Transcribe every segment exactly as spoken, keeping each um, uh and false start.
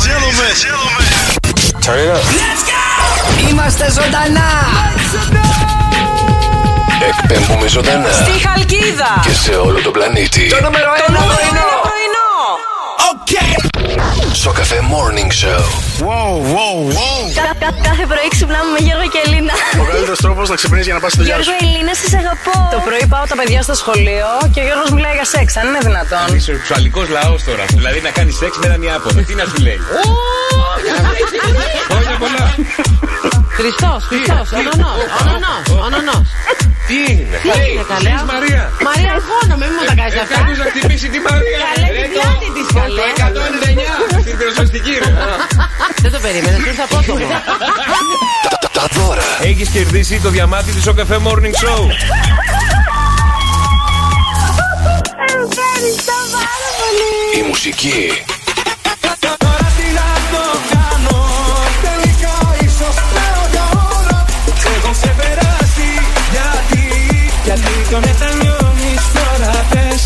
Turn it up. Let's go! Είμαστε ζωντανά! Εκπέμπουμε ζωντανά στη Χαλκίδα και σε όλο τον πλανήτη. Το νούμερο ένα πρωινό. Okay. Σοκαφέ Morning Show. Wow, wow, wow. Κα- κα- κάθε πρωί ξυπνάμε με Γιώργο και Ελίνα. Ο καλύτερος τρόπος να ξυπνήσεις για να πας στη δουλειά σου. Γιώργο, Ελίνα, σας αγαπώ. Το πρωί πάω τα παιδιά στο σχολείο και ο Γιώργος μιλάει για σεξ, αν είναι δυνατόν. Είσαι ο σεξουαλικός λαός τώρα. Δηλαδή να κάνεις σεξ με έναν Ιάπωνα. Τι να σου λέει. Χρόνια πολλά. Χριστός, Χριστός, ονονός, ονονός, ονονός. Τι είναι. Τι είναι, καλέ. Είσαι Μαρία. Μαρία, αγχώνομαι, μην μου τα κάνεις αυτά. Κάποιος να χτυπήσει τη Μαρία. Καλέ, την πλάτη της, καλέ. Το εκατόν ενενήντα εννιά. Στην πυροσβεστική. Δεν το περίμενες, ήρθα απότομο. Τα δώρα. Έχεις κερδίσει το διαμάτι της Σοκαφέ Morning Show. Ευχαριστώ πάρα πολύ. Η μουσική. Τώρα τι να το κάνω, τελικά ίσως πλέον για όλα. Έχω ξεπεράσει γιατί, γιατί το μετανιώνεις τώρα πες.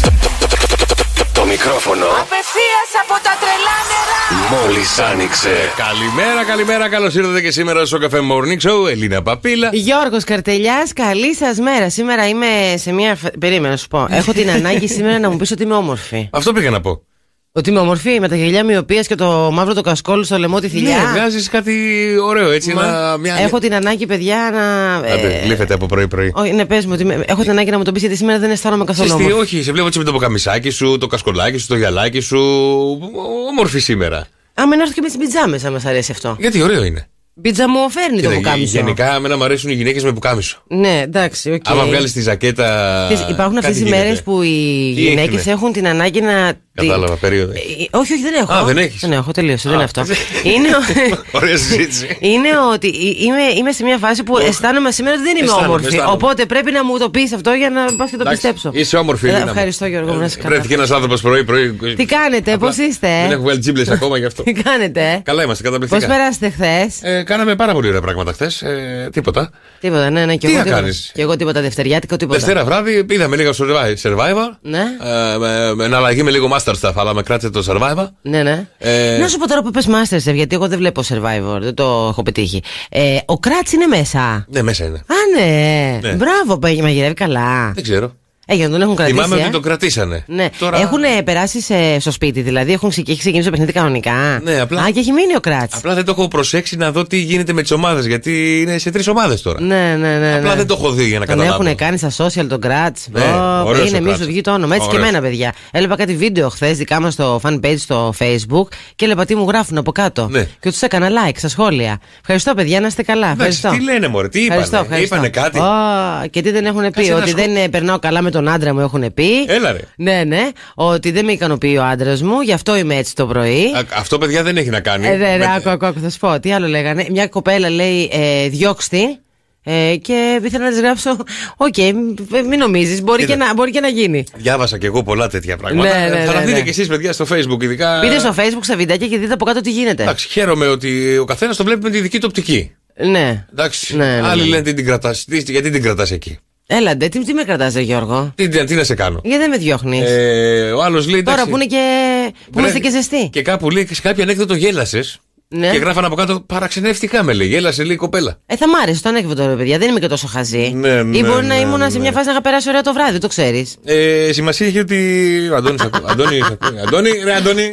Το μικρόφωνο Απευθείας από τα τρελά νερά. μόλις άνοιξε. Καλημέρα, καλημέρα. Καλώς ήρθατε και σήμερα στο Café Morning Show. Ελίνα Παπίλα. Γιώργος Καρτελιάς, καλή σας μέρα. Σήμερα είμαι σε μια. φα- Περίμενα να σου πω. Έχω την ανάγκη σήμερα να μου πεις ότι είμαι όμορφη. Αυτό πήγα να πω. Ότι είμαι όμορφη με τα γυαλιά μοιοπίας και το μαύρο το κασκόλ στο λαιμό τη θηλιά. Ναι, βγάζεις κάτι ωραίο έτσι. Μα, Να, μια... Έχω την ανάγκη, παιδιά, να. Άντε, γλύφεται από πρωί-πρωί. Όχι, ναι, πες μου ότι με- έχω την ανάγκη να μου το πεις γιατί σήμερα δεν αισθάνομαι καθόλου Ξέρεις τι, όμορφη. όχι, σε βλέπω έτσι με το ποκαμισάκι σου, το κασκολάκι σου, το γυαλάκι σου. Όμορφη σήμερα. Άμα να έρθω και με τις πιτζάμες, αν μας αρέσει αυτό. Γιατί ωραίο είναι. Πίτσα μου φέρνει το Κοίτα, πουκάμισο. γενικά, εμένα μου αρέσουν οι γυναίκες με πουκάμισο. Ναι, εντάξει, οκ. Άμα βγάλεις τη ζακέτα. Ξέρεις, υπάρχουν αυτές κάτι οι μέρες γίνεται. που οι Τι γυναίκες έχουνε? έχουν την ανάγκη να. Κατάλαβα, περίοδο. Ε, όχι, όχι, δεν έχω. Α, δεν έχεις. Δεν έχω, τελείωσε, Α. δεν είναι αυτό. είναι, ο- Ωραία συζήτηση. είναι ότι είμαι, είμαι σε μια φάση που αισθάνομαι σήμερα ότι δεν είμαι Αισθάνομαι, όμορφη. αισθάνομαι. Οπότε πρέπει να μου το πεις αυτό για να πας και το Εντάξει, πιστέψω. Είσαι όμορφη, Ε, Ελίνα μου. Ευχαριστώ, Γιώργο, μου, να είσαι καλά. Βρέθηκε ένας άνθρωπος πρωί-πρωί. Τι κάνετε, Απλά πώς είστε, Δεν ε? έχω βγάλει τζίμπλες ακόμα γι' αυτό. Τι κάνετε, ε? Καλά είμαστε, Πώς καταπληκτικά. περάσετε χθες? Ε, κάναμε πάρα πολύ ωραία πράγματα χθες. Ε, τίποτα. Τίποτα, ναι, ναι, και Τι εγώ να τίποτα. κάνεις? Και εγώ τίποτα, Δευτεριάτικο τίποτα. Δευτέρα βράδυ είδαμε λίγο survi- Survivor. Ναι. Ε, με, με εναλλαγή με λίγο Masterchef, αλλά με κράτησε το Survivor. Ναι, ναι. Ε, Να σου πω τώρα που πες Masterchef, γιατί εγώ δεν βλέπω Survivor, δεν το έχω πετύχει. Ε, ο Κράτς είναι μέσα. Ναι, μέσα είναι. Α, ναι. Ναι. Μπράβο, παγι- μαγειρεύει καλά. Δεν ξέρω. Ε, για να τον έχουν κρατήσει. Θυμάμαι ε. ότι τον κρατήσανε. Ναι. Τώρα... Έχουν περάσει σε, στο σπίτι, δηλαδή έχουν ξεκι- έχει ξεκινήσει το παιχνίδι κανονικά. Ναι, απλά- Α, και έχει μείνει ο Κράτς. Απλά δεν το έχω προσέξει να δω τι γίνεται με τις ομάδες, γιατί είναι σε τρεις ομάδες τώρα. Ναι, ναι, ναι. Απλά ναι. δεν το έχω δει για να Τον καταλάβω. έχουν κάνει στα social τον Κράτς. Ναι, Ω, ωραίος είναι ο μη Κράτς. σου βγει το όνομα. Έτσι και Ωραίος. εμένα, παιδιά. Έλεπα κάτι βίντεο χθε δικά μα στο fan page στο Facebook και έλεπα τι μου γράφουν από κάτω. Ναι. Και του έκανα like στα σχόλια. Ευχαριστώ, παιδιά, να είστε καλά. Εντάξει, Ευχαριστώ. τι λένε, μωρέ, τι είπανε. Ευχαριστώ, ευχαριστώ. Είπανε κάτι. Ω, και τι δεν έχουν πει. Κάτσε να Ότι σχο- δεν ε, περνάω καλά με τον άντρα μου, έχουν πει. Έλα ρε. Ναι, ναι. Ότι δεν με ικανοποιεί ο άντρα μου, γι' αυτό είμαι έτσι το πρωί. Α, αυτό, παιδιά, δεν έχει να κάνει. Ε, ναι, ναι, με- άκου, άκου, άκου, θα σου πω. Τι άλλο λέγανε. Μια κοπέλα λέει ε, διώξτη. Ε, και ήθελα να τη γράψω. Οκ, μ- μην νομίζει, μπορεί, Κοίτα. και να- μπορεί και να γίνει. Διάβασα και εγώ πολλά τέτοια πράγματα. Ναι, ναι, Θα τα ναι, δείτε ναι. κι εσείς, παιδιά, στο Facebook, ειδικά. Μπείτε στο Facebook στα βιντεάκια και δείτε από κάτω τι γίνεται. Εντάξει, χαίρομαι ότι ο καθένας το βλέπει με τη δική του οπτική. Ναι. Εντάξει. Ναι, ναι, Άλλοι ναι. λένε τι την κρατάς, τι- γιατί την κρατάς εκεί. Έλα, ντε, τι, τι με κρατάς, ρε Γιώργο. Τι, τι, τι να σε κάνω. Γιατί δεν με διώχνει. Ε, ο άλλος λέει. Τώρα εντάξει, που είναι και. που βρε- είμαστε και ζεστοί. Και κάπου λέει σε κάποια ανέκδοτο γέλασες. Ναι. Και γράφανε από κάτω παραξενευτικά με λέει. Γέλασε λέει η κοπέλα. Ε, θα μ' άρεσε το ανέκδοτο, ρε παιδιά. Δεν είμαι και τόσο χαζή. Ναι, ναι, Ή μπορεί να ναι, ήμουν ναι. σε μια φάση να είχα περάσει ωραία το βράδυ, το ξέρει. Ε, σημασία έχει ότι. Ο Αντώνης ακούει. Αντώνη, ακούει. Αντώνη, ρε Αντώνη.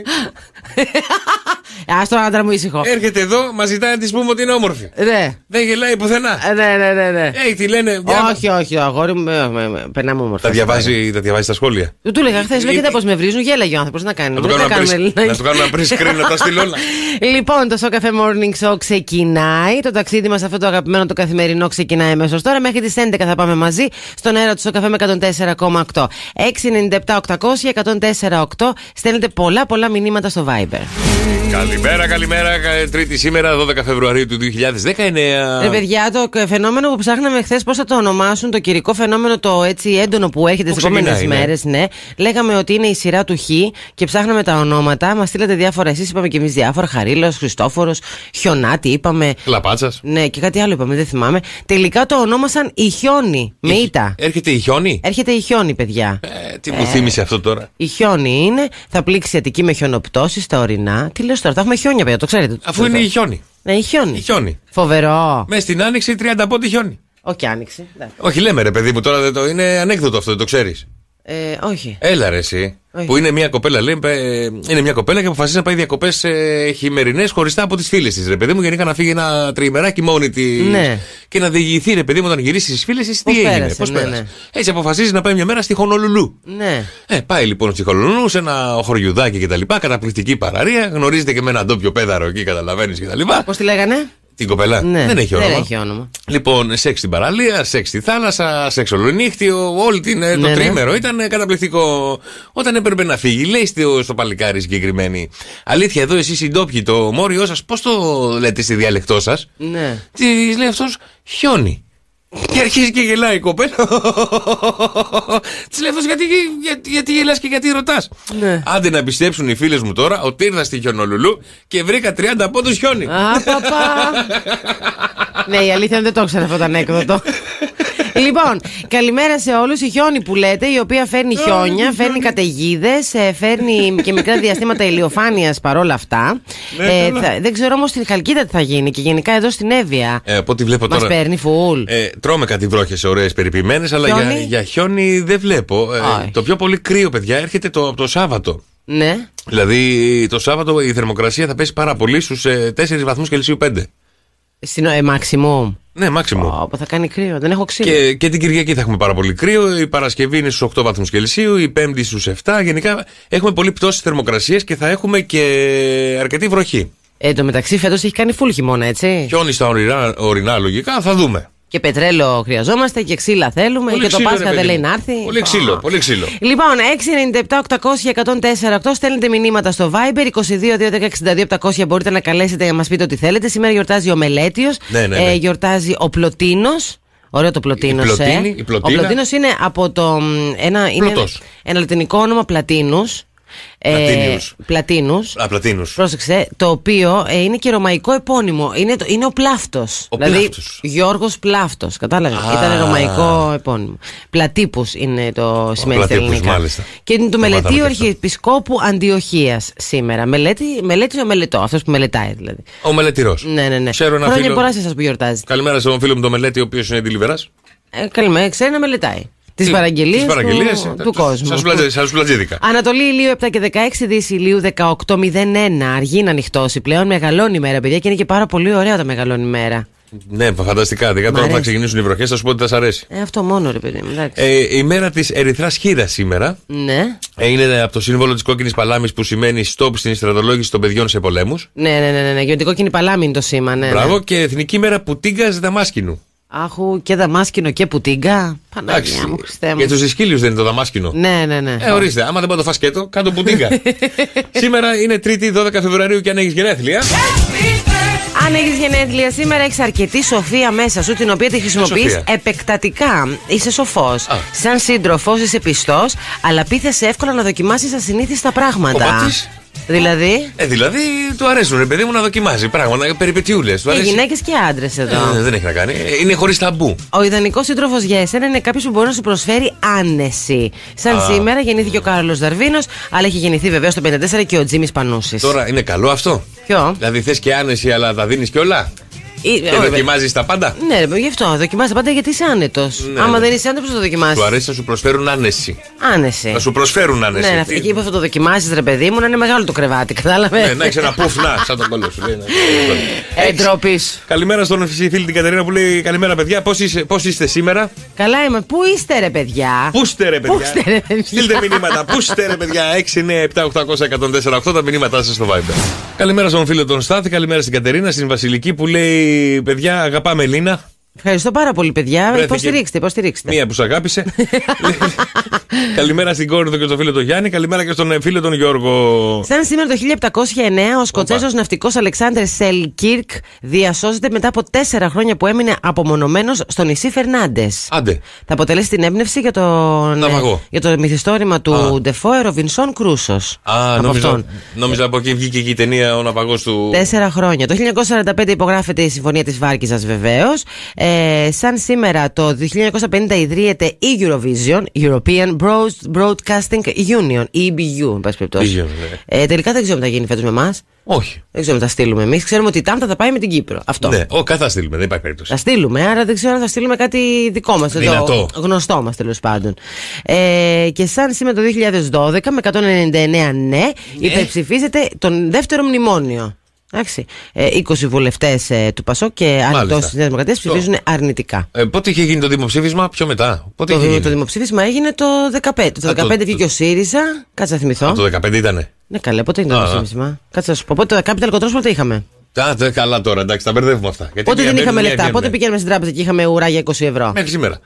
Α τον άντρα μου ήσυχο. Έρχεται εδώ, μα ζητάει να τη πούμε ότι είναι όμορφη. Ναι. Δεν γελάει πουθενά. Ε, ναι, ναι, ναι, ναι. Ε, τι λένε. διάβα- Όχι, όχι, το αγόρι μου. ε, με- με- Περνάμε όμορφα. Τα διαβάζει, τα διαβάζει τα σχόλια. Του του έλεγα χθε, λέει, Ε, κοίτα πώ με βρίζουν, γέλαγε ο άνθρωπο. Να κάνει. Να του Δεν κάνω τα ένα κάνουμε, pre- λέει. να του κάνω ένα pre-screen να τα στείλω όλα. Λοιπόν, το Σοκαφέ Morning Show ξεκινάει. Το ταξίδι μα, αυτό το αγαπημένο το καθημερινό, ξεκινάει αμέσω τώρα. Μέχρι τι έντεκα θα πάμε μαζί στον αέρα του Σοκαφέ με εκατόν τέσσερα κόμμα οκτώ. έξι εννιά επτά οκτακόσια εκατόν τέσσερα οκτώ. Στέλνετε πολλά πολλά μηνύματα στο Viber. Καλημέρα, καλημέρα. κα- Τρίτη σήμερα, δώδεκα Φεβρουαρίου του δύο χιλιάδες δεκαεννέα. Ρε παιδιά, το φαινόμενο που ψάχναμε χθε, πώ θα το ονομάσουν, το καιρικό φαινόμενο, το έτσι έντονο που έρχεται Που στι επόμενε ξεκινάει, ναι. μέρε, ναι. Λέγαμε ότι είναι η σειρά του Χ και ψάχναμε τα ονόματα. Μα στείλατε διάφορα. Εσεί είπαμε και εμεί διάφορα. Χαρίλαο, Χριστόφορο, Χιονάτη, είπαμε. Κλαπάτσα. Ναι, και κάτι άλλο είπαμε, δεν θυμάμαι. Τελικά το ονόμασαν η Χιόνι. Με ήττα. Έρχεται η χιόνι. Έρχεται η Χιόνι, παιδιά. Ε, τι μου θύμισε αυτό τώρα. Η Χιόνι είναι, θα πλήξει Αττική με χιονοπτώσει στα ορεινά. Τι λέω στα τώρα, θα έχουμε χιόνια, παιδιά, το ξέρετε. Αφού είναι η χιόνι. Ναι, η χιόνι. Η χιόνι. Φοβερό. Μες στην άνοιξη τριάντα πόντι χιόνι. Όχι άνοιξη. Ναι. Όχι, λέμε ρε παιδί μου, τώρα δεν το, είναι ανέκδοτο αυτό, δεν το ξέρεις. Ε, όχι. Έλα ρε εσύ. Όχι. Που είναι μια κοπέλα, λέει, ε, είναι μια κοπέλα και αποφασίζει να πάει διακοπές ε, χειμερινές χωριστά από τις φίλες της. Ρε παιδί μου, γενικά να φύγει ένα τριημεράκι μόνη της. Ναι. Και να διηγηθεί, ρε παιδί μου, όταν γυρίσει στις φίλες της, τι πώς έγινε, πέρασε, πώς ναι, πέρασε. Ναι. Έτσι αποφασίζει να πάει μια μέρα στη Χονολουλού. Ναι. Ε, πάει λοιπόν στη Χονολουλού, σε ένα χωριουδάκι κτλ. Καταπληκτική παραρία. Γνωρίζετε και με έναν ντόπιο πέδαρο εκεί, καταλαβαίνεις κτλ. Πώς τη λέγανε? Την κοπέλα. Ναι, δεν έχει όνομα. Δεν έχει όνομα. Λοιπόν, σεξ στην παραλία, σεξ στη θάλασσα, σεξ ολονύχτιο, όλη την, ναι, το ναι. τρίμερο ήταν καταπληκτικό. Όταν έπρεπε να φύγει, λέει στο, στο παλικάρι συγκεκριμένη. Αλήθεια, εδώ εσείς οι ντόπιοι, το μόριό σας, πώς το λέτε στη διαλεκτό σας? Ναι. Τη λέει αυτός, χιόνι. Και αρχίζει και γελάει η κοπέλα. Τη λέει αυτός, γιατί, γιατί, γιατί γελάς και γιατί ρωτάς? Ναι. Άντε να πιστέψουν οι φίλες μου τώρα ότι ήρθα στη Χιονολουλού και βρήκα τριάντα πόντους χιόνι. Α, παπά. Ναι, η αλήθεια δεν το ήξερα αυτό το ανέκδοτο. Λοιπόν, καλημέρα σε όλους. Η χιόνι που λέτε, η οποία φέρνει χιόνια, φέρνει καταιγίδες, φέρνει και μικρά διαστήματα ηλιοφάνειας παρόλα αυτά. Ναι, ε, θα, δεν ξέρω όμως στην Χαλκίδα τι θα γίνει και γενικά εδώ στην Εύβοια. Ε, από ό,τι βλέπω μας τώρα. Μας παίρνει φουλ. Ε, τρώμε κάτι βρόχες ωραίες περιποιημένες, αλλά για, για χιόνι δεν βλέπω. Ε, το πιο πολύ κρύο, παιδιά, έρχεται το, από το Σάββατο. Ναι. Δηλαδή το Σάββατο η θερμοκρασία θα πέσει πάρα πολύ στους ε, τέσσερις βαθμούς Κελσίου πέντε. Στην ε, maximum. Ναι, maximum. Oh, θα κάνει κρύο, δεν έχω ξύλο. Και, και την Κυριακή θα έχουμε πάρα πολύ κρύο. Η Παρασκευή είναι στους οκτώ βαθμούς Κελσίου, η Πέμπτη στους επτά. Γενικά έχουμε πολύ πτώσεις θερμοκρασίας και θα έχουμε και αρκετή βροχή. Εν τω μεταξύ, φέτος έχει κάνει φουλ χειμώνα, έτσι. Χιόνι στα ορεινά, ορεινά λογικά, θα δούμε. Και πετρέλαιο χρειαζόμαστε και ξύλα θέλουμε. Πολύ και ξύλο, το Πάσχα δεν λέει να έρθει. Πολύ ξύλο, oh. πολύ ξύλο. Λοιπόν, έξι εννιά επτά οκτακόσια εκατόν τέσσερα οκτώ στέλνετε μηνύματα στο Viber. είκοσι δύο δύο δέκα εξήντα δύο επτακόσια μπορείτε να καλέσετε για να μας πείτε ό,τι θέλετε. Σήμερα γιορτάζει ο Μελέτιος. Ναι, ναι, ναι. Ε, γιορτάζει ο Πλωτίνος. Ωραίο το Πλωτίνος. Ε. Ο Πλωτίνος είναι από το. Ένα, είναι ένα, ένα λατινικό όνομα Πλατίνους. Πλατίνιους. Ε, Πλατίνους. Α, Πλατίνους. Πρόσεξε, το οποίο ε, είναι και ρωμαϊκό επώνυμο. Είναι, το, είναι ο Πλάφτος. Ο δηλαδή, Πλάφτος. Γιώργος Πλάφτος. Κατάλαβες. Ήταν ρωμαϊκό επώνυμο. Πλατύπους είναι το σημαίνει στα ελληνικά. Μάλιστα. Και είναι του Μελετίου Αρχιεπισκόπου Αντιοχίας σήμερα. Μελέτη, μελέτη ο μελετό. Αυτός που μελετάει δηλαδή. Ο μελετηρός. Ναι, ναι, ναι. Ξέρω ένα Χρόνια φίλο. πολλά σε εσάς που γιορτάζετε. Καλημέρα στον φίλο μου τον Μελέτη, ο οποίος είναι τηλιβεράς. Ε, καλημέρα, ξέρει να μελετάει. Τις παραγγελίες του, του κόσμου. Σας πλατζίδικα. Ανατολή ηλίου επτά και δεκαέξι, Δύση ηλίου δεκαοκτώ μηδέν ένα. Αργεί να ανοιχτώσει πλέον. Μεγαλώνει η μέρα, παιδιά, και είναι και πάρα πολύ ωραία τα μεγαλώνει η μέρα. Ναι, φανταστικά. Δικά τώρα θα ξεκινήσουν οι βροχές, θα σου πω ότι θα σας αρέσει. Ε, αυτό μόνο, ρε παιδί μου. Ε, η μέρα της Ερυθράς Χήρας σήμερα. Ναι. Ε, είναι από το σύμβολο της κόκκινης παλάμης που σημαίνει stop στην στρατολόγηση των παιδιών σε πολέμους. Ναι, ναι, ναι, ναι, ναι. Γιατί κόκκινη παλάμη είναι το σήμα, ναι. Μπράβο, ναι. και εθνική μέρα Πουτίγκας Δαμάσκηνου. Άχου και δαμάσκηνο και πουτίγκα. Παναγία μου, Χριστέ μου. Για τους δυσκύλιους δεν είναι το δαμάσκηνο. Ναι, ναι, ναι. Ε, ορίστε, άμα δεν πάω το φασκέτο, κάτω πουτίγκα. Σήμερα είναι Τρίτη δώδεκα Φεβρουαρίου και αν έχεις γενέθλια. Αν έχεις γενέθλια σήμερα, έχεις αρκετή σοφία μέσα σου, την οποία τη χρησιμοποιείς επεκτατικά. Είσαι σοφός. Σαν σύντροφος είσαι πιστός, αλλά πείθεσαι εύκολα να δοκιμάσεις ασυνήθιστα πράγματα. Ο πατής. Δηλαδή. Ε, δηλαδή του αρέσουν, ρε παιδί μου, να δοκιμάζει πράγματα, περιπετιούλες. Και γυναίκες και άντρες εδώ. Ε, δεν έχει να κάνει. Είναι χωρίς ταμπού. Ο ιδανικός σύντροφος για εσένα είναι κάποιος που μπορεί να σου προσφέρει άνεση. Σαν Α. σήμερα γεννήθηκε ο Κάρολος Δαρβίνος, αλλά έχει γεννηθεί βεβαίως το πενήντα τέσσερα και ο Τζίμις Πανούσης. Τώρα είναι καλό αυτό. Ποιο? Δηλαδή θες και άνεση, αλλά τα δίνεις και όλα. Ή, και δοκιμάζεις τα πάντα. Ναι, ρε, γι' αυτό. Δοκιμάζεις τα πάντα γιατί είσαι άνετος. Ναι, άμα ναι. δεν είσαι άνετος, πώς θα το δοκιμάσεις? Σου αρέσει να σου προσφέρουν άνεση. Άνεση. Να σου προσφέρουν άνεση. Ναι, εκεί που θα το δοκιμάσεις, ρε παιδί μου, να είναι μεγάλο το κρεβάτι. Κατάλαβε. Ναι, να έχεις ένα πουφ, να, σαν τον κόλλο σου. Ε, ντροπή σου. Καλημέρα στον φίλη την Κατερίνα που λέει: καλημέρα, παιδιά. Πώς είστε σήμερα? Καλά είμαι. Πού είστε, ρε παιδιά? Πού είστε, ρε παιδιά? Στείλτε μηνύματα. Πού είστε, ρε παιδιά? έξι εννιά επτά οκτακόσια εκατόν τέσσερα οκτώ τα μηνύματά σας στο Viber. Καλημέρα στον φίλο τον Στάθη. Καλημέρα στην Κατερίνα, στην Βασιλική που λέει: παιδιά, αγαπάμε Ελίνα. Ευχαριστώ πάρα πολύ, παιδιά. Υποστηρίξτε, υποστηρίξτε. Μία που σ' αγάπησε. Καλημέρα στην κόρη του και στον φίλο τον Γιάννη. Καλημέρα και στον φίλο τον Γιώργο. Σαν σήμερα το χίλια επτακόσια εννέα, ο Σκοτσέζος ναυτικός Αλεξάνδρ Σελκίρκ διασώζεται μετά από τέσσερα χρόνια που έμεινε απομονωμένος στο νησί Φερνάντες. Άντε. Θα αποτελέσει την έμπνευση για το, Ναυαγό. για το μυθιστόρημα του Ντεφόε Ροβινσόν Κρούσος. Α, νόμιζα, νόμιζα από εκεί βγήκε και η ταινία Ο Ναυαγός του. Τέσσερα χρόνια. Το χίλια εννιακόσια σαράντα πέντε υπογράφεται η Συμφωνία της Βάρκιζας, βεβαίως. Ε, Ε, σαν σήμερα το χίλια εννιακόσια πενήντα ιδρύεται η Eurovision, European Broadcasting Union, η ι μπι γιου, εν πάση περιπτώσει. ε, τελικά δεν ξέρουμε τι θα γίνει φέτος με εμάς. Όχι. Δεν ξέρουμε αν θα στείλουμε εμείς. Ξέρουμε ότι η Τάμτα θα πάει με την Κύπρο. Αυτό. Ναι, όχι, θα στείλουμε, δεν υπάρχει περίπτωση. Θα στείλουμε, άρα δεν ξέρω αν θα στείλουμε κάτι δικό μας. Εδώ, γνωστό μας τέλος πάντων. Ε, και σαν σήμερα το δύο χιλιάδες δώδεκα με εκατόν ενενήντα εννέα ναι, ναι. υπερψηφίζεται τον δεύτερο μνημόνιο. Εντάξει. Ε, είκοσι βουλευτές ε, του Πασόκ και άλλοι τόσοι της Νέας Δημοκρατίας ψηφίζουν το... αρνητικά. Ε, πότε είχε γίνει το δημοψήφισμα, πιο μετά. Πότε το, είχε γίνει? το δημοψήφισμα έγινε το δεκαπέντε. Το δεκαπέντε βγήκε ο ΣΥΡΙΖΑ. Κάτσε να θυμηθώ. Α, το δεκαπέντε ήτανε. Ναι, καλέ, πότε είναι το δημοψήφισμα. Κάτσε να σου πω. Πότε το Capital Control πότε είχαμε. Τα, καλά τώρα, εντάξει, τα μπερδεύουμε αυτά. Γιατί πότε δεν είχαμε λεφτά, πότε πηγαίνουμε στην τράπεζα και είχαμε ουρά για είκοσι ευρώ. Μέχρι σήμερα.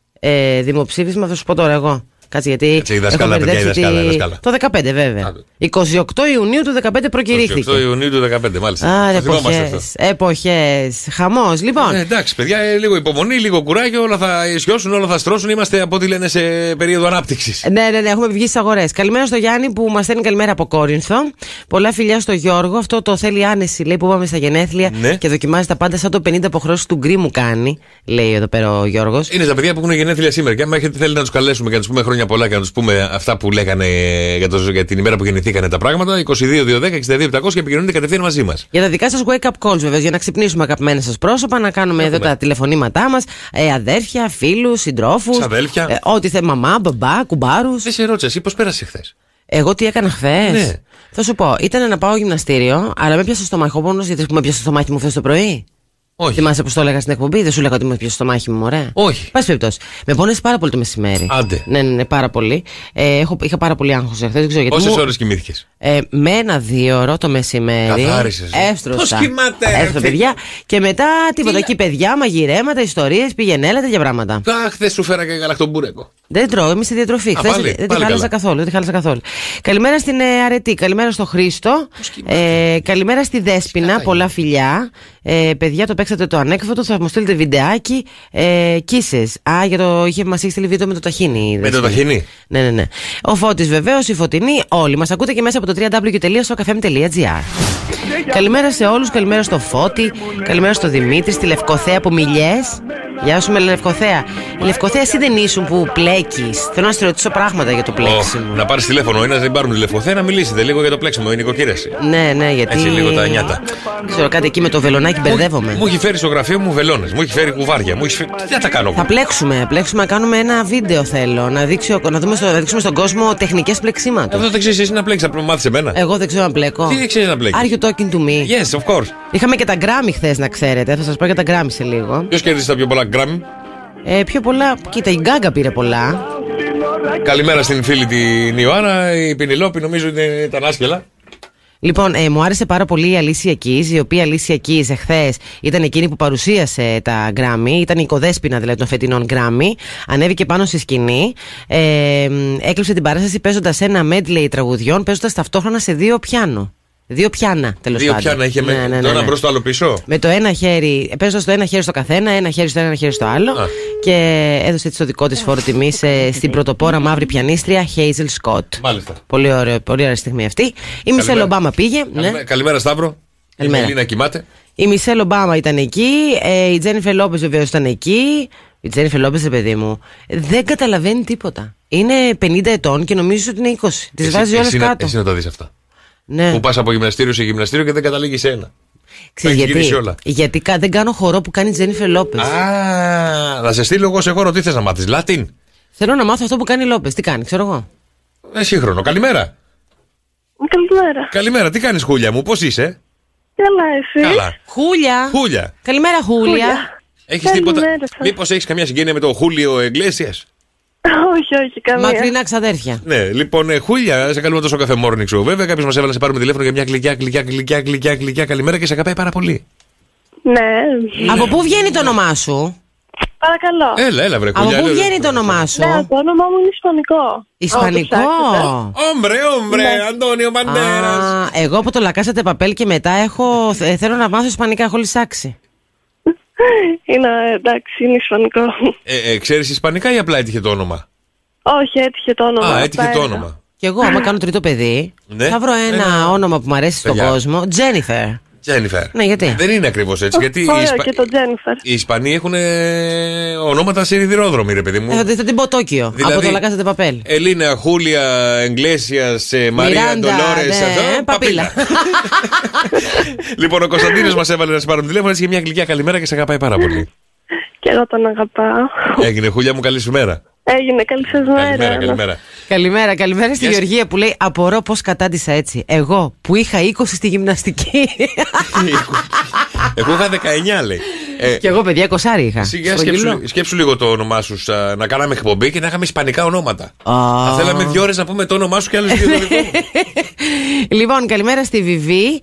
Ε, δημοψήφισμα θα σου πω τώρα εγώ. Κάτσε γιατί. Έτσι, η δασκάλα, παιδιά, η δασκάλα, η δασκάλα. Το δεκαπέντε βέβαια. Άντε. εικοστή ογδόη Ιουνίου του δεκαπέντε προκηρύχθηκε. εικοστή ογδόη Ιουνίου του δεκαπέντε, μάλιστα. Α, εποχές. Εποχές. Χαμός, λοιπόν. Ε, εντάξει, παιδιά, λίγο υπομονή, λίγο κουράγιο, όλα θα ισιώσουν, όλα θα στρώσουν. Είμαστε από ό,τι λένε σε περίοδο ανάπτυξης. Ναι, ναι, ναι, έχουμε βγει στις αγορές. Καλημέρα στο Γιάννη που μας στέλνει καλημέρα από Κόρινθο. Πολλά φιλιά στο Γιώργο. Αυτό το θέλει άνεση, λέει, που πάμε στα γενέθλια ναι. και δοκιμάζει τα πάντα σαν το πενήντα αποχρώσεις του γκρι μου κάνει, λέει εδώ πέρα ο Γιώργος. Είναι τα παιδιά που έχουν γενέθλια σήμερα και άμα έχετε θέλει να τους καλέσουμε και να τους πούμε χρόνια πολλά και να τους πούμε αυτά που λέγανε για, το, για την ημέρα που γεννηθήκανε τα πράγματα. είκοσι δύο δύο δέκα εξήντα δύο επτακόσια επικοινωνείτε κατευθείαν μαζί μας. Για τα δικά σας wake up calls, βέβαια, για να ξυπνήσουμε αγαπημένα σας πρόσωπα, να κάνουμε Έχουμε. εδώ τα τηλεφωνήματά μας. Ε, αδέρφια, φίλους, συντρόφους. Αδέλφια. Ε, ό,τι θε, μαμά, μπαμπά, κουμπάρους. Δεν σε ρώτησα, εσύ πώς πέρασε χθες? Εγώ τι έκανα χθες? Ναι. Θα σου πω, ήταν να πάω γυμναστήριο, αλλά με πιάσε στο μαχόπονος γιατί με πιάσε στο μάχη μου χθες το πρωί. Όχι. Θυμάσαι πως το έλεγα στην εκπομπή, δεν σου λέγα ότι με πιάσε στο μάχη μου, ωραία. Όχι. Πάση περιπτώσει. Με πόνεσε πάρα πολύ το μεσημέρι. Άντε. Ναι, ναι, ναι, πάρα πολύ. Ε, έχω, είχα πάρα πολύ άγχος εχθές, δεν ξέρω γιατί. Πόσες μου... ώρες κοιμήθηκες? Ε, με ένα δύο ώρο το μεσημέρι. Καθάρισες. Έστρωσα. Πώς κοιμάται? Έστρωσα, παιδιά. Και μετά τίποτα. Εκεί παιδιά, μαγειρέματα, ιστορίες, πήγαινε, τέτοια πράγματα. Α, χθες σου φέρα και γαλακτομπούρεκο. Δεν τρώω, είμαι στη διατροφή. Χθες δεν, δεν τη χάλασα καθόλου, δεν τη χάλασα καθόλου. Καλημέρα στην ε, Αρετή, καλημέρα στο Χρήστο. Ε, καλημέρα στη Δέσποινα, πολλά φιλιά. Ε, παιδιά, το παίξατε το ανέκφωτο, θα μου στείλετε βιντεάκι. Ε, Kisses. Α, για το είχε μας έχει στείλει βίντεο με το ταχίνι. Με το ταχίνι. Ναι, ναι, ναι. Ο Φώτης βεβαίως, η Φωτεινή, όλοι μας ακούτε και μέσα από το double-u double-u double-u τελεία sokafm τελεία gr. Καλημέρα σε όλους, καλημέρα στο Φώτη, καλημέρα στο Δημήτρη, στη Λευκοθέα που μιλιές. Γεια σου, με Λευκοθέα. Η Λευκοθέα, εσύ δεν ήσουν που πλέκεις? Θέλω να σε ρωτήσω πράγματα για το πλέξιμο. Oh, να πάρεις τηλέφωνο ή να δεν πάρουν τη Λευκοθέα να μιλήσετε λίγο για το πλέξιμο. Είναι νοικοκύρες. Ναι, ναι, γιατί. Έτσι λίγο τα νιάτα. Ξέρω κάτι εκεί με το βελονάκι μπερδεύομαι. Μου έχει φέρει στο γραφείο μου βελόνες, μου έχει φέρει κουβάρια. Μου έχει φέρει... Τι θα τα κάνω? Θα πλέξουμε, πλέξουμε να κάνουμε ένα βίντεο θέλω. Να, δείξω, να, δούμε στο, να δείξουμε στον κόσμο τεχνικές πλεξίματος. Αυτό δεν ξέρεις εσύ να πλέξεις, να μάθεις εμένα. Εγώ δεν ξέρω να πλέκω. Τι δεν ξέρεις να πλέξεις? Are you talking to me? Yes, of course. Είχαμε και τα γκράμμι χθες, να ξέρετε. Θα σας πω για τα γκράμμι σε λίγο. Ποιος κέρδισε τα πιο πολλά γκράμμι? Ε, πιο πολλά. Κοίτα, η Γκάγκα πήρε πολλά. Καλημέρα στην φίλη την Ιωάννα. Η Πινελόπη νομίζω ήταν άσχελα. Λοιπόν, ε, μου άρεσε πάρα πολύ η Αλήσια Keys, η οποία Αλήσια Keys εχθές ήταν εκείνη που παρουσίασε τα Grammy, ήταν η οικοδέσποινα δηλαδή των φετινών Grammy. Ανέβηκε πάνω στη σκηνή, ε, έκλειψε την παράσταση παίζοντας ένα medley τραγουδιών, παίζοντας ταυτόχρονα σε δύο πιάνο. Δύο πιάνα, τέλος πάντων. Δύο πιάνα είχε ναι, με ναι, ναι, το ένα ναι. μπρος το άλλο πίσω. Με το ένα χέρι, παίζοντας το ένα χέρι στο καθένα, ένα χέρι στο ένα, ένα χέρι στο άλλο. Α. Και έδωσε έτσι το δικό της φόρο τιμής στην πρωτοπόρα μαύρη πιανίστρια Hazel Scott. Μάλιστα. Πολύ ωραία, πολύ ωραία στιγμή αυτή. Η Μισελ Ομπάμα πήγε. Καλημέρα, ναι. Καλημέρα Σταύρο. Καλημέρα. Η Ελίνα κοιμάται. Η Μισελ Ομπάμα ήταν εκεί. Ε, η Τζένιφερ Λόπες βεβαίως ήταν εκεί. Η Τζένιφερ Λόπες, ρε παιδί μου, δεν καταλαβαίνει τίποτα. Είναι πενήντα ετών και νομίζει ότι είναι είκοσι. Τις βάζει όλες κάτω. Εσύ να τα δεις αυτά. Ναι. Που πας από γυμναστήριο σε γυμναστήριο και δεν καταλήγει σε ένα. Ξέρεις γιατί, γιατί δεν κάνω χορό που κάνει η Τζένιφερ Λόπες. Α, να σε στείλω εγώ σε χώρο, τι θες να μάθεις, Λάτιν? Θέλω να μάθω αυτό που κάνει η Λόπες. Τι κάνει, ξέρω εγώ. Ε, σύγχρονο. Καλημέρα. Καλημέρα. Καλημέρα, τι κάνεις, Χούλια μου, πώς είσαι? Καλά, εσύ? Καλά. Χούλια. Χούλια. Καλημέρα, Χούλια. Χούλια. Έχεις τίποτα? Μήπως έχεις καμιά συγγένεια με τον Χούλιο Εγκλέσιας? Όχι, όχι, καμία. Μακρινά ξαδέρφια. Ναι, λοιπόν, ε, Χούλια, σε καλούμε τόσο κάθε morning show. Βέβαια, κάποιος μας έβαλε να σε πάρουμε τηλέφωνο για μια γλυκιά, γλυκιά, γλυκιά, γλυκιά, γλυκιά καλημέρα και σε αγαπάει πάρα πολύ. Ναι. Από πού βγαίνει το όνομά σου? Παρακαλώ. Έλα, έλα, βρε Χούλια. Από πού βγαίνει το όνομά σου? Ναι, το όνομά μου είναι ισπανικό. Ισπανικό. Όμπρε, όμπρε, Αντώνιο Μπαντέρας. Εγώ από το Λακάσατε Παπέλ και μετά έχω, ε, θέλω να μάθω ισπανικά, έχω λυσάξει. Είναι, εντάξει, είναι ισπανικό. Ε, ε, ξέρεις ισπανικά ή απλά έτυχε το όνομα? Όχι, έτυχε το όνομα. Α, έτυχε το όνομα. Και εγώ, άμα κάνω τρίτο παιδί, ναι. θα βρω ένα, ένα όνομα που μου αρέσει στον κόσμο. Τζένιφερ. Τζένιφερ. Ναι, γιατί? Δεν είναι ακριβώς έτσι. Γιατί οι, Ωραίο Ισπα... και το Τζένιφερ. οι Ισπανοί έχουν ε, ονόματα σιδηρόδρομοι, ρε παιδί μου. Ε, θα, θα την πω Τόκιο. Δηλαδή, από το Λακάζα de Papel. Ελίνα, Χούλια, Εγκλέσιας, Μαρία, Ντολόρες. Παπίλα. Λοιπόν, ο Κωνσταντίνος μας έβαλε να σε πάρουμε τηλέφωνο. Έτσι και μια γλυκιά καλημέρα και σε αγαπάει πάρα πολύ. Και εγώ τον αγαπάω. Έγινε, Χούλια μου, καλή σου μέρα. Έγινε, καλή σας μέρα. Καλημέρα, καλημέρα. Καλημέρα, καλημέρα στη Yes. Γεωργία που λέει: απορώ πώς κατάντησα έτσι. Εγώ που είχα είκοσι στη γυμναστική. Εγώ είχα δεκαεννιά, λέει. Ε, Και εγώ, παιδιά, είκοσι είχα. εσύ, για Στρογγυλό. σκέψου, σκέψου λίγο το όνομά σου, σα- να κάναμε εκπομπή και να είχαμε ισπανικά ονόματα. Α. Θα θέλαμε δύο ώρες να πούμε το όνομά σου και άλλες δύο το δικό μου. Λοιπόν, καλημέρα στη Βιβί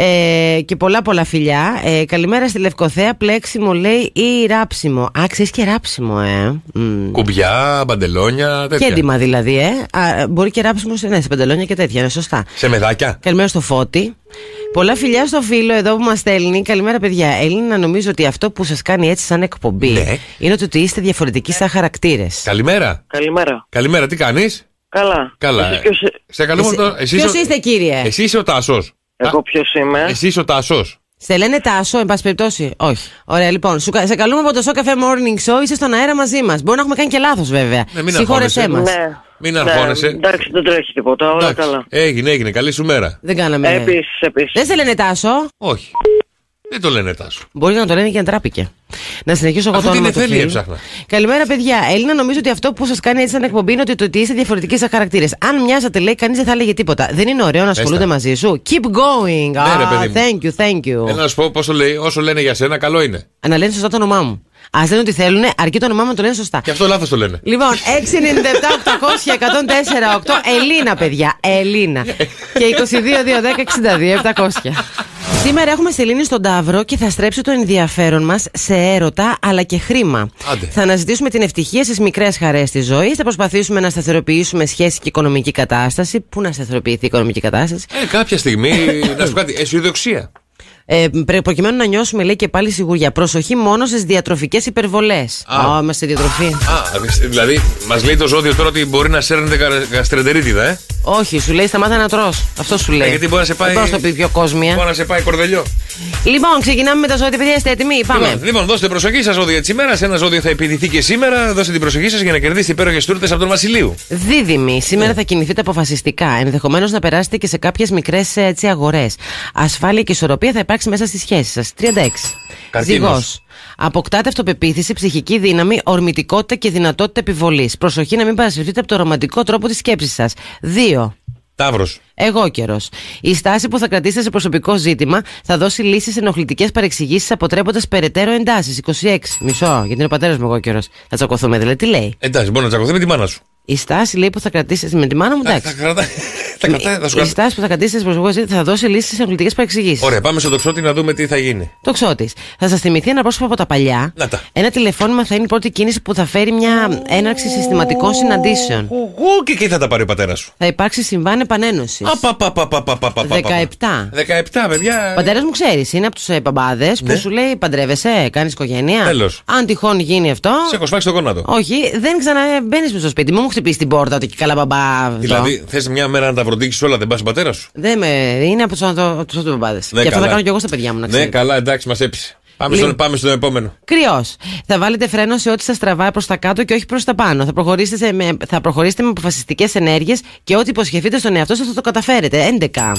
ε, και πολλά πολλά φιλιά. Ε, καλημέρα στη Λευκοθέα. Πλέξιμο λέει ή ράψιμο. Α, ξέρεις και ράψιμο, ε. Μμ. Κουμπιά, μπαντελόνια, τέτοια. Και έντοιμα δηλαδή, ε. Α, μπορεί και ράψιμο σε, ναι, σε παντελόνια και τέτοια, είναι σωστά. Σε μεδάκια. Καλημέρα στο Φώτη. Πολλά φιλιά στο φίλο εδώ που μας στέλνει. Καλημέρα, παιδιά. Έλληνα, νομίζω ότι αυτό που σας κάνει έτσι σαν εκπομπή Ναι. είναι ότι είστε διαφορετικοί σαν χαρακτήρες. Καλημέρα. Καλημέρα. Καλημέρα, τι κάνεις? Καλά. Καλά. Εσείς ποιος... Σε καλούμε Εσύ- το. Εσύ ποιος ο- είστε, κύριε? Εσύ είσαι ο Τάσος. Εγώ ποιος είμαι? Εσύ είσαι ο Τάσος. Σε λένε Τάσο, εν πάση περιπτώσει. Όχι. Ωραία, λοιπόν. Σου, κα- σε καλούμε από το Show Cafe Morning Show. Είσαι στον αέρα μαζί μας. Μπορεί να έχουμε κάνει και λάθος, βέβαια. Ναι, μην Συγχώρεσέ αγχώνεσαι. μας. Ναι. Μην Ναι, αγχώνεσαι. εντάξει, δεν τρέχει τίποτα. Όλα Εντάξει, καλά. Έγινε, έγινε. Καλή σου μέρα. Δεν κάναμε. Επίσης, επίσης. Δεν σε λένε Τάσο. Όχι. Δεν το λένε Τάσο. Μπορεί να το λένε και να τράπηκε. Να συνεχίσω εγώ Αφού το την όνομα του εφέλεια φίλου. ψάχνα. Καλημέρα, παιδιά. Έλληνα, νομίζω ότι αυτό που σας κάνει έτσι σαν εκπομπή είναι ότι, το ότι είστε διαφορετικοί σαν χαρακτήρες. Αν μοιάζατε, λέει, κανείς δεν θα έλεγε τίποτα. Δεν είναι ωραίο να ασχολούνται τα. μαζί σου. Keep going. Ναι, Ah, ρε, παιδί μου. thank you, thank you. Έλα να σου πω πώς το λέει. Όσο λένε για σένα, καλό είναι. Να λένε σωστά το όνομά μου. Ας λένε ότι θέλουν, αρκεί το όνομά μου να το λένε σωστά. Και αυτό λάθος το λένε. Λοιπόν, έξι εννιά επτά οκτακόσια εκατόν τέσσερα οκτώ. Ελίνα, παιδιά. Ελίνα. Και είκοσι δύο δύο δέκα εξήντα δύο επτακόσια. Σήμερα έχουμε Σελήνη στον Ταύρο και θα στρέψει το ενδιαφέρον μας σε έρωτα αλλά και χρήμα. Άντε. Θα αναζητήσουμε την ευτυχία στις μικρές χαρές της ζωής. Θα προσπαθήσουμε να σταθεροποιήσουμε σχέση και οικονομική κατάσταση. Πού να σταθεροποιηθεί η οικονομική κατάσταση? Ε, κάποια στιγμή, να σου πω κάτι, αισιοδοξία. Ε, πρε- προκειμένου να νιώσουμε, λέει, και πάλι σιγουριά. Προσοχή μόνο στις διατροφικές υπερβολές. Α. Α, είμαστε στη διατροφή. Α, δηλαδή, μας λέει το ζώδιο τώρα ότι μπορεί να σέρνετε γα- γαστρεντερίτιδα, ε. Όχι, σου λέει σταμάτα να τρως. Αυτό σου λέει. Ε, γιατί μπορεί να σε πάει. Δεν μπορώ να το πει πιο κόσμια. Μπορεί να σε πάει κορδελιό. Λοιπόν, ξεκινάμε με τα ζώδια, παιδιά. Είστε έτοιμοι? Πάμε. Λοιπόν, λοιπόν, δώστε προσοχή σας ζώδια της ημέρας. Ένα ζώδιο θα επιδηθεί και σήμερα. Δώστε την προσοχή σας για να κερδίσετε υπέροχες τούρτες από τον Βασιλείου. Δίδυμοι, σήμερα Ναι. θα κινηθείτε αποφασιστικά. Ενδεχομένως να περάσετε και σε κάποιες μικρές αγορές. Ασφάλεια και ισορροπία θα υπάρξει μέσα στη σχέση σας. τριάντα έξι. Καρκίνος. Ζυγός. Αποκτάτε αυτοπεποίθηση, ψυχική δύναμη, ορμητικότητα και δυνατότητα επιβολής. Προσοχή να μην παρασυρθείτε από το ρομαντικό τρόπο της σκέψης σας. δύο. Ταύρος. Εγώ καιρος. Η στάση που θα κρατήσετε σε προσωπικό ζήτημα θα δώσει λύσεις σε ενοχλητικές παρεξηγήσεις, αποτρέποντας περαιτέρω εντάσεις. είκοσι έξι. Μισό, γιατί είναι ο πατέρας μου εγώ καιρος. Θα τσακωθούμε, δηλαδή. Τι λέει? Εντάξει, μπορεί να τσακωθεί με τη μάνα σου. Η στάση, λέει, που θα κρατήσετε με τη μάνα μου, Θα εντάξει. κρατάει. Θα κρατάει, θα σου Η κρατάει. στάση που θα κρατήσετε σε προσωπικό ζήτημα θα δώσει λύσεις σε ενοχλητικές παρεξηγήσεις. Ωραία, πάμε στο τοξότη να δούμε τι θα γίνει. Το ξώτης. Θα σας θυμηθεί ένα πρόσωπο από τα παλιά. Να τα. Ένα τηλεφώνημα θα είναι η πρώτη κίνηση που θα φέρει μια έναρξη συστηματικών συναντήσεων. Ου, και εκεί θα τα πάρει ο πατέρας σου. Θα υπάρξει συμβάν επανένωσης. Απαπαπαπαπαπαπαπαπα. δεκαεπτά. δεκαεπτά, παιδιά. Ο πατέρας μου, ξέρεις, είναι από τους ε, μπαμπάδες που Ναι. σου λέει παντρεύεσαι, κάνεις οικογένεια. Τέλος. Αν τυχόν γίνει αυτό. Σε έχω σπάξει το γόνατο. Όχι, δεν ξαναμπαίνει στο σπίτι. Μου μου χτυπήσει την πόρτα ότι και καλά μπαμπά. αυτό. Δηλαδή, θες μια μέρα να τα βροντίξεις όλα, δεν πας στον πατέρα σου. Δεν με. Είναι από τους του μπαμπάδες. Ναι, και αυτό καλά. θα κάνω και εγώ στα παιδιά μου, να Ναι, ξέρετε. καλά, εντάξει, μας έπεισε. Πάμε, Λίγο. στον, πάμε στον επόμενο. Κρυός. Θα βάλετε φρένο σε ό,τι σας τραβάει προς τα κάτω και όχι προς τα πάνω. Θα προχωρήσετε, σε, με, θα προχωρήσετε με αποφασιστικές ενέργειες και ό,τι υποσχεθείτε στον εαυτό σας θα το καταφέρετε. έντεκα.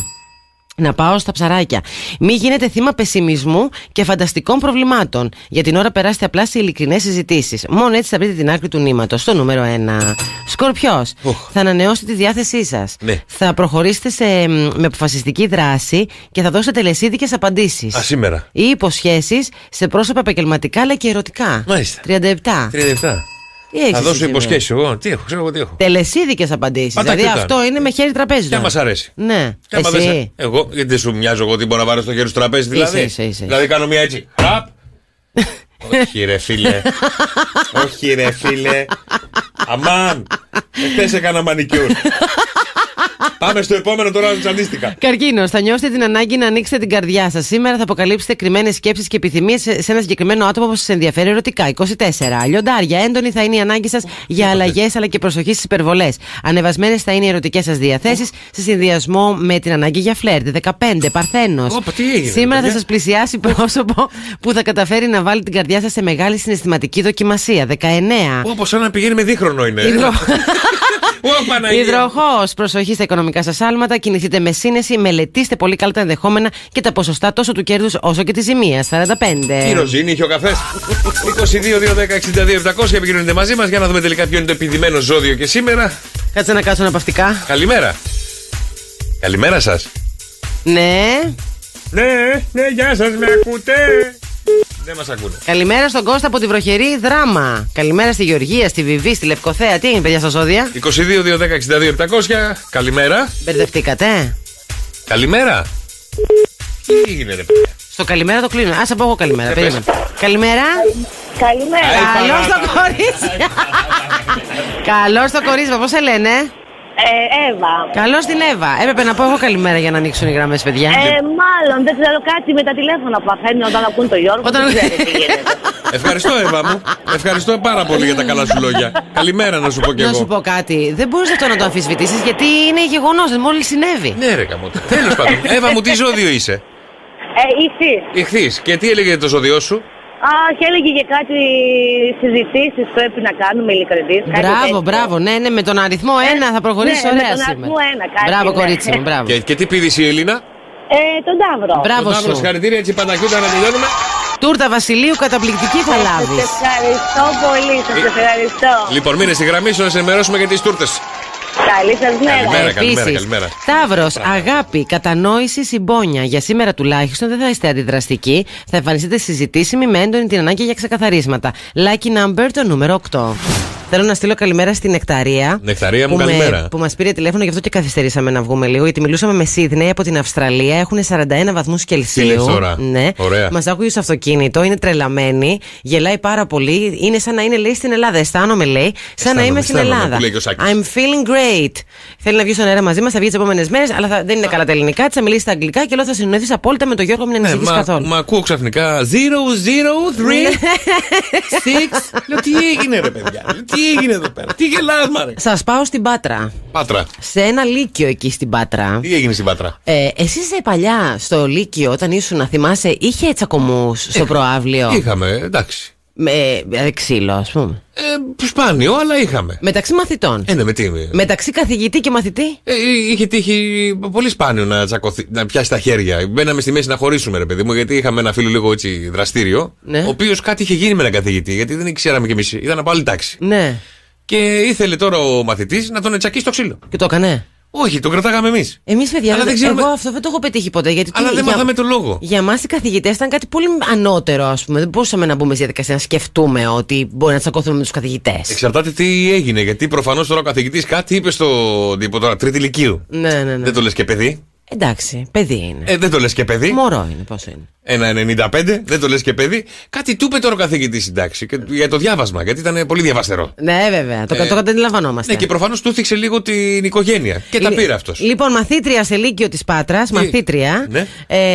Να πάω στα ψαράκια. Μην γίνετε θύμα πεσημισμού και φανταστικών προβλημάτων. Για την ώρα περάστε απλά σε ειλικρινές συζητήσεις. Μόνο έτσι θα βρείτε την άκρη του νήματος. Στο νούμερο ένα. Σκορπιός. Οχ. Θα ανανεώσετε τη διάθεσή σας. Ναι. Θα προχωρήσετε σε, με αποφασιστική δράση και θα δώσετε τελεσίδικες απαντήσεις. Α, σήμερα. Ή υποσχέσεις σε πρόσωπα επαγγελματικά αλλά και ερωτικά. Μάλιστα. τριάντα επτά. τριάντα επτά. Τι έχεις Θα εσύ, δώσω βέβαια? υποσχέσεις εγώ. Τι έχω, ξέρω εγώ τι έχω. Τελεσίδικες απαντήσεις. Πατάκι Δηλαδή ήταν. αυτό είναι με χέρι τραπέζι. Και αν τώρα. μας αρέσει. Ναι. Και άμα δεν σε- Εσύ. Εγώ, γιατί δεν σου μοιάζω εγώ ότι μπορώ να βάλω στο χέρι στο τραπέζι, δηλαδή. Είσαι, είσαι, είσαι. Δηλαδή κάνω μία έτσι. Ραπ. Όχι ρε φίλε. Όχι ρε φίλε. Αμάν. Εχθές έκανα μανικιούρ. Πάμε στο επόμενο τώρα, τσαντίστηκα. Καρκίνος, θα νιώσετε την ανάγκη να ανοίξετε την καρδιά σας. Σήμερα θα αποκαλύψετε κρυμμένες σκέψεις και επιθυμίες σε, σε ένα συγκεκριμένο άτομο που σας ενδιαφέρει ερωτικά. είκοσι τέσσερα. Λιοντάρια, έντονη θα είναι η ανάγκη σας για αλλαγές αλλά και προσοχή στις υπερβολές. Ανεβασμένες θα είναι οι ερωτικές σας διαθέσεις σε συνδυασμό με την ανάγκη για φλερτ. δεκαπέντε. Παρθένος. Σήμερα θα σας πλησιάσει πρόσωπο που θα καταφέρει να βάλει την καρδιά σας σε μεγάλη συναισθηματική δοκιμασία. δεκαεννέα. Όπως σαν να πηγαίνει με δίχρονο είναι. Υδροχόος, προσοχή στα οικονομικά σας άλματα, κινηθείτε με σύνεση, μελετήστε πολύ καλά τα ενδεχόμενα και τα ποσοστά τόσο του κέρδους όσο και της ζημίας. σαράντα πέντε. Η Ροζίνη είχε ο καφές. είκοσι δύο, δύο δέκα, εξήντα δύο, επτακόσια επικοινωνείτε μαζί μας για να δούμε τελικά ποιο είναι το επιδημένο ζώδιο και σήμερα. Κάτσε να κάτσω αναπαυτικά. Καλημέρα. Καλημέρα σας. Ναι. Ναι, ναι, γεια σας, με ακούτε? Δεν μας ακούνε. Καλημέρα στον Κώστα από τη βροχερή Δράμα. Καλημέρα στη Γεωργία, στη Βιβή, στη Λευκοθέα. Τι έγινε, παιδιά, στα ζώδια? είκοσι δύο, δύο δέκα, εξήντα δύο, επτακόσια. Καλημέρα. Μπερδευτήκατε? Καλημέρα. Τι έγινε, ρε παιδιά? Στο καλημέρα το κλείνω. Άσε πω εγώ καλημέρα. Ε, Περίμενε. Καλημέρα. Καλημέρα. Καλώς το κορίτσι. Καλώς το κορίτσι, πώς σε λένε? Ε, Εύα. Καλώς την Εύα. Έπρεπε να πω εγώ καλημέρα για να ανοίξουν οι γραμμές, παιδιά. Ε, μάλλον δεν ξέρω κάτι με τα τηλέφωνα που αφήνουν όταν ακούν το Γιώργο. Όταν- Δεν ξέρω τι γίνεται. Ευχαριστώ, Εύα μου. Ευχαριστώ πάρα πολύ για τα καλά σου λόγια. Καλημέρα, να σου πω κι Να σου εγώ. πω κάτι. Δεν μπορείς αυτό να το αμφισβητήσεις γιατί είναι γεγονός. Μόλις συνέβη. Ναι, ρε καμώτα. Τέλος πάντων. Εύα μου, τι ζώδιο είσαι? Ε, ηχθείς. Ιχθύς. Και τι έλεγε το ζώδιό σου? Αχ, έλεγε για κάτι συζητήσεις πρέπει να κάνουμε ειλικρινείς. κάτι Μπράβο, τέτοιο. μπράβο. Ναι, ναι, με τον αριθμό ένα θα προχωρήσει ναι, με ωραία τον σήμερα. αριθμό ένα, κάτι, Μπράβο, ναι. κορίτσι μου, μπράβο. Και, και τι πήδησε η Ελίνα? Ε, τον Ταύρο. Μπράβο Τον Ταύρο, σου. συγχαρητήρια, έτσι παντακιούτα να τελειώνουμε. Τούρτα Βασιλείου καταπληκτική θα Σας λάβεις. ευχαριστώ πολύ, σας ευχαριστώ. Λοιπόν, μείνε στη γραμμή σου να σε ενημερώσουμε για τις τούρτες. Καλή σας μέρα. Καλημέρα, καλημέρα, Επίσης, καλημέρα. Ταύρος, αγάπη, κατανόηση, συμπόνια. Για σήμερα τουλάχιστον δεν θα είστε αντιδραστικοί. Θα εμφανιστείτε συζητήσιμοι με έντονη την ανάγκη για ξεκαθαρίσματα. Lucky number το νούμερο οκτώ. Θέλω να στείλω καλημέρα στην Νεκταρία. Νεκταρία μου, που καλημέρα. Με, που μας πήρε τηλέφωνο, γι' αυτό και καθυστερήσαμε να βγούμε λίγο. Γιατί μιλούσαμε με Σίδνεϊ από την Αυστραλία. Έχουν σαράντα ένα βαθμούς Τι λες Κελσίου. τώρα? Ναι. Ωραία. Μας άκουγε στο αυτοκίνητο. Είναι τρελαμένη. Γελάει πάρα πολύ. Είναι σαν να είναι, λέει, στην Ελλάδα. Αισθάνομαι, λέει, σαν Αισθάνομαι, να είμαι στην αισθάνομαι, Ελλάδα. που λέει και ο Σάκης. I'm feeling great. Θέλει να βγει στον αέρα μαζί μας, θα βγει τις επόμενες μέρες, αλλά θα, δεν είναι καλά τα ελληνικά. Της θα μιλήσει στα αγγλικά και λέω θα συνοηθείς απόλυτα με τον Γιώργο, μην Ναι, ανησυχείς μα, καθόλου. μα ακούω ξαφνικά zero zero three six. Λέω τι έγινε, ρε παιδιά? Λέω, τι έγινε εδώ πέρα? Τι γελάς, μάρε? Σας πάω στην Πάτρα. Πάτρα. Σε ένα λύκειο εκεί στην Πάτρα. Τι έγινε στην Πάτρα? Ε, εσύ σε παλιά στο λύκειο, όταν ήσουν να θυμάσαι, είχε τσακωμούς στο προάβλιο. Είχαμε, εντάξει. Με ε, ξύλο, ας πούμε. Ε, σπάνιο, αλλά είχαμε. Μεταξύ μαθητών. Ε, ναι, με τι. Μεταξύ καθηγητή και μαθητή. Ε, είχε τύχει πολύ σπάνιο να, τσακωθεί, να πιάσει τα χέρια. Μπαίναμε στη μέση να χωρίσουμε, ρε παιδί μου, γιατί είχαμε ένα φίλο λίγο έτσι δραστήριο. Ναι. Ο οποίος κάτι είχε γίνει με έναν καθηγητή, γιατί δεν ξέραμε κι εμείς. Ήταν από άλλη τάξη. Ναι. Και ήθελε τώρα ο μαθητής να τον τσακίσει στο ξύλο. Και το έκανε. Όχι, τον κρατάγαμε εμείς. Εμείς, παιδιά, Αλλά δεν, δεν ξέρουμε- εγώ αυτό δεν το έχω πετύχει ποτέ. Γιατί Αλλά τι- δεν για- μάθαμε τον λόγο. Για μας οι καθηγητές ήταν κάτι πολύ ανώτερο, ας πούμε. Δεν μπορούσαμε να μπούμε στη διαδικασία να σκεφτούμε ότι μπορεί να τσακώθουμε με τους καθηγητές. Εξαρτάται τι έγινε, γιατί προφανώς τώρα ο καθηγητής κάτι είπε στο τύπο τώρα, τρίτη λυκείου. Ναι, ναι, ναι. Δεν το λες και παιδί. Εντάξει, παιδί είναι. Ε, δεν το λες και παιδί. Μωρό είναι, πόσο είναι. Ένα ενενήντα πέντε, δεν το λες και παιδί. Κάτι του είπε τώρα ο καθηγητής στην τάξη και για το διάβασμα, γιατί ήταν πολύ διαβαστερό. Ναι, βέβαια, το, Ε, το καταλαβαίνόμαστε. Ναι, και προφανώς του θίξε λίγο την οικογένεια. Και τα Λι- πήρε αυτός. Λοιπόν, μαθήτρια σε λύκειο της Πάτρας, μαθήτρια. Ναι.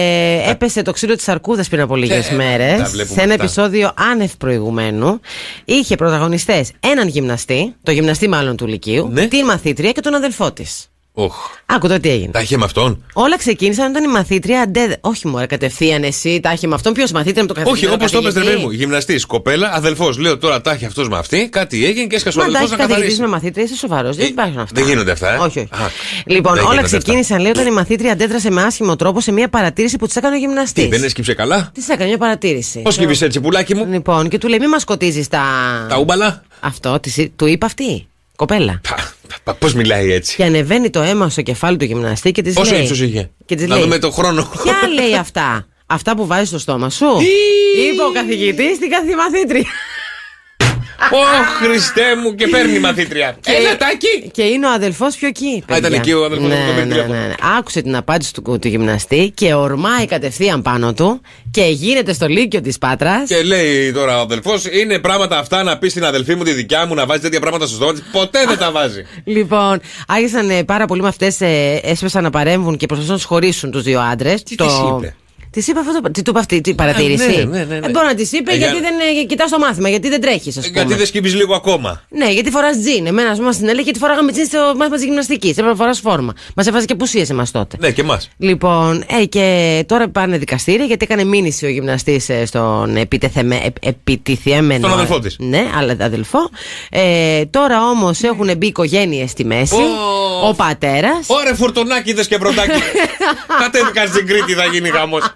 Ε, έπεσε το ξύλο της αρκούδας πριν από λίγες Ε, μέρες. τα βλέπουμε Σε ένα αυτά. επεισόδιο άνευ προηγουμένου. Είχε πρωταγωνιστές έναν γυμναστή, το γυμναστή μάλλον του λυκείου, Ναι. την μαθήτρια και τον αδελφό της. Οχ. Άκου τώρα τι έγινε. Τα είχε με αυτόν. Όλα ξεκίνησαν όταν η μαθήτρια αντέ... Όχι, μωρέ, κατευθείαν εσύ τα είχε με αυτόν. Ποιος μαθήτρια με το καθηγητή? Όχι, όπως το είπες, καθηγητή? ρε μου. Γυμναστής, κοπέλα, αδελφός. Λέω τώρα τα είχε αυτός με αυτή, κάτι έγινε και έσκασε ο Μα τα αδελφός έχει να καθηγητής καθαρίσει. με μαθήτρια, είσαι σοβαρός. Δεν Ε, υπάρχουν αυτά. δεν γίνονται αυτά, ε. Όχι, όχι. Α, Λοιπόν, δεν όλα γίνονται αυτά. ξεκίνησαν, λέει, όταν η μαθήτρια αντέδρασε με άσχημο τρόπο σε μια παρατήρηση που της έκανε ο Τι, γυμναστής. δεν έσκυψε καλά. Της έκανε μια παρατήρηση. Πώς σκύβεις έτσι, πουλάκι μου. Λοιπόν, και του λέει: μη μας σκοτίζεις τα. Τα ούμπαλα. Αυτό, της, του είπε αυτή. Κοπέλα. Πώς μιλάει έτσι. Και ανεβαίνει το αίμα στο κεφάλι του γυμναστή και της Πόσο λέει. ύψος είχε? Και της Να λέει, δούμε το χρόνο. ποια λέει αυτά. Αυτά που βάζεις στο στόμα σου. Είπε ο καθηγητής στην καθημαθήτρια. Ω Χριστέ μου, και παίρνει μαθήτρια. Έλα, Τάκη. Και είναι ο αδελφός πιο εκεί. Α, ήταν εκεί ο αδελφός. Ναι, ναι, ναι, ναι. Άκουσε την απάντηση του, του γυμναστή και ορμάει κατευθείαν πάνω του και γίνεται στο Λύκειο της Πάτρας. Και λέει τώρα ο αδελφός, είναι πράγματα αυτά να πει στην αδελφή μου τη δικιά μου να βάζει τέτοια πράγματα στο στόμα της. Ποτέ δεν τα βάζει. Λοιπόν, άρχισαν ε, πάρα πολλοί μαθητές, ε, έσπεσαν να παρέμβουν και προσπαθούν να σχολήσουν τους δύο άντρες. Τι το... της είπε? Τη είπε αυτό το. Τι του είπε αυτή η παρατήρηση. Ναι, ναι, ναι, ναι. Ε, μπορεί να τη είπε ε, γιατί για... δεν ε, κοιτάς το μάθημα, γιατί δεν τρέχεις, ας πούμε. Γιατί δεν σκύβεις λίγο ακόμα. Ναι, γιατί φοράς τζιν. Εμένα, ας πούμε, στην έλεγε γιατί φοράγαμε τζιν στο μάθημα της γυμναστικής. Έπρεπε να φοράς φόρμα. Μας έβαζε και απουσίες εμάς τότε. Ναι, και εμάς. Λοιπόν, ε, και τώρα πάνε δικαστήρια γιατί έκανε μήνυση ο γυμναστής ε, στον επιτεθεμε... ε, επιτιθέμενο. Τον αδελφό της. Ναι, αλλά αδελφό. Ε, τώρα όμως έχουν μπει οικογένειες στη μέση. Oh. Ο πατέρας. Ωρε φουρτουνάκιδες και πρωτάκι. Κατέβηκαν στην Κρήτη, θα γίνει χαμός.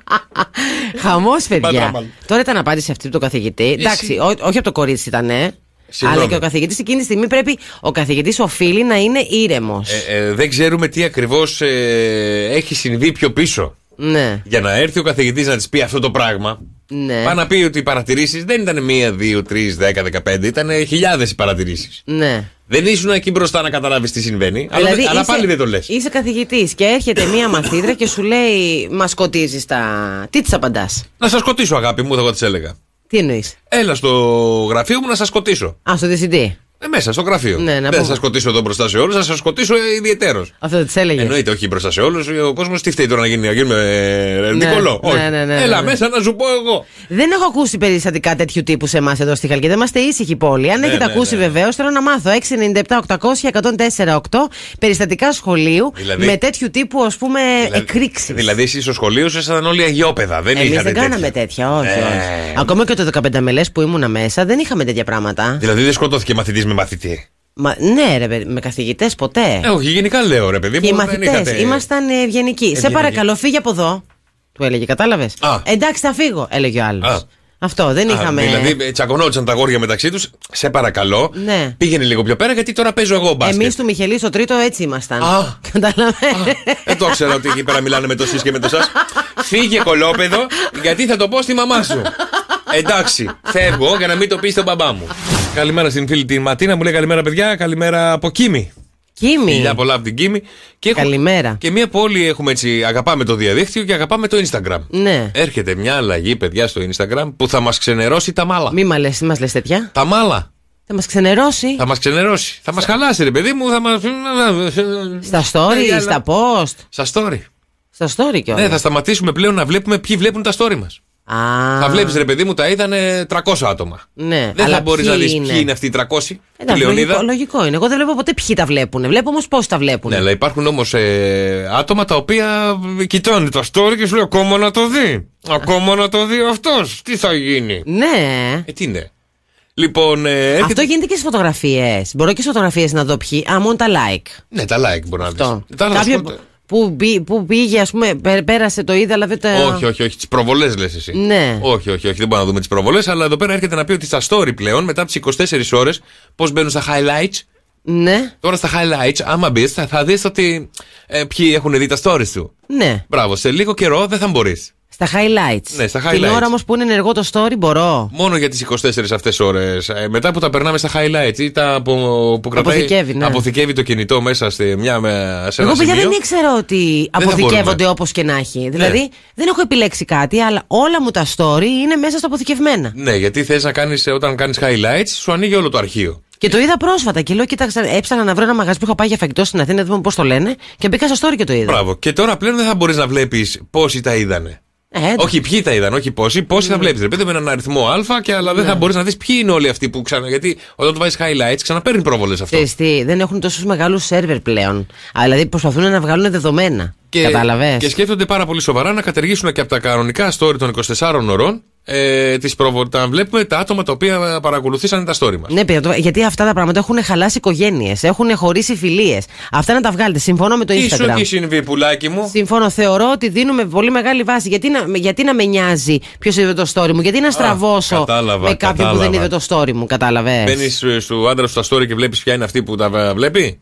Χαμός, παιδιά. Τώρα ήταν απάντηση αυτή του καθηγητή. Εσύ... Εντάξει, ό, όχι από το κορίτσι ήταν, ε. Αλλά και ο καθηγητής εκείνη τη στιγμή πρέπει. Ο καθηγητής οφείλει να είναι ήρεμος. Ε, ε, δεν ξέρουμε τι ακριβώς ε, έχει συμβεί πιο πίσω. Ναι. Για να έρθει ο καθηγητής να της πει αυτό το πράγμα. Ναι. Πάει να πει ότι οι παρατηρήσεις δεν ήταν μία, δύο, τρεις, δέκα, δεκαπέντε. Ήταν χιλιάδες οι παρατηρήσεις. Ναι. Δεν ήσουν εκεί μπροστά να καταλάβεις τι συμβαίνει. Δηλαδή, αλλά, αλλά είσαι, πάλι δεν το λες. Είσαι καθηγητής και έρχεται μία μαθήτρια και σου λέει μα σκοτίζεις τα. Τι της απαντάς? Να σας σκοτήσω, αγάπη μου, θα εγώ της έλεγα. Τι εννοείς? Έλα στο γραφείο μου να σας σκοτήσω. Α, στο ντι σι ντι. Ε, μέσα στο γραφείο. Ναι, δεν θα σας σκοτήσω εδώ μπροστά σε όλους, θα σας σκοτήσω ιδιαιτέρως. Αυτό δεν της έλεγες? Εννοείται, όχι μπροστά σε όλους. Ο κόσμος τι φταίει τώρα να γίνει, να γίνουμε ε, ναι, Νικολό. Ναι, όχι. ναι, ναι, ναι, Έλα ναι. μέσα να σου πω εγώ. Δεν έχω ακούσει περιστατικά τέτοιου τύπου σε εμάς εδώ στη Χαλκίδα. Είμαστε ήσυχοι πόλη. Αν ναι, έχετε ναι, ακούσει, ναι. βεβαίως θέλω να μάθω. έξι εννιά επτά οκτακόσια εκατόν τέσσερα οκτώ περιστατικά σχολείου δηλαδή, με τέτοιου τύπου, ας πούμε, δηλαδή, εκρήξεις. Δηλαδή, εσείς στο σχολείο σας ήταν όλοι αγιόπαιδα. Δεν Εμείς είχατε δεν τέτοια. κάναμε τέτοια, όχι. Ε... όχι. Ακόμα και το δεκαπέντε μελές που ήμουνα μέσα δεν είχαμε τέτοια πράγματα. Δηλαδή, δεν σκοτώθηκε μαθητής με μαθητή. Μα, ναι, ρε παιδί, με καθηγητές ποτέ. Ε, όχι, γενικά λέω, ρε παιδί μου. Και οι μαθητές είχατε... ήμασταν ευγενικοί. Σε παρακαλώ, φύγε από εδώ. Του έλεγε, κατάλαβες. Εντάξει, θα φύγω, έλεγε ο άλλος. Αυτό δεν Α, είχαμε. Δηλαδή, τσακωνόντουσαν τα αγόρια μεταξύ τους. Σε παρακαλώ, ναι. Πήγαινε λίγο πιο πέρα, γιατί τώρα παίζω εγώ μπάσκετ. Εμείς του Μιχελή στο τρίτο έτσι ήμασταν. Α, κατάλαβες. Δεν το ήξερα ότι εκεί πέρα μιλάνε με το σεις και με το σας. Φύγε κολόπεδο, γιατί θα το πω στη μαμά σου. Εντάξει, φεύγω για να μην το πει στον μπαμπά μου. Καλημέρα στην φίλη τη Ματίνα, μου λέει καλημέρα παιδιά, καλημέρα από Κίμη. Κίμη. Φιλιά πολλά από την Κίμη. Και έχω... Καλημέρα. Και μία πόλη έχουμε έτσι, αγαπάμε το διαδίκτυο και αγαπάμε το Instagram. Ναι. Έρχεται μια αλλαγή, παιδιά, στο Instagram που θα μας ξενερώσει τα μάλα. Μη μα λες, μη μας λες τέτοια. Τα μάλα. Θα μας ξενερώσει. Θα μας ξενερώσει. Θα μας χαλάσει, ρε παιδί μου. Θα μας... Στα story, στα post. Στα story. Στα story κιόλας. Ναι, θα σταματήσουμε πλέον να βλέπουμε ποιοι βλέπουν τα story μας. Α. Θα βλέπεις, ρε παιδί μου, τα είδανε τριακόσια άτομα. Ναι, δεν αλλά θα μπορείς να δεις είναι. ποιοι είναι αυτοί οι τριακόσιοι. Εντάξει, λογικό, λογικό είναι. Εγώ δεν βλέπω ποτέ ποιοι τα βλέπουν. Βλέπω όμως πώς τα βλέπουν. Ναι, αλλά υπάρχουν όμως ε, άτομα τα οποία κοιτάνε τα story και σου λέει ακόμα να το δει. Ακόμα να το δει αυτός. Τι θα γίνει. Ναι. Ε, τι είναι. Λοιπόν, ε, έρχεται... Αυτό γίνεται και στις φωτογραφίες. Μπορώ και στις φωτογραφίες να δω ποιοι. Α, μόνο τα like. Ναι, τα like μπορώ να δεις. Κάποιο που, που πήγε, ας πούμε, πέρασε το είδα, αλλά δεν τα. Όχι, όχι, όχι. Τις προβολές λες εσύ. Ναι. Όχι, όχι, όχι. Δεν μπορούμε να δούμε τις προβολές, αλλά εδώ πέρα έρχεται να πει ότι στα story πλέον, μετά από τις είκοσι τέσσερις ώρες, πώς μπαίνουν στα highlights. Ναι. Τώρα στα highlights, άμα μπεις, θα, θα δεις ότι ε, ποιοι έχουν δει τα stories του. Ναι. Μπράβο, σε λίγο καιρό δεν θα μπορείς. Στα highlights. Ναι, στα highlights. Την ώρα όμως που είναι ενεργό το story μπορώ. Μόνο για τις είκοσι τέσσερις αυτές ώρες. Ε, μετά που τα περνάμε στα highlights ή τα που, που κρατάει. Αποθηκεύει, ναι. Αποθηκεύει το κινητό μέσα σε, μια, σε ένα Εγώ, παιδιά, σημείο. δεν ήξερα ότι δεν αποθηκεύονται όπως και να έχει. Δηλαδή, ναι. Δεν έχω επιλέξει κάτι, αλλά όλα μου τα story είναι μέσα στο αποθηκευμένα. Ναι, γιατί θες να κάνεις, όταν κάνεις highlights, σου ανοίγει όλο το αρχείο. Και το είδα πρόσφατα και λέω: κοίταξα, έψαχνα να βρω ένα μαγαζί που είχα πάει για φαγητό στην Αθήνα, δεν δούμε πώς το λένε. Και μπήκα στο story και το είδα. Μπράβο. Και τώρα πλέον δεν θα μπορείς να βλέπεις πόσοι τα είδανε. Ε, όχι ποιοι τα είδαν, όχι πόσοι. Πόσοι mm. θα βλέπεις. Ρε με έναν αριθμό Α, και, αλλά δεν mm. θα μπορείς να δεις ποιοι είναι όλοι αυτοί που ξανα. Γιατί όταν του βάζεις highlights, ξαναπαίρνει προβολές αυτό. Ξέρεις τι, δεν έχουν τόσους μεγάλους σερβερ πλέον. Α, δηλαδή προσπαθούν να βγάλουν δεδομένα. Και, κατάλαβες. Και σκέφτονται πάρα πολύ σοβαρά να καταργήσουν και από τα κανονικά story των είκοσι τεσσάρων ωρών. Ε, τις προβο... τα βλέπουμε τα άτομα τα οποία παρακολουθήσαν τα story μας. Ναι, παιδιά, γιατί αυτά τα πράγματα έχουν χαλάσει οικογένειες, έχουν χωρίσει φιλίες. Αυτά να τα βγάλετε. Συμφωνώ με το Instagram. Τι σου έχει συμβεί, πουλάκι μου. Συμφωνώ. Θεωρώ ότι δίνουμε πολύ μεγάλη βάση. Γιατί να, γιατί να με νοιάζει ποιος είδε το story μου, γιατί να στραβώσω κατάλαβα, με κάποιον κατάλαβα. που δεν είδε το story μου, κατάλαβες. Μπαίνεις στο άντρα σου στα story και βλέπεις ποια είναι αυτή που τα βλέπει.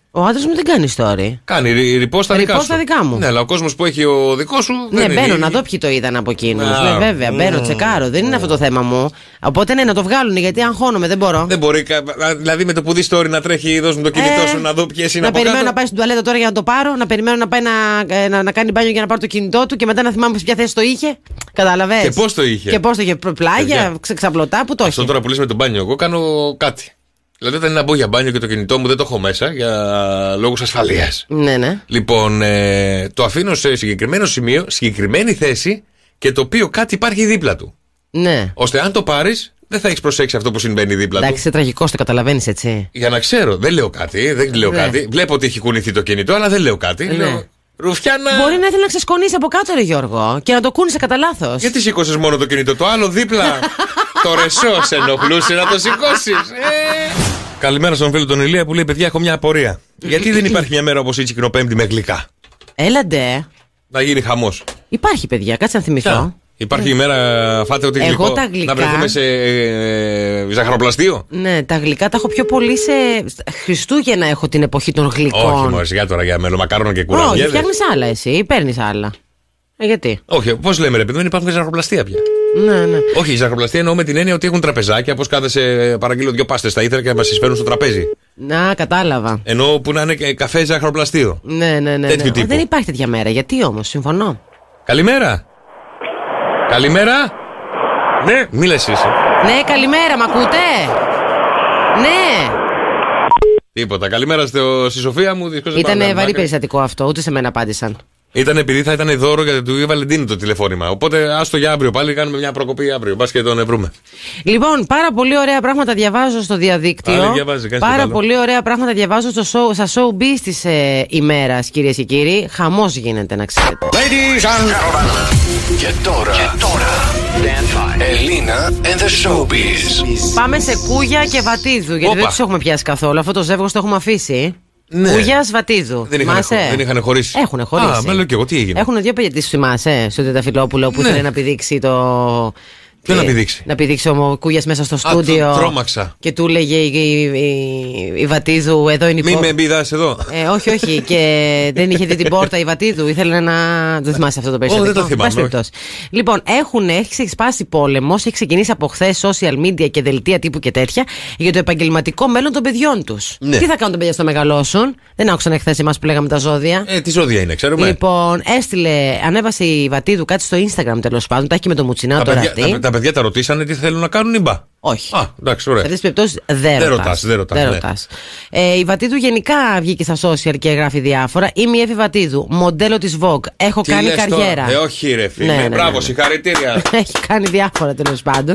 Ο άντρας μου δεν κάνει story. Κάνει ρηπό στα δικά Ρηπό σου. στα δικά μου. Ναι, αλλά ο κόσμος που έχει ο δικό σου. Ναι, δεν μπαίνω είναι... να δω ποιοι το είδαν από εκείνους. Α, Ναι, βέβαια, μπαίνω, mm, τσεκάρω. Δεν είναι mm. αυτό το θέμα μου. Οπότε ναι, να το βγάλουν γιατί αγχώνομαι, δεν μπορώ. Δεν μπορεί, κα- δηλαδή με το που δει story να τρέχει, δώσ' μου το κινητό Ε, σου να δω ποιες είναι να από περιμένω κάτω. να πάει στην τουαλέτα τώρα για να το πάρω, να περιμένω να πάει να, ε, να, να κάνει μπάνιο για να πάρω το κινητό του και μετά να θυμάμαι σε ποια θέση το είχε. Κατάλαβες. Και πώς το είχε. Και πώς το είχε. Πλάγια, Παιδιά, ξεξαπλωτά, που το Αυτό είχε. τώρα που λες με τον μπάνιο, εγώ κάνω κάτι. Δηλαδή όταν είναι να μπω για μπάνιο και το κινητό μου δεν το έχω μέσα για λόγους ασφαλείας. Ναι, ναι. Λοιπόν, ε, το αφήνω σε συγκεκριμένο σημείο, συγκεκριμένη θέση και το οποίο κάτι υπάρχει δίπλα του. Ναι. Ώστε αν το πάρεις, δεν θα έχεις προσέξει αυτό που συμβαίνει δίπλα Εντάξει, του. είσαι τραγικός, το καταλαβαίνεις έτσι. Για να ξέρω, δεν λέω κάτι, δεν λέω Ναι. κάτι. Βλέπω ότι έχει κουνηθεί το κινητό, αλλά δεν λέω κάτι. Ναι. Λέω, Ρουφιάνα. Μπορεί να ήθελε να ξεσκονίσει από κάτω, ρε Γιώργο, και να το κούνησε κατά λάθος. Γιατί σήκωσες μόνο το κινητό, το άλλο δίπλα. Το ρεσό σε ενοχλούσε να το σηκώσεις. Ε. Καλημέρα στον φίλο τον Ηλία που λέει: Παιδιά, έχω μια απορία. Γιατί δεν υπάρχει μια μέρα όπως η Τσικνοπέμπτη με γλυκά? Έλαντε. Να γίνει χαμός. Υπάρχει, παιδιά, κάτσε να θυμηθώ. Υπάρχει η μέρα, φάτε ό,τι Εγώ γλυκό. τα γλυκά- Να βρεθούμε σε ε, ε, ζαχαροπλαστείο. Ναι, τα γλυκά τα έχω πιο πολύ σε. Χριστούγεννα έχω την εποχή των γλυκών. Όχι, μόλις σιγά τώρα για μελομακάρονο και Όχι, κουραμπιέδες. φτιάχνει άλλα εσύ ή παίρνει άλλα. Ε, γιατί. Όχι, πώς λέμε ρε παιδί, δεν υπάρχουν ζαχαροπλαστεία πια. Ναι, ναι. Όχι, η ζαχαροπλαστεία εννοώ με την έννοια ότι έχουν τραπεζάκια. Πώς κάθεσαι, παραγγείλω δύο πάστες στα ήθερα και μας τις φέρνουν στο τραπέζι. Να, κατάλαβα. Ενώ που να είναι και καφέ ζαχαροπλαστείο. Ναι, ναι, ναι. Τέτοιου ναι. τύπου. Δεν υπάρχει τέτοια μέρα. Γιατί όμως, συμφωνώ. Καλημέρα. Καλημέρα. Ναι, μίλα εσύ. Ναι, καλημέρα, μ' ακούτε. Ναι. Τίποτα. Καλημέρα στο, στη Σοφία μου. Ήταν βαρύ περιστατικό αυτό, ούτε σε μένα απάντησαν. Ήταν επειδή θα ήταν δώρο για του Βαλεντίνου το τηλεφώνημα. Οπότε άστο για αύριο πάλι, κάνουμε μια προκοπή αύριο. Μπας και τον βρούμε. Λοιπόν, πάρα πολύ ωραία πράγματα διαβάζω στο διαδίκτυο. Πάλι διαβάζει, κάνεις πάρα το καλό. πολύ ωραία πράγματα διαβάζω στο show, στα showbiz της ε, ημέρας, κυρίες και κύριοι. Χαμός γίνεται, να ξέρετε. Ladies and Και τώρα, και τώρα Ελίνα and the Showbiz. Πάμε σε Κούγια και Βατίδου, γιατί Όπα. δεν τους έχουμε πιάσει καθόλου. Αυτό το ζεύγος το έχουμε αφήσει. Ναι. Κούγιας Βατίδου. Δεν είχαν, Θυμάσαι? δεν είχαν χωρίσει. Έχουν χωρίσει. Α, με λέω και εγώ τι έγινε. Έχουν δύο παιδιά, τις θυμάσαι, στο Τεταφυλόπουλο που Ναι. ήθελε να πηδήξει το. Ποιο να ε, πηδήξει? Να πηδήξει ο Κούγιας μέσα στο στούντιο. τρ- τρόμαξα. Και του έλεγε η, η, η, η Βατίδου, εδώ είναι η Μη πόρτα. με εμπειδάς εδώ. Ε, όχι, όχι. Και δεν είχε δει την πόρτα η Βατίδου. Ήθελε να. Δεν θυμάσαι αυτό το περιστατικό. δεν το θυμάμαι, Πάση περιπτώσει. Λοιπόν, έχουν, έχει ξεσπάσει πόλεμο, έχει ξεκινήσει από χθε social media και δελτία τύπου και τέτοια για το επαγγελματικό μέλλον των παιδιών του. Ναι. Τι θα κάνουν τα παιδιά στο μεγαλώσουν. Δεν άκουσαν εχθέ εμά που λέγαμε τα ζώδια. Ε, τι ζώδια είναι, ξέρουμε. Λοιπόν, έστειλε, ανέβασε η Βατίδου κάτι στο Instagram τέλος πάντων. Τα έχει και με το μουτσινά τα, τώρα παιδιά, αυτή. τα, τα παιδιά τα ρωτήσανε τι θέλουν να κάνουν ή μπα. Όχι. Α, εντάξει, ωραία. Σε αυτές τις περιπτώσεις δεν Δεν ρωτάς. ρωτάς, δεν ρωτάς, ναι. ρωτάς. Ε, η Βατίδου γενικά βγήκε στα social και γράφει διάφορα. Είμαι η Εύη Βατίδου, μοντέλο της Vogue. Έχω Τι κάνει λες καριέρα. τώρα? Ε, όχι, ρε φίλε. Ναι, ναι, ναι, Μπράβο, ναι. συγχαρητήρια. Έχει κάνει διάφορα τέλος πάντων.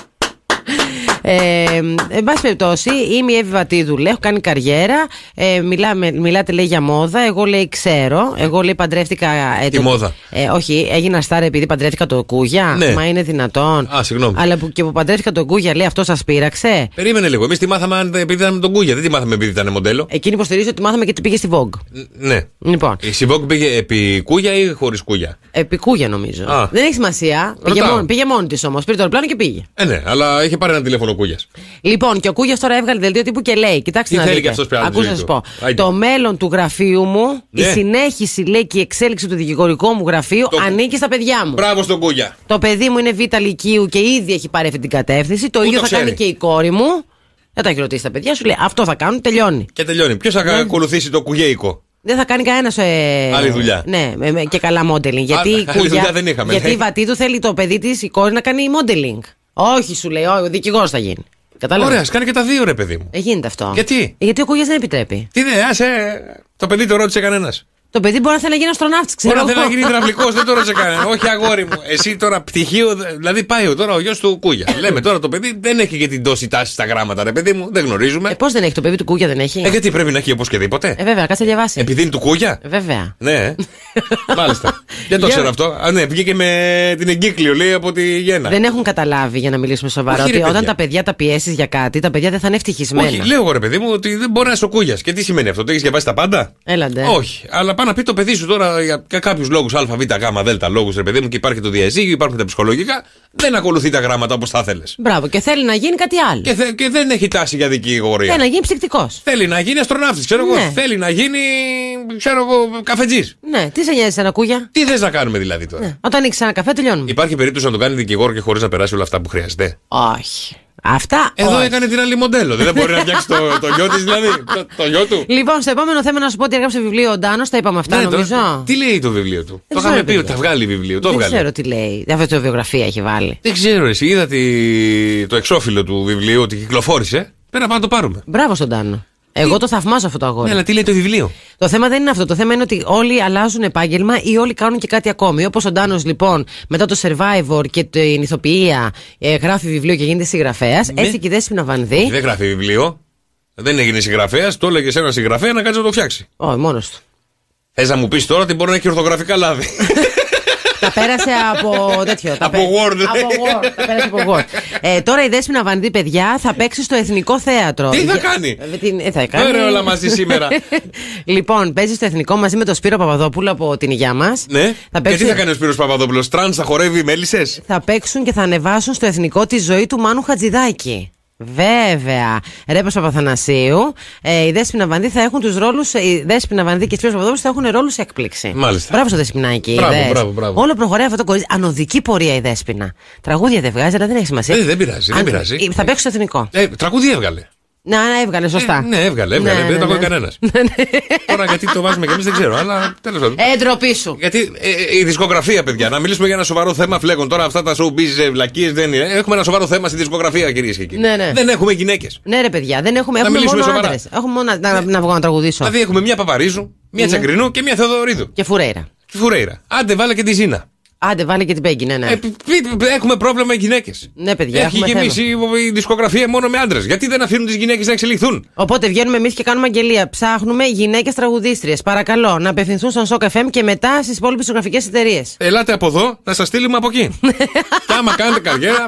Ε, εν πάση περιπτώσει, είμαι η Εύη Βατίδου, λέει, έχω κάνει καριέρα. Ε, μιλάμε, μιλάτε, λέει, για μόδα. Εγώ, λέει, ξέρω. Εγώ, λέει, παντρεύτηκα. Ε, Τι το- μόδα? Ε, όχι, έγινα στάρ επειδή παντρεύτηκα το Κούγια. Ναι. Μα είναι δυνατόν. Α, συγγνώμη. Αλλά που, και που παντρεύτηκα το Κούγια, λέει, αυτό σας πείραξε. Περίμενε λίγο. Εμείς τη μάθαμε αν- επειδή ήταν με τον Κούγια. Δεν τη μάθαμε επειδή ήταν μοντέλο. Εκείνη υποστηρίζει ότι μάθαμε και τι πήγε στη Vogue. Ν- Ναι. Λοιπόν, Η Σιβόγκ πήγε επί Κούγια ή χωρίς Κούγια? επί Κούγια νομίζω. Α. Δεν έχει σημασία. Πήγε, Ρωτάω. μόνη, πήγε μόνη τη όμως. Πήρε το αεροπλάνο και πήγε. Ε, ναι, αλλά είχε πάρει ένα τηλέφωνο ο Κούγιας. Λοιπόν, και ο Κούγιας τώρα έβγαλε δελτίο τύπου και λέει: Κοιτάξτε Τι να θέλει δείτε. και αυτός πια από τη Ακούστε να ζωή σα του. πω. Άιντε. Το μέλλον του γραφείου μου, Ναι. η συνέχιση, λέει, και η εξέλιξη του δικηγορικού μου γραφείου Το- ανήκει στα παιδιά μου. Μπράβο στον Κούγια. Το παιδί μου είναι β' λυκείου και ήδη έχει πάρει αυτή την κατεύθυνση. Το Πού ίδιο το θα κάνει ξέρει? και η κόρη μου. Δεν τα έχει ρωτήσει τα παιδιά, σου λέει: Αυτό θα κάνουν, τελειώνει. Και τελειώνει. Ποιο θα ακολουθήσει το κουγέικο? Δεν θα κάνει κανένα. Ε... Άλλη δουλειά. Ναι, με- με- και καλά modeling. Γιατί, η άλλη Κούγια- δουλειά δεν είχαμε. γιατί η Βατίδου θέλει το παιδί τη, η κόρη, να κάνει modeling. Όχι, σου λέει, ο δικηγόρο θα γίνει. Κατάλαβε. Ωραία, ας κάνει και τα δύο, ρε παιδί μου. Ε, γίνεται αυτό. Γιατί? Ε, γιατί ο Κούγιας δεν επιτρέπει. Τι ναι, άσε. Το παιδί το ρώτησε κανένα. Το παιδί μπορεί να θέλει να γίνει αστροναύτη, ξέρω. Μπορεί να θέλει εγώ. να γίνει υδραυλικό, δεν το ρώτησε κανένα. Όχι, αγόρι μου. Εσύ τώρα πτυχίο, δηλαδή πάει τώρα ο γιο του Κούγια. Λέμε τώρα το παιδί δεν έχει και την τόση τάση στα γράμματα, ρε παιδί μου, δεν γνωρίζουμε. Ε, πώς δεν έχει το παιδί του Κούγια, δεν έχει. Ε, γιατί πρέπει να έχει οπωσδήποτε. Ε, βέβαια, κάτσε να διαβάσει. Επειδή είναι του Κούγια. Ε, βέβαια. Ναι. Μάλιστα. Δεν το Για- ξέρω αυτό. Α, ναι, βγήκε με την εγκύκλιο, λέει, από τη Γέννα. Δεν έχουν καταλάβει, για να μιλήσουμε σοβαρά, Όχι, ρε, ότι όταν παιδιά. τα παιδιά τα πιέσει για κάτι, τα παιδιά δεν θα είναι ευτυχισμένα. Όχι, λέω εγώ, ρε παιδί μου, ότι δεν μπορεί να είσαι ο Κούγια. Και τι σημαίνει αυτό, το έχει διαβάσει τα πάντα. Έλαντε. Όχι. Αλλά πάει να πει το παιδί σου τώρα για κάποιου λόγου Α, Β, Γ, Δ λόγου, ρε παιδί μου, και υπάρχει το διαζύγιο, υπάρχουν τα ψυχολογικά. δεν ακολουθεί τα γράμματα όπως θα ήθελες. Μπράβο, και θέλει να γίνει κάτι άλλο. Και, θε, και δεν έχει τάση για δικηγορία. Θέλει να γίνει ψυκτικός. Θέλει να γίνει αστροναύτης, ξέρω Ναι. εγώ. Θέλει να γίνει, ξέρω εγώ, καφετζής. Ναι, τι σε νοιάζει σαν ακούγια. Τι θες να κάνουμε δηλαδή τώρα. Ναι. Όταν ανοίξει ένα καφέ, τελειώνουμε. Υπάρχει περίπτωση να το κάνει δικηγόρο και χωρίς να περάσει όλα αυτά που χρειάζεται. Όχι. Αυτά. Εδώ όχι. έκανε την άλλη μοντέλο. Δεν μπορεί να φτιάξει το, το γιο της δηλαδή. Το, το γιο του. Λοιπόν, στο επόμενο θέμα να σου πω ότι έγραψε βιβλίο ο Ντάνος, τα είπαμε αυτά Ναι, νομίζω. τώρα, τι λέει το βιβλίο του. Το ξέρω, είχαμε πει παιδιά. ότι θα βγάλει βιβλίο. Το Δεν βγάλει. ξέρω τι λέει. Δεν αυτό βιογραφία έχει βάλει. Δεν ξέρω, εσύ είδα τη... το εξώφυλλο του βιβλίου ότι κυκλοφόρησε. Πέρα πάμε να το πάρουμε. Μπράβο στον Ντάνο. Εγώ το θαυμάζω αυτό το αγόρι. Ναι, αλλά τι λέει το βιβλίο. Το θέμα δεν είναι αυτό. Το θέμα είναι ότι όλοι αλλάζουν επάγγελμα ή όλοι κάνουν και κάτι ακόμη. Όπως ο Ντάνος λοιπόν μετά το Survivor και την ηθοποιία ε, γράφει βιβλίο και γίνεται συγγραφέας. Ναι. Έτσι και η Δέσποινα Βανδύ. Δεν γράφει βιβλίο. Δεν έγινε συγγραφέα. Το έλεγε σε έναν συγγραφέα να κάτσει να το φτιάξει. Όχι, μόνος του. Θες να μου πεις τώρα ότι μπορεί να έχει ορθογραφικά λάθη. Τα πέρασε από τέτοιο. τα Από πέ- Word. Από Word. Τα πέρασε από Word. Ε, τώρα η Δέσποινα Βανδύ, παιδιά, θα παίξει στο Εθνικό Θέατρο. Τι θα Για- κάνει? Ε, την- ε, θα κάνει. Ωραία, όλα μαζί σήμερα. Λοιπόν, παίζει στο Εθνικό μαζί με τον Σπύρο Παπαδόπουλο από την Υγειά μας. Ναι. Θα Και παίξει- τι θα κάνει ο Σπύρος Παπαδόπουλος, τρανς θα χορεύει μέλισσες. Θα παίξουν και θα ανεβάσουν στο Εθνικό τη ζωή του Μάνου Χατζηδάκη. Βέβαια. Ρέπος Παπαθανασίου. Ε, η Δέσποινα Βανδύ θα έχουν τους ρόλους. Η Δέσποινα Βανδύ και η Σπύρος Παπαδόπουλος θα έχουν ρόλους έκπληξη. Μάλιστα. Μπράβο στο Δεσποινάκι. Μπράβο, είδες. μπράβο, μπράβο. Όλο προχωράει αυτό το κορίτσι. Ανωδική πορεία η Δέσποινα. Τραγούδια δεν βγάζει, αλλά δεν έχει σημασία. Ε, δεν πειράζει, δεν Αν- πειράζει. ε, Θα παίξει στο Εθνικό. Ε, τραγούδι έβγαλε. Να, να έβγαλε, σωστά. Ε, ναι, έβγαλε, έβγαλε. Ναι, δεν το ναι, ακούει ναι. κανένα. Τώρα γιατί το βάζουμε κι εμεί δεν ξέρω, αλλά τέλος πάντων. Ε, ντροπή σου. Γιατί ε, ε, η δισκογραφία, παιδιά, να μιλήσουμε για ένα σοβαρό θέμα φλέγων. Τώρα αυτά τα showbiz βλακίες δεν είναι. Έχουμε ένα σοβαρό θέμα στη δισκογραφία, κυρίες και κύριοι. Ναι, ναι. Δεν έχουμε γυναίκες. Ναι, ρε παιδιά, δεν έχουμε, Να έχουμε μιλήσουμε μόνο σοβαρά. άντρες. Έχουμε μόνο να, να, να βγω να τραγουδήσω. Δηλαδή έχουμε μια Παπαρίζου, μια Ναι. Τσακρινού και μια Θεοδωρίδου. Και Φουρέιρα. Και Φουρέιρα. Άντε, βάλε και τη Ζήνα. Άντε, βάλε και την Πέγκη, ναι, ναι. Ε, π- π- έχουμε πρόβλημα με γυναίκες. Ναι, παιδιά, Έχει έχουμε γεμίσει η, η δισκογραφία μόνο με άντρες. Γιατί δεν αφήνουν τις γυναίκες να εξελιχθούν. Οπότε βγαίνουμε εμεί και κάνουμε αγγελία. Ψάχνουμε γυναίκες τραγουδίστριες. Παρακαλώ να απευθυνθούν στον Σοκ εφ εμ και μετά στις υπόλοιπες δισκογραφικές εταιρείες. Ελάτε από εδώ, να σας στείλουμε από εκεί. Και άμα κάνετε καριέρα,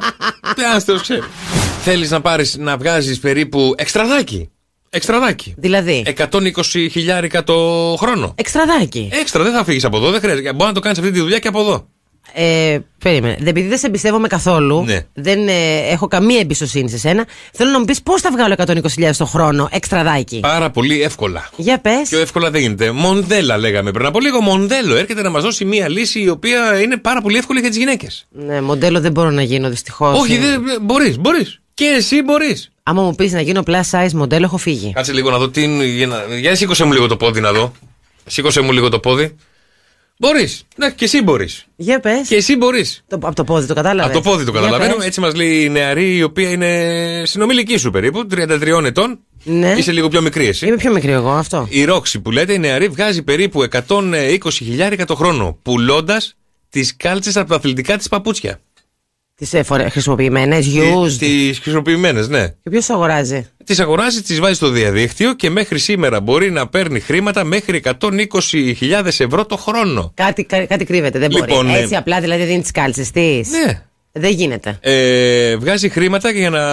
τε ξέρει. Θέλεις να πάρεις να βγάζεις περίπου εξτραδάκι. Εξτραδάκι. Δηλαδή. εκατόν είκοσι χιλιάρικα το χρόνο. Εξτραδάκι. Έξτρα, δεν θα φύγεις από εδώ, δεν χρειάζεται. Μπορεί να το κάνεις αυτή τη δουλειά και από εδώ. Ε, περίμενε. Δεν- Επειδή δεν σε εμπιστεύομαι καθόλου, Ναι. δεν ε, έχω καμία εμπιστοσύνη σε σένα, θέλω να μου πεις πώς θα βγάλω εκατόν είκοσι χιλιάδες το χρόνο εξτραδάκι. Πάρα πολύ εύκολα. Για πες. Πιο εύκολα δεν γίνεται. Μοντέλα λέγαμε πριν από λίγο. Μοντέλο έρχεται να μας δώσει μία λύση η οποία είναι πάρα πολύ εύκολη για τις γυναίκες. Ναι, μοντέλο δεν μπορώ να γίνω δυστυχώς. Όχι, Ε, δεν μπορείς, μπορείς. Και εσύ μπορείς. Άμα μου πεις να γίνω plus size μοντέλο, έχω φύγει. Κάτσε λίγο να δω τι είναι. Για, να... για σήκωσε μου λίγο το πόδι να δω. Σήκωσε μου λίγο το πόδι. Μπορείς. Ναι, και εσύ μπορείς. Για πες. Και εσύ μπορείς. Το, από το πόδι το κατάλαβες. Από το πόδι το Για καταλαβαίνω. πες. Έτσι μας λέει η νεαρή η οποία είναι συνομιλική σου περίπου, τριάντα τρία ετών. Ναι. Είσαι λίγο πιο μικρή εσύ. Είμαι πιο μικρή εγώ αυτό. Η Ρόξη που λέτε, η νεαρή βγάζει περίπου εκατόν είκοσι χιλιάρικα το χρόνο, πουλώντας τις κάλτσες από τα αθλητικά της παπούτσια. Τις ε, φορε... χρησιμοποιημένες, used. Τις χρησιμοποιημένες, ναι. Και ποιος τις αγοράζει. Τις αγοράζει, τις βάζει στο διαδίκτυο και μέχρι σήμερα μπορεί να παίρνει χρήματα μέχρι εκατόν είκοσι χιλιάδες ευρώ το χρόνο. Κάτι, κά- κάτι κρύβεται, δεν Λοιπόν, μπορεί. ναι. Έτσι απλά δηλαδή δίνει τις κάλτσες της. Ναι. Δεν γίνεται. Ε, βγάζει χρήματα για να,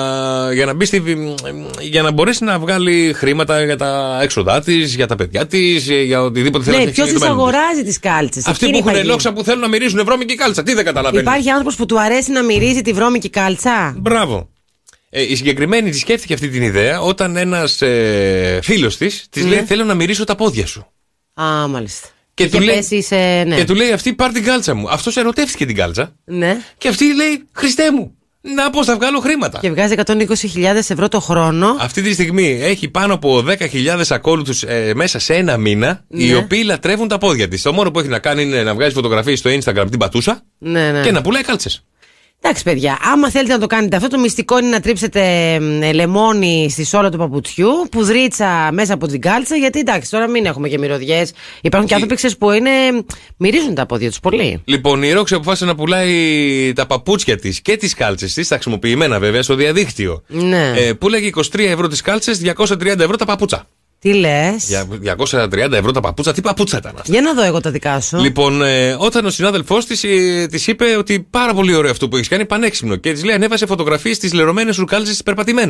για να μπει στη, για να μπορέσει να βγάλει χρήματα για τα έξοδά τη, για τα παιδιά τη, για οτιδήποτε θέλει Ναι, να ποιος φτιάξει. τις αγοράζει τις κάλτσες. Αυτοί Εκείνη που έχουν υπάρχει. λόξα που θέλουν να μυρίζουν βρώμικη κάλτσα. Τι δεν καταλαβαίνουν. Υπάρχει άνθρωπος που του αρέσει να μυρίζει τη βρώμικη κάλτσα. Μπράβο. Ε, η συγκεκριμένη τη σκέφτηκε αυτή την ιδέα όταν ένας ε, φίλος της της Ναι. λέει: θέλω να μυρίσω τα πόδια σου. Α, μάλιστα. Και Είχε του, λέει, πέσει σε... ναι. και του λέει αυτή: πάρ την κάλτσα μου. Αυτός ερωτεύτηκε την κάλτσα. Ναι. Και αυτή λέει: Χριστέ μου, να πώς θα βγάλω χρήματα. Και βγάζει εκατόν είκοσι χιλιάδες ευρώ το χρόνο. Αυτή τη στιγμή έχει πάνω από δέκα χιλιάδες ακόλουθους ε, μέσα σε ένα μήνα, Ναι. οι οποίοι λατρεύουν τα πόδια της. Το μόνο που έχει να κάνει είναι να βγάζει φωτογραφίες στο Instagram την πατούσα Ναι, ναι. και να πουλάει κάλτσες. Εντάξει, παιδιά, άμα θέλετε να το κάνετε αυτό, το μυστικό είναι να τρίψετε ε, λεμόνι στη σόλα του παπουτσιού, πουδρίτσα μέσα από την κάλτσα. Γιατί εντάξει, τώρα μην έχουμε και μυρωδιές. Υπάρχουν και άνθρωποι ξέρεις, που είναι, μυρίζουν τα πόδια τους πολύ. Λοιπόν, η Ρόξη αποφάσισε να πουλάει τα παπούτσια της και τις κάλτσες της, τα χρησιμοποιημένα βέβαια, στο διαδίκτυο. Ναι. Ε, πουλάγε είκοσι τρία ευρώ τις κάλτσες, διακόσια τριάντα ευρώ τα παπούτσα. Τι λες. Για διακόσια τριάντα ευρώ τα παπούτσα, τι παπούτσα ήταν αυτά. Για να δω εγώ τα δικά σου. Λοιπόν, ε, όταν ο συνάδελφός της ε, της είπε ότι πάρα πολύ ωραίο αυτό που έχεις κάνει, πανέξυπνο. Και της λέει: ανέβασε φωτογραφίες στις λερωμένες σου κάλτσες τις περπατημένες.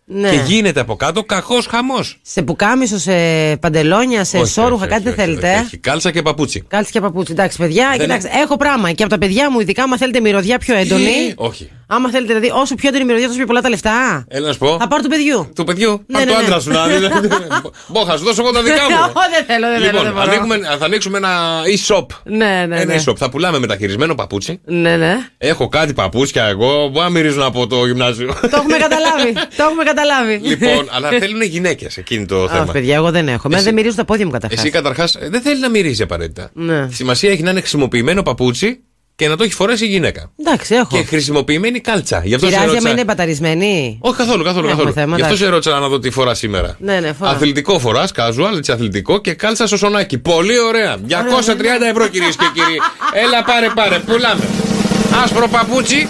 Ναι. Και γίνεται από κάτω κακός χαμός. Σε πουκάμισο, σε παντελόνια, σε Όχι, σόρουχα, όχι, κάτι δεν όχι, θέλετε. όχι, ε? όχι. Κάλτσα και παπούτσι. Κάλτσα και παπούτσι. Εντάξει, παιδιά, Δεν κοιτάξτε, έχω πράγμα. Και από τα παιδιά μου, ειδικά, άμα θέλετε μυρωδιά πιο έντονη. Όχι. Άμα θέλετε, δηλαδή, όσο πιο έντονη μυρωδιά, τόσο πιο πολλά τα λεφτά. Έλα να σου πω. Θα πάρω του παιδιού. Του παιδιού. Ναι, Πάρ' ναι, το ναι. άντρα σου να δει. Μπόχα, σου δώσω εγώ τα δικά μου. Δεν θέλω, δεν θέλω. Λοιπόν, δεν μπορώ. ανοίγουμε, θα ανοίξουμε ένα e-shop. Ναι, ναι, Ένα ναι. e-shop. Θα πουλάμε μεταχειρισμένο παπούτσι. Ναι, ναι. Έχω κάτι παπούτσια εγώ που αν μυρίζουν από το γυμνάσιο. Το έχουμε καταλάβει. Το έχουμε καταλάβει. Λοιπόν, αλλά θέλουν γυναίκες εκείνη το Α, θέμα. παιδιά, εγώ δεν έχω. Εμένα Εσύ- δεν μυρίζουν τα πόδια μου καταρχάς. Εσύ καταρχάς δεν θέλει να μυρίζει απαραίτητα. Ναι. Σημασία έχει να είναι χρησιμοποιημένο παπούτσι και να το έχει φορέσει η γυναίκα. Εντάξει, έχω. Και χρησιμοποιημένη κάλτσα. Γι' αυτό σε Πειράζει άμα ρώτησα. είναι μπαταρισμένη. Όχι καθόλου, καθόλου. Έχουμε καθόλου. θέμα, Γι' αυτό εντάξει. σε ρώτησα να δω τι φορά σήμερα. Ναι, ναι, φορά. Αθλητικό φορά, casual, έτσι αθλητικό και κάλτσα στο σονάκι. Πολύ ωραία. διακόσια τριάντα ευρώ κυρίες και κύριοι. Έλα πάρε, πάρε, πουλάμε. Άσπρο παπούτσι.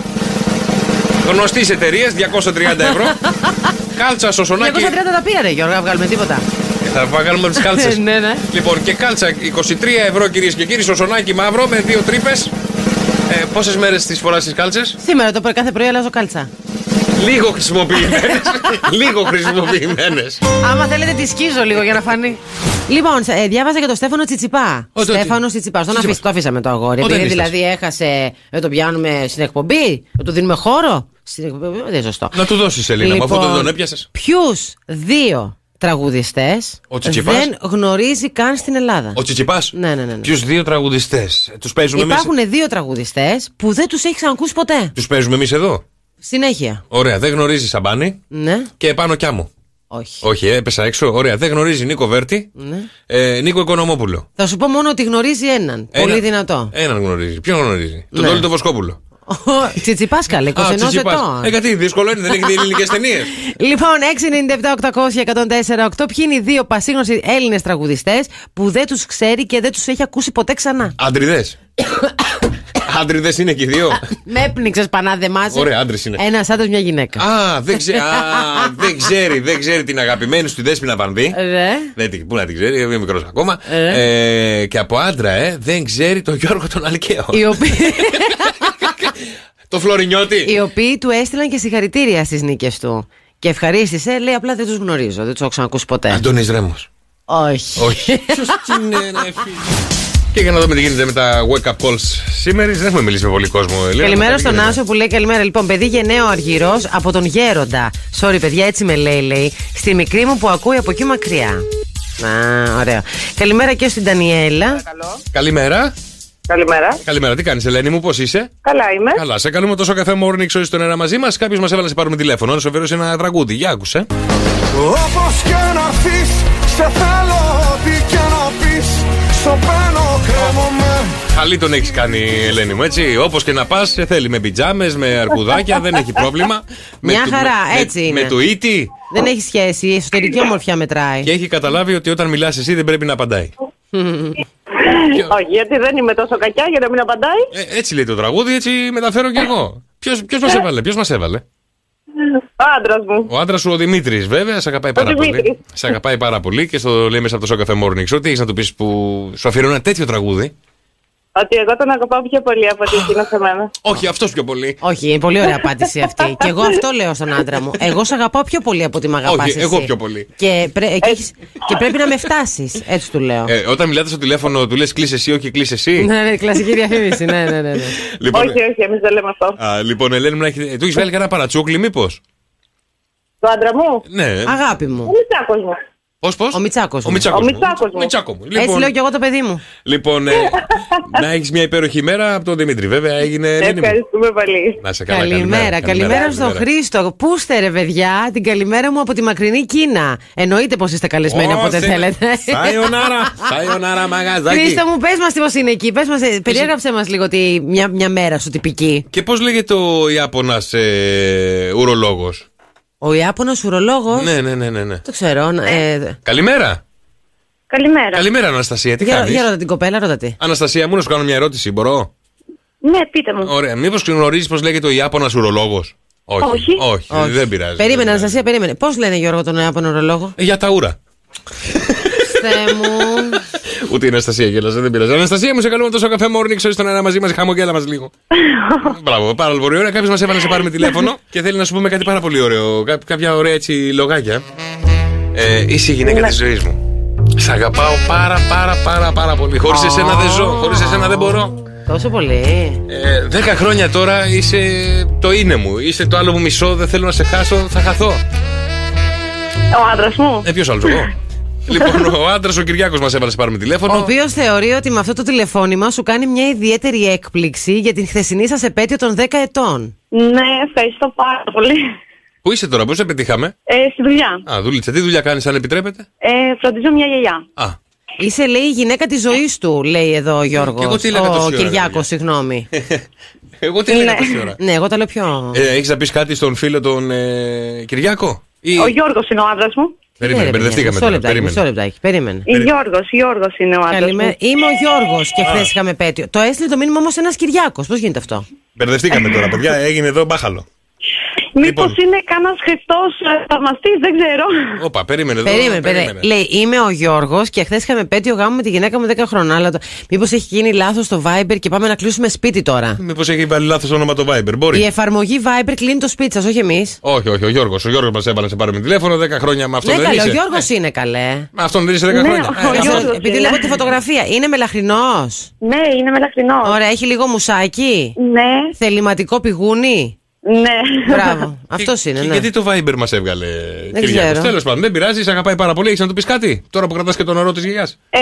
Γνωστή εταιρεία, διακόσια τριάντα ευρώ. Κάλτσα στο σονάκι. διακόσια τριάντα τα πήρε, Γιώργο, να βγάλουμε τίποτα. Θα βγάλουμε τις κάλτσες. Ναι, ναι. Λοιπόν, και κάλτσα είκοσι τρία ευρώ κυρίες και κύριοι στο σονάκι μαύρο με δύο τρύπες. Ε, πόσες μέρες τις φοράς τις κάλτσες? Σήμερα το πρωί, κάθε πρωί αλλάζω κάλτσα. Λίγο χρησιμοποιημένες. Λίγο χρησιμοποιημένες. Άμα θέλετε, τη σκίζω λίγο για να φανεί. Λοιπόν, ε, διάβαζα για τον Στέφανο Τσιτσιπά. Ο, το- Στέφανο Τσιτσιπά. Τον Τσιτσιπάς. αφήσ- το αφήσαμε το αγόρι. Όταν Επειδή ήρθες. δηλαδή έχασε. Δεν τον πιάνουμε στην εκπομπή. Δεν του δίνουμε χώρο. Στην εκπομπή. Δεν είναι σωστό. Να του δώσεις Ελίνα, Λοιπόν, μου αφού δεν τον έπιασες. Ποιους δύο τραγουδιστές Ο Τσιτσιπάς. δεν γνωρίζει καν στην Ελλάδα? Ο Τσιτσιπάς. Ναι, ναι, ναι, ναι. Ποιους δύο τραγουδιστές? Τους παίζουμε εμείς. Υπάρχουν δύο τραγουδιστές που δεν τους έχει ξανακούσει ποτέ. Τους παίζουμε εμείς εδώ. Συνέχεια. Ωραία, δεν γνωρίζει Σαμπάνι Ναι. και πάνω κι άμμο. Όχι. Όχι, ε, έπεσα έξω. Ωραία, δεν γνωρίζει Νίκο Βέρτη. Ναι. Ε, Νίκο Οικονομόπουλο. Θα σου πω μόνο ότι γνωρίζει έναν. Ένα- Πολύ δυνατό. Έναν γνωρίζει. Ποιον γνωρίζει? Τον Ναι. Τόλι τον Βοσκόπουλο. Τσιτσιπάς καλέ, είκοσι ενός Τσιτσιπάς. ετών. Ε, γιατί δύσκολο είναι, δεν έχει δει ελληνικές ταινίες. Λοιπόν, έξι εννιά επτά οκτακόσια εκατόν τέσσερα οκτώ. Ποιοι είναι οι δύο πασίγνωστοι Έλληνες τραγουδιστές που δεν τους ξέρει και δεν τους έχει ακούσει ποτέ ξανά? Άντριδες. Άντριδες είναι και οι δύο. Με έπνιξες πανάδε μας. Ωραία, άντρες είναι. Ένας άντρας, μια γυναίκα. Α, δεν, ξέ, α, δεν ξέρει, δεν ξέρει την αγαπημένη σου τη Δέσποινα Βανδύ. Ρε. Δεν, την- πού να την ξέρει, είναι μικρός ακόμα. Ε. Ε, και από άντρα, ε, δεν ξέρει τον Γιώργο τον Αλκαίο. Οι οποίοι, Το Φλωρινιώτη. οι οποίοι του έστειλαν και συγχαρητήρια στις νίκες του. Και ευχαρίστησε, λέει απλά δεν τους γνωρίζω, δεν τους έχω ξανακούσει ποτέ. Αντώνης Ρέμος. Όχι. Όχι. Ποιος είναι, ρε φίλε. Και για να δούμε τι γίνεται με τα wake up calls σήμερα. Δεν έχουμε μιλήσει με πολύ κόσμο. Ελένα. Καλημέρα Τι στον γίνεται? Άσο που λέει καλημέρα. Λοιπόν, παιδί γενναίο αργυρός από τον Γέροντα. Sorry, παιδιά, έτσι με λέει, λέει. Στη μικρή μου που ακούει από εκεί μακριά. Α, ωραία. Καλημέρα και στην Ντανιέλα. Καλημέρα. Καλημέρα. Καλημέρα, τι κάνεις Ελένη μου, πώς είσαι? Καλά είμαι. Καλά, σε καλούμε τόσο καφέ morning show στον αέρα μαζί μας. Κάποιος μας έβαλε να σε πάρουμε τηλέφωνο. Να σου αφιερώσει ένα τραγούδι. Για άκουσε. Όπως και να έρθεις, σε θέλω ό,τι και να πεις. Σωπαίνω, κρέμομαι. Καλή τον έχεις κάνει Ελένη μου, έτσι. Όπως και να πας, σε θέλει με πιτζάμες, με αρκουδάκια, δεν έχει πρόβλημα. Μια με, χαρά, με, έτσι με, είναι. Με το ίτι. Δεν έχει σχέση, η εσωτερική ομορφιά μετράει. Και έχει καταλάβει ότι όταν μιλάς εσύ δεν πρέπει να απαντάει. Όχι, γιατί δεν είμαι τόσο κακιά για να μην απαντάει. Ε, έτσι λέει το τραγούδι, έτσι μεταφέρω κι εγώ. Ποιος, ποιος μας έβαλε, ποιος μας έβαλε? Ο άντρας μου. Ο άντρας σου ο Δημήτρης, βέβαια, σε αγαπάει πάρα πολύ. Δημήτρης. Σε αγαπάει πάρα πολύ και στο λέει μέσα από το Show Cafe Morning Show. Τι έχεις να του πεις που σου αφιερώνει ένα τέτοιο τραγούδι? Ότι εγώ τον αγαπάω πιο πολύ από ότι εκείνο σε μένα. Όχι, αυτός πιο πολύ. Όχι, είναι πολύ ωραία απάντηση αυτή. Και εγώ αυτό λέω στον άντρα μου. Εγώ σε αγαπάω πιο πολύ από ότι με αγαπάς Όχι, εσύ. εγώ πιο πολύ. Και, πρέ- και, έχεις- και πρέπει να με φτάσεις. Έτσι του λέω. Ε, όταν μιλάτε στο τηλέφωνο, του λες κλείσει εσύ, όχι κλείσει εσύ. Ναι, ναι, κλασική διαφήμιση. Ναι, ναι, ναι. ναι. Λοιπόν, Όχι, όχι, εμείς δεν λέμε αυτό. α, λοιπόν, Ελένη μου, να έχει- του έχει βάλει κανένα παρατσούκλι, μήπως? Το άντρα μου. Ναι. Αγάπη Ο μου. Μητσάκος μου. Πώς, πώς? Ο Μητσάκος Ο μου. Μητσάκος Ο μου. Μητσάκος μου. Μητσάκο μου. Έτσι Λοιπόν, λέω κι εγώ το παιδί μου. λοιπόν ε, να έχεις μια υπέροχη ημέρα από τον Δημήτρη, βέβαια. Έγινε Ελένη μου. Ευχαριστούμε πολύ. Να σε καλά, Καλημέρα, καλημέρα στον Χρήστο. Πού είστε, ρε παιδιά, την καλημέρα μου από τη μακρινή Κίνα. Εννοείται πως είστε καλεσμένοι όποτε θέλετε. Σαϊονάρα, σαϊονάρα μαγαζάκι. Χρήστο μου, πες μας τι πως είναι εκεί. Πες μας, ε, περιέγραψε μας λίγο τη, μια, μια μέρα σου τυπική. Και πώς λέγεται ο Ιάπωνας ε, ουρολόγος? Ο Ιάπωνος ουρολόγος. Ναι, ναι, ναι, ναι, ναι. Το ξέρω. Ε, Καλημέρα. Καλημέρα. Καλημέρα, Αναστασία, τι για, κάνεις? για ρώτα την κοπέλα, ρώτα τι. Αναστασία, μου να σου κάνω μια ερώτηση, μπορώ? Ναι, πείτε μου. Ωραία, μήπως γνωρίζεις πώς λέγεται ο Ιάπωνας ουρολόγος? Όχι, Όχι. όχι, δεν πειράζει. Περίμενε, δεν πειράζει. Αναστασία, περίμενε. Πώς λένε, Γιώργο, τον Ιάπωνο ουρολόγο? Ε, Για τα ούρα. Θεέ μου. Ούτε η Αναστασία γέλασε, δεν πειράζει. Αναστασία μου, σε καλούμε τόσο καφέ morning show στον αέρα μαζί μα. Χαμογέλα μα λίγο. Μπράβο, πάρα πολύ ωραία. Κάποιο μα έβαλε να σε πάρουμε τηλέφωνο και θέλει να σου πούμε κάτι πάρα πολύ ωραίο. Κά- κάποια ωραία έτσι λογάκια. Ε, είσαι η γυναίκα τη ζωή μου. Σ' αγαπάω πάρα πάρα πάρα πάρα πολύ. Χωρίς εσένα δεν ζω, χωρίς εσένα δεν μπορώ. Τόσο πολύ. Ε, δέκα χρόνια τώρα είσαι το είναι μου. Είσαι το άλλο μου μισό, δεν θέλω να σε χάσω, θα χαθώ. Ο άντρας μου. Ε, ποιος άλλος, εγώ. Λοιπόν, ο άντρας ο Κυριάκος μας έβαλε να πάρουμε τηλέφωνο. Ο οποίος θεωρεί ότι με αυτό το τηλεφώνημα σου κάνει μια ιδιαίτερη έκπληξη για την χθεσινή σας επέτειο των δέκα ετών. Ναι, ευχαριστώ πάρα πολύ. Πού είσαι τώρα, πώς σε πετύχαμε? Ε, στη δουλειά. Α, δούλητσα. Τι δουλειά κάνεις, αν επιτρέπετε? Ε, φροντίζω μια γιαγιά. Α, Είσαι, λέει, η γυναίκα της ζωής του, λέει εδώ ο Γιώργος. Και εγώ τι έλεγα Ο τόση ώρα, Κυριάκος, παιδιά. συγγνώμη. εγώ τι έλεγα Ναι. τόση ώρα. Ναι, εγώ τα λέω πιο. Ε, έχεις να πεις κάτι στον φίλο τον ε, Κυριάκο? Ή... Ο Γιώργος είναι ο άντρας μου. Περίμενε, Ναι, ρε, μπερδευτήκαμε παιδιά, τώρα. μισό λεπτάκι, μισό Περίμενε. λεπτάκι, περίμενε. Η Γιώργος, Γιώργος είναι ο άντρας Καλημέρα. μου. Είμαι ο Γιώργος και χθες είχαμε επέτειο. Το έστειλε το μήνυμα όμως ένας Κυριάκος. Πώς γίνεται αυτό? Μπερδευτήκαμε τώρα, παιδιά. Έγινε εδώ μπάχαλο. Μήπως Λοιπόν. είναι κανένας Χριστός ε, θαυμαστής, δεν ξέρω. Όπα, περίμενε εδώ. Περίμενε, περίμενε. Λέει, είμαι ο Γιώργος και χθες είχαμε επέτειο γάμου με τη γυναίκα μου δέκα χρονών. Αλλά το... μήπως έχει γίνει λάθος το Viber και πάμε να κλείσουμε σπίτι τώρα. Μήπως έχει βάλει λάθος όνομα το Viber, μπορεί. Η εφαρμογή Viber κλείνει το σπίτι σας, όχι εμείς. Όχι, όχι, ο Γιώργος. Ο Γιώργος μας έβαλε να σε πάρουμε τηλέφωνο δέκα χρόνια με αυτόν Ναι, δεν καλέ, ο είσαι. Γιώργος είναι καλέ. Με αυτόν δεν είσαι δέκα Ναι, χρόνια. ο Ε, Γιώργος. Επειδή είναι. βλέπω τη φωτογραφία, είναι μελαχρινός. Ναι, είναι μελαχρινός. Ωραία, έχει λίγο μουσάκι. Ναι, Θεληματικό πηγούνι. ναι. Μπράβο, αυτός είναι, Και ναι. γιατί το Viber μας έβγαλε, Δεν Κυριάκος? ξέρω. Τέλος πάντων, δεν πειράζει, σε αγαπάει πάρα πολύ. Έχεις να του πεις κάτι τώρα που κρατάς και τον νερό της γιαγιάς? Ε,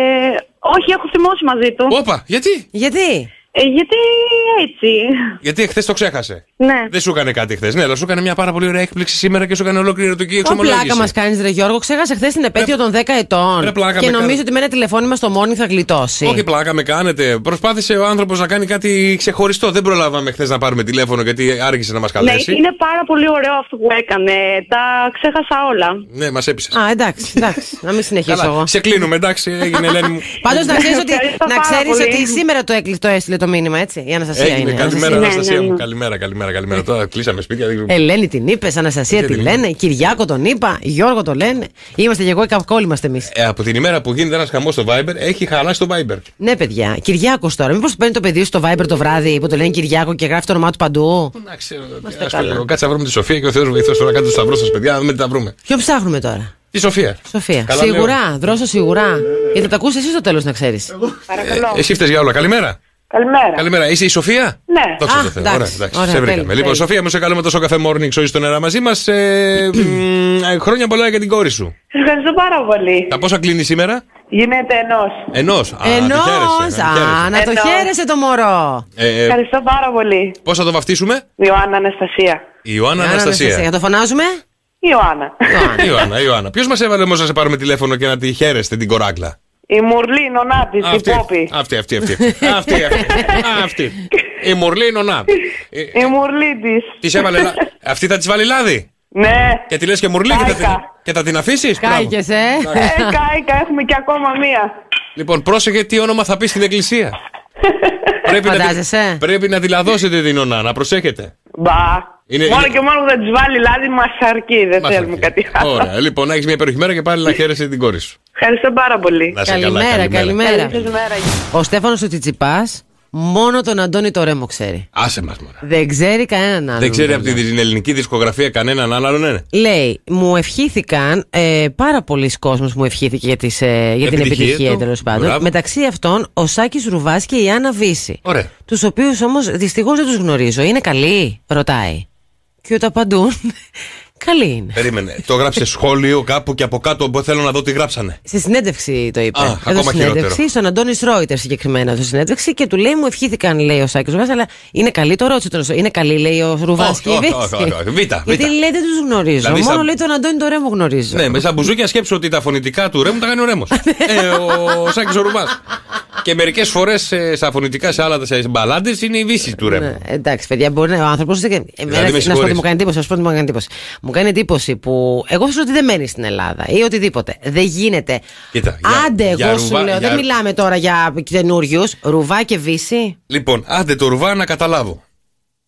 όχι, έχω θυμώσει μαζί του. Όπα, γιατί? Γιατί? Ε, γιατί έτσι. Γιατί εχθές το ξέχασε. Ναι. Δεν σου έκανε κάτι χθες. Ναι, αλλά σου έκανε μια πάρα πολύ ωραία έκπληξη σήμερα και σου έκανε ολόκληρη ερωτική Ω, εξομολόγηση. πλάκα μας κάνεις ρε Γιώργο, ξέχασε χθες την επέτειο των δέκα ετών. ρε, πλάκα Και με νομίζω κάνεις. ότι με ένα τηλεφώνημα στο morning θα γλιτώσει. Όχι, πλάκα με κάνετε. Προσπάθησε ο άνθρωπος να κάνει κάτι ξεχωριστό. Δεν προλάβαμε χθες να πάρουμε τηλέφωνο γιατί άργησε να μας Ναι, καλέσει. είναι πάρα πολύ ωραίο αυτό που έκανε. Τα ξέχασα όλα. Ναι, μας έπεισες. Α, εντάξει, εντάξει, να μην συνεχίσω Καλά, εγώ. σε κλείνουμε, εντάξει, έγινε Ελένη μου. Πάντως να ξέρεις ότι, Ευχαριστώ να πάρα ξέρεις πολύ. ότι σήμερα το, έκλει, το έστειλε το μήνυμα, έτσι. Η Αναστασία Έγινε, είναι. καλημέρα, Ναι, Αναστασία ναι, μου. ναι. Καλημέρα, καλημέρα, καλημέρα. Τώρα κλείσαμε σπίτια. δεν ξέρω. Ελένη την είπε, Αναστασία Γιατί τη την λένε, Κυριάκο τον είπα, Γιώργο το λένε. Είμαστε και εγώ οι καυκόλοι είμαστε εμείς. Ε, από την ημέρα που γίνεται ένας χαμός στο Viber, έχει χαλάσει το Viber. Ναι, παιδιά, Κυριάκος τώρα. Μήπως παίρνει το παιδί σου στο Viber το βράδυ που το λένε Κυριάκο και γράφει το όνομά του παντού. Να ξέρω. Είμαστε ας το καλά. λέω. Κάτσε να βρούμε τη Σοφία και ο Θεός βοηθός τώρα. Κάντε το σταυρό σας, παιδιά, να δούμε τι θα βρούμε. Ποιο ψάχνουμε τώρα? Τη Σοφία. Σοφία. Καλά Σίγουρα, δρόσο σίγουρα. Γιατί θα τα ακούσει εσύ στο τέλος να ξέρεις. Παρακαλώ. Ε, εσύ φταίς για όλα. Καλημέρα. Καλημέρα. Καλημέρα. Είσαι η Σοφία? Ναι. Δόξα Α, τω Θεώ. εντάξει. Ωραία, εντάξει. Ωραία, Σε βρήκαμε. τέλεια, Λοιπόν, τέλεια. Σοφία, μου σε καλούμε τόσο καφέ morning show στον αέρα μαζί μας. Ε, μ, ε, χρόνια πολλά για την κόρη σου. Ευχαριστώ πάρα πολύ. Τα πόσα κλείνει σήμερα? Γίνεται ενός. Ενός. Α, τη Ενός, χαίρεσαι, να τη χαίρεσαι. α, να το Ενός. χαίρεσαι το μωρό. Ε, ε, Ευχαριστώ πάρα πολύ. πώς θα το βαφτίσουμε? Ιωάννα Αναστασία. Η Ιωάννα Άρα, Αναστασία. Θα το φωνάζουμε. Ιωάννα. Η Ιωάννα, η Ιωάννα. Ποιος μας έβαλε όμως να σε πάρουμε τηλέφωνο και να τη χαίρεστε την κοράκλα? Η Μουρλή Νονάτης, η Αυτή, Πόπη. αυτή, αυτή, αυτή. Αυτή, αυτή. Αυτή. Η Μουρλή Νονά. Η Μουρλή της. Της έβαλε. λα- Αυτή θα της βάλει λάδι. Ναι. Και τη λες και Μουρλή και θα την, Κάηκα. και θα την αφήσεις. Μπράβο. Κάηκες, ε. Ε, κάηκα, έχουμε και ακόμα μία. Λοιπόν, πρόσεχε τι όνομα θα πει στην εκκλησία. πρέπει, να τη, Φαντάζεσαι. πρέπει να τη λαδώσετε την ονά, να προσέχετε. Μπα. Είναι- μόνο είναι- και μόνο που θα της βάλει λάδι μας αρκεί. Δεν Μας θέλουμε αρκεί. κάτι άλλο. Ωραία, λοιπόν, να έχεις μια υπέροχη μέρα και πάλι να χαίρεσαι την κόρη σου. Ευχαριστώ πάρα πολύ. Να είσαι καλά, Καλημέρα, καλημέρα. Καλή σας μέρα. Ο Στέφανος ο Τσιτσιπάς μόνο τον Αντώνη το Ρέμο ξέρει. Άσε μας, μωρά. Δεν ξέρει κανέναν άλλον. Δεν ξέρει από βέβαια. την ελληνική δισκογραφία κανέναν άλλον, ναι. Λέει, μου ευχήθηκαν, ε, πάρα πολλοί κόσμος μου ευχήθηκε για, τις, ε, για την Επιτυχία επιτυχία του. τέλος πάντων. Μπράβο. Μεταξύ αυτών ο Σάκης Ρουβάς και η Άννα Βύση. Ωραία. Τους οποίους όμως δυστυχώς δεν τους γνωρίζω. Είναι καλοί, ρωτάει. Και όταν απαντούν, καλοί είναι. Περίμενε. Το γράψε σχόλιο κάπου και από κάτω που θέλω να δω τι γράψανε. Στη συνέντευξη το είπε. Α, Έδωσε ακόμα συνέντευξη χειρότερο. στον Αντώνη Ρόιτερ συγκεκριμένα στη συνέντευξη και του λέει: μου ευχήθηκαν, λέει ο Σάκης Ρουβάς, αλλά είναι καλή το ρώτησε τον. Είναι καλή, λέει ο Ρουβάς Όχι, και η όχι, Βύση. όχι, όχι, όχι. Β, Β. Γιατί λέει δεν τους γνωρίζω. Δηλαδή, Μόνο σαν- λέει τον Αντώνη το Ρέμο γνωρίζω. Ναι, με σαν μπουζούκια σκέψω ότι τα φωνητικά του Ρέμου τα κάνει ο Ρέμος. ε, ο Σάκης ο Ρουβάς. Και μερικές φορές ε, στα φωνητικά σε άλλα σε μπαλάντες είναι η Βύση του Ρέμου. Ναι, εντάξει, παιδιά, μπορεί να ο άνθρωπο. Δηλαδή, με Να σου πω συγχωρείς. τι μου κάνει εντύπωση. να σου πω τι μου κάνει εντύπωση. Μου κάνει εντύπωση που. Εγώ θεωρώ ότι δεν μένει στην Ελλάδα ή οτιδήποτε. Δεν γίνεται. Κοίτα, για- Άντε, για εγώ σου Ρουβά- λέω, για- δεν μιλάμε τώρα για καινούριου. Ρουβά και Βύση. Λοιπόν, άντε το Ρουβά να καταλάβω.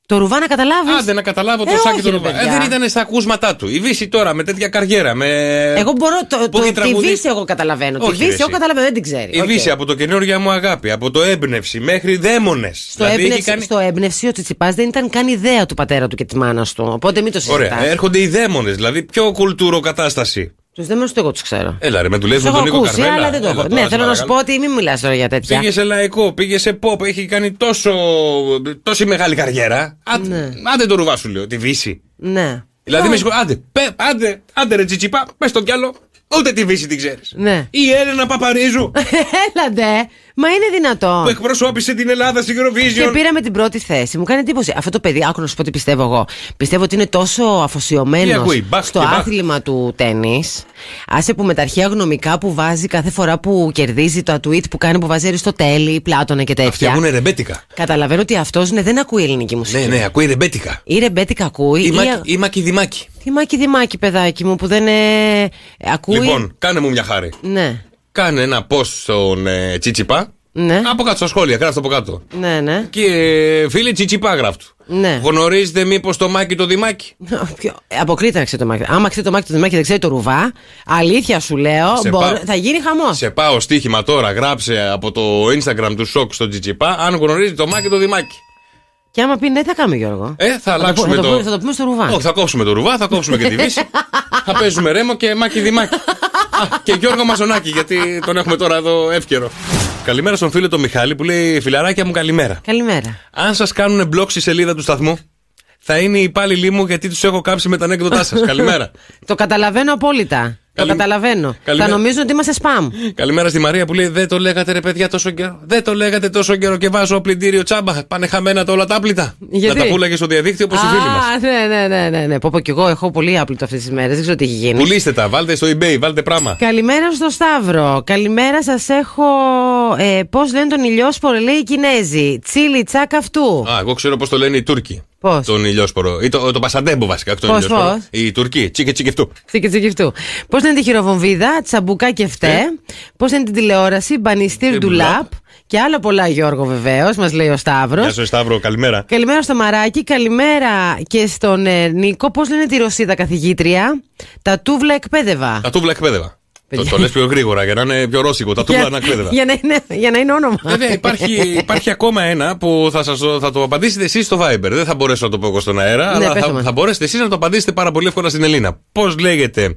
Το Ρουβά να καταλάβει. Άντε να καταλάβω το ε, Σάκη όχι, το ρε, Ρουβά. Ε, παιδιά. δεν ήταν στα ακούσματά του. Η Βύση τώρα με τέτοια καριέρα. Με... Εγώ μπορώ. Το, το, τη τραγουδί... Βύση εγώ καταλαβαίνω. Όχι, τη Βύση εσύ. εγώ καταλαβαίνω, δεν την ξέρει. Η Okay. Βύση από το καινούργια μου αγάπη, από το έμπνευση μέχρι δαίμονες. Στο, δηλαδή έμπνευση, κάνει... στο έμπνευση ο Τσιτσιπάς δεν ήταν καν ιδέα του πατέρα του και της μάνας του. Οπότε μην το συζητάς. Ωραία, έρχονται οι δαίμονες, δηλαδή πιο κουλτούρο κατάσταση. Τους δαίμονες του εγώ τους ξέρω. Έλα ρε, με δουλεύει με έχω τον Νίκο ακούσει, Καρβέλα. αλλά δεν το Έλα, έχω. τώρα, Ναι, θέλω να σου παρακαλώ. πω ότι μην μιλάς τώρα για τέτοια. Πήγε σε λαϊκό, πήγε σε pop, έχει κάνει τόσο, τόση μεγάλη καριέρα. Άντε, Ναι. άντε το Ρουβά σου λέω, τη Βύση. Ναι. Δηλαδή με συγχωρείτε, άντε, πε, άντε, άντε ρε Τσιτσιπά, πες το κι άλλο. Ούτε τη Βύση την ξέρεις. Ναι. Η Έλενα Παπαρίζου Έλαντε, μα είναι δυνατόν. που εκπροσώπησε την Ελλάδα στην Και Eurovision. πήραμε την πρώτη θέση. Μου κάνει εντύπωση. Αυτό το παιδί, άκου να σου πω τι πιστεύω εγώ. Πιστεύω ότι είναι τόσο Τι αφοσιωμένο ακούει, μπαχ στο και μπαχ. άθλημα του τέννις. Άσε που με τα αρχαία γνωμικά που βάζει κάθε φορά που κερδίζει, τα tweet που κάνει που βάζει Αριστοτέλη, Πλάτωνα και Αυτοί τέτοια. ακούνε ρεμπέτικα. Καταλαβαίνω ότι αυτό ναι, δεν ακούει ελληνική μουσική. Ναι, ναι, ακούει ρεμπέτικα. Ή ρεμπέτικα ακούει. Ή, Ή, Μάκη, ή Μακηδημάκη. Τι μάκι δημάκι, παιδάκι μου, που δεν ε, ακούει. Λοιπόν, κάνε μου μια χάρη. Ναι, Κάνε ένα post στον ε, Τσιτσιπά. ναι, Από κάτω στα σχόλια, γράφτε από κάτω. ναι, ναι. Και ε, φίλε Τσιτσιπά γράφτου. Ναι. Γνωρίζετε μήπως το Μάκη το Δημάκη? Ποιο- Αποκλείται να ξέρει το μάκι. Άμα ξέρει το μάκι το δημάκι και δεν ξέρει το Ρουβά, αλήθεια σου λέω, Σε μπορώ- πάω. θα γίνει χαμό. Σε πάω στοίχημα τώρα, γράψε από το Instagram του Σοκ στο Τσιτσιπά αν γνωρίζει το Μάκη το Δημάκη. Και άμα πει ναι, θα κάνουμε, Γιώργο. Ε, θα το αλλάξουμε πω- θα το. το, θα το πούμε στο Ρουβά. Όχι, θα κόψουμε το Ρουβά, θα κόψουμε και τη Βύση. Θα παίζουμε Ρέμο και Μάκη Δημάκη. Α, και Γιώργο Μαζονάκη, γιατί τον έχουμε τώρα εδώ εύκαιρο. Καλημέρα στον φίλο το Μιχάλη που λέει: φιλαράκια μου, καλημέρα. Καλημέρα. Αν σας κάνουν μπλοκ στη σελίδα του σταθμού, θα είναι οι υπάλληλοι μου γιατί τους έχω κάψει με τα ανέκδοτά σας. Καλημέρα. Το καταλαβαίνω απόλυτα. Καλη- Το καταλαβαίνω. Καλημέρα. Θα νομίζουν ότι είμαστε spam. Καλημέρα στη Μαρία που λέει: δεν το λέγατε ρε παιδιά τόσο καιρό. Δεν το λέγατε τόσο καιρό και βάζω πλυντήριο τσάμπα. Πάνε χαμένα τα όλα τα άπλυτα. Γιατί? Να τα πούλαγε στο διαδίκτυο όπως οι φίλοι μας. Α, ναι, ναι, ναι, ναι, ναι. Πω, πω, κι εγώ έχω πολύ άπλυτο αυτές τις μέρες. Δεν ξέρω τι έχει γίνει. Πουλήστε τα, βάλτε στο eBay, βάλτε πράγμα. Καλημέρα στο Σταύρο. Καλημέρα σας έχω. Ε, πώς λένε τον ηλιόσπορο, λέει οι Κινέζοι. Τσίλι τσάκ αυτού. Α, εγώ ξέρω πώς το λένε οι Τούρκοι. Πώς? Τον ηλιόσπορο. Ή το, το πασαντέμπο βασικά, όχι τον Πώς, ηλιόσπορο. πώς? Οι Τουρκοί, τσίκε τσίκε αυτού. Τσίκι τσίκι αυτού. Πώς λένε τη χειροβομβίδα, τσαμπουκά και φτέ. Ε. Πώς λένε την τηλεόραση, μπανιστήρ Ε, του ντουλάπ. λαπ. Και άλλα πολλά, Γιώργο, βεβαίως, μας λέει ο Σταύρος. Γεια σου, Σταύρο, καλημέρα. Καλημέρα στο Μαράκι, καλημέρα και στον ε, Νίκο. Πώς λένε τη Ρωσίδα καθηγήτρια, τα τούβλα εκπαίδευα. Τα τούβλα εκπαίδευα. Το, Παιδιά. το λες πιο γρήγορα για να είναι πιο ρώσικο. Τα τούβλα να εκπαίδευα. για, να είναι, για να είναι όνομα. Βέβαια, υπάρχει, υπάρχει ακόμα ένα που θα, σας, το- θα το απαντήσετε εσείς στο Viber. Δεν θα μπορέσω να το πω εγώ στον αέρα, Ναι, αλλά πες το θα, μας. θα μπορέσετε εσείς να το απαντήσετε πάρα πολύ εύκολα στην Ελίνα. Πώς λέγεται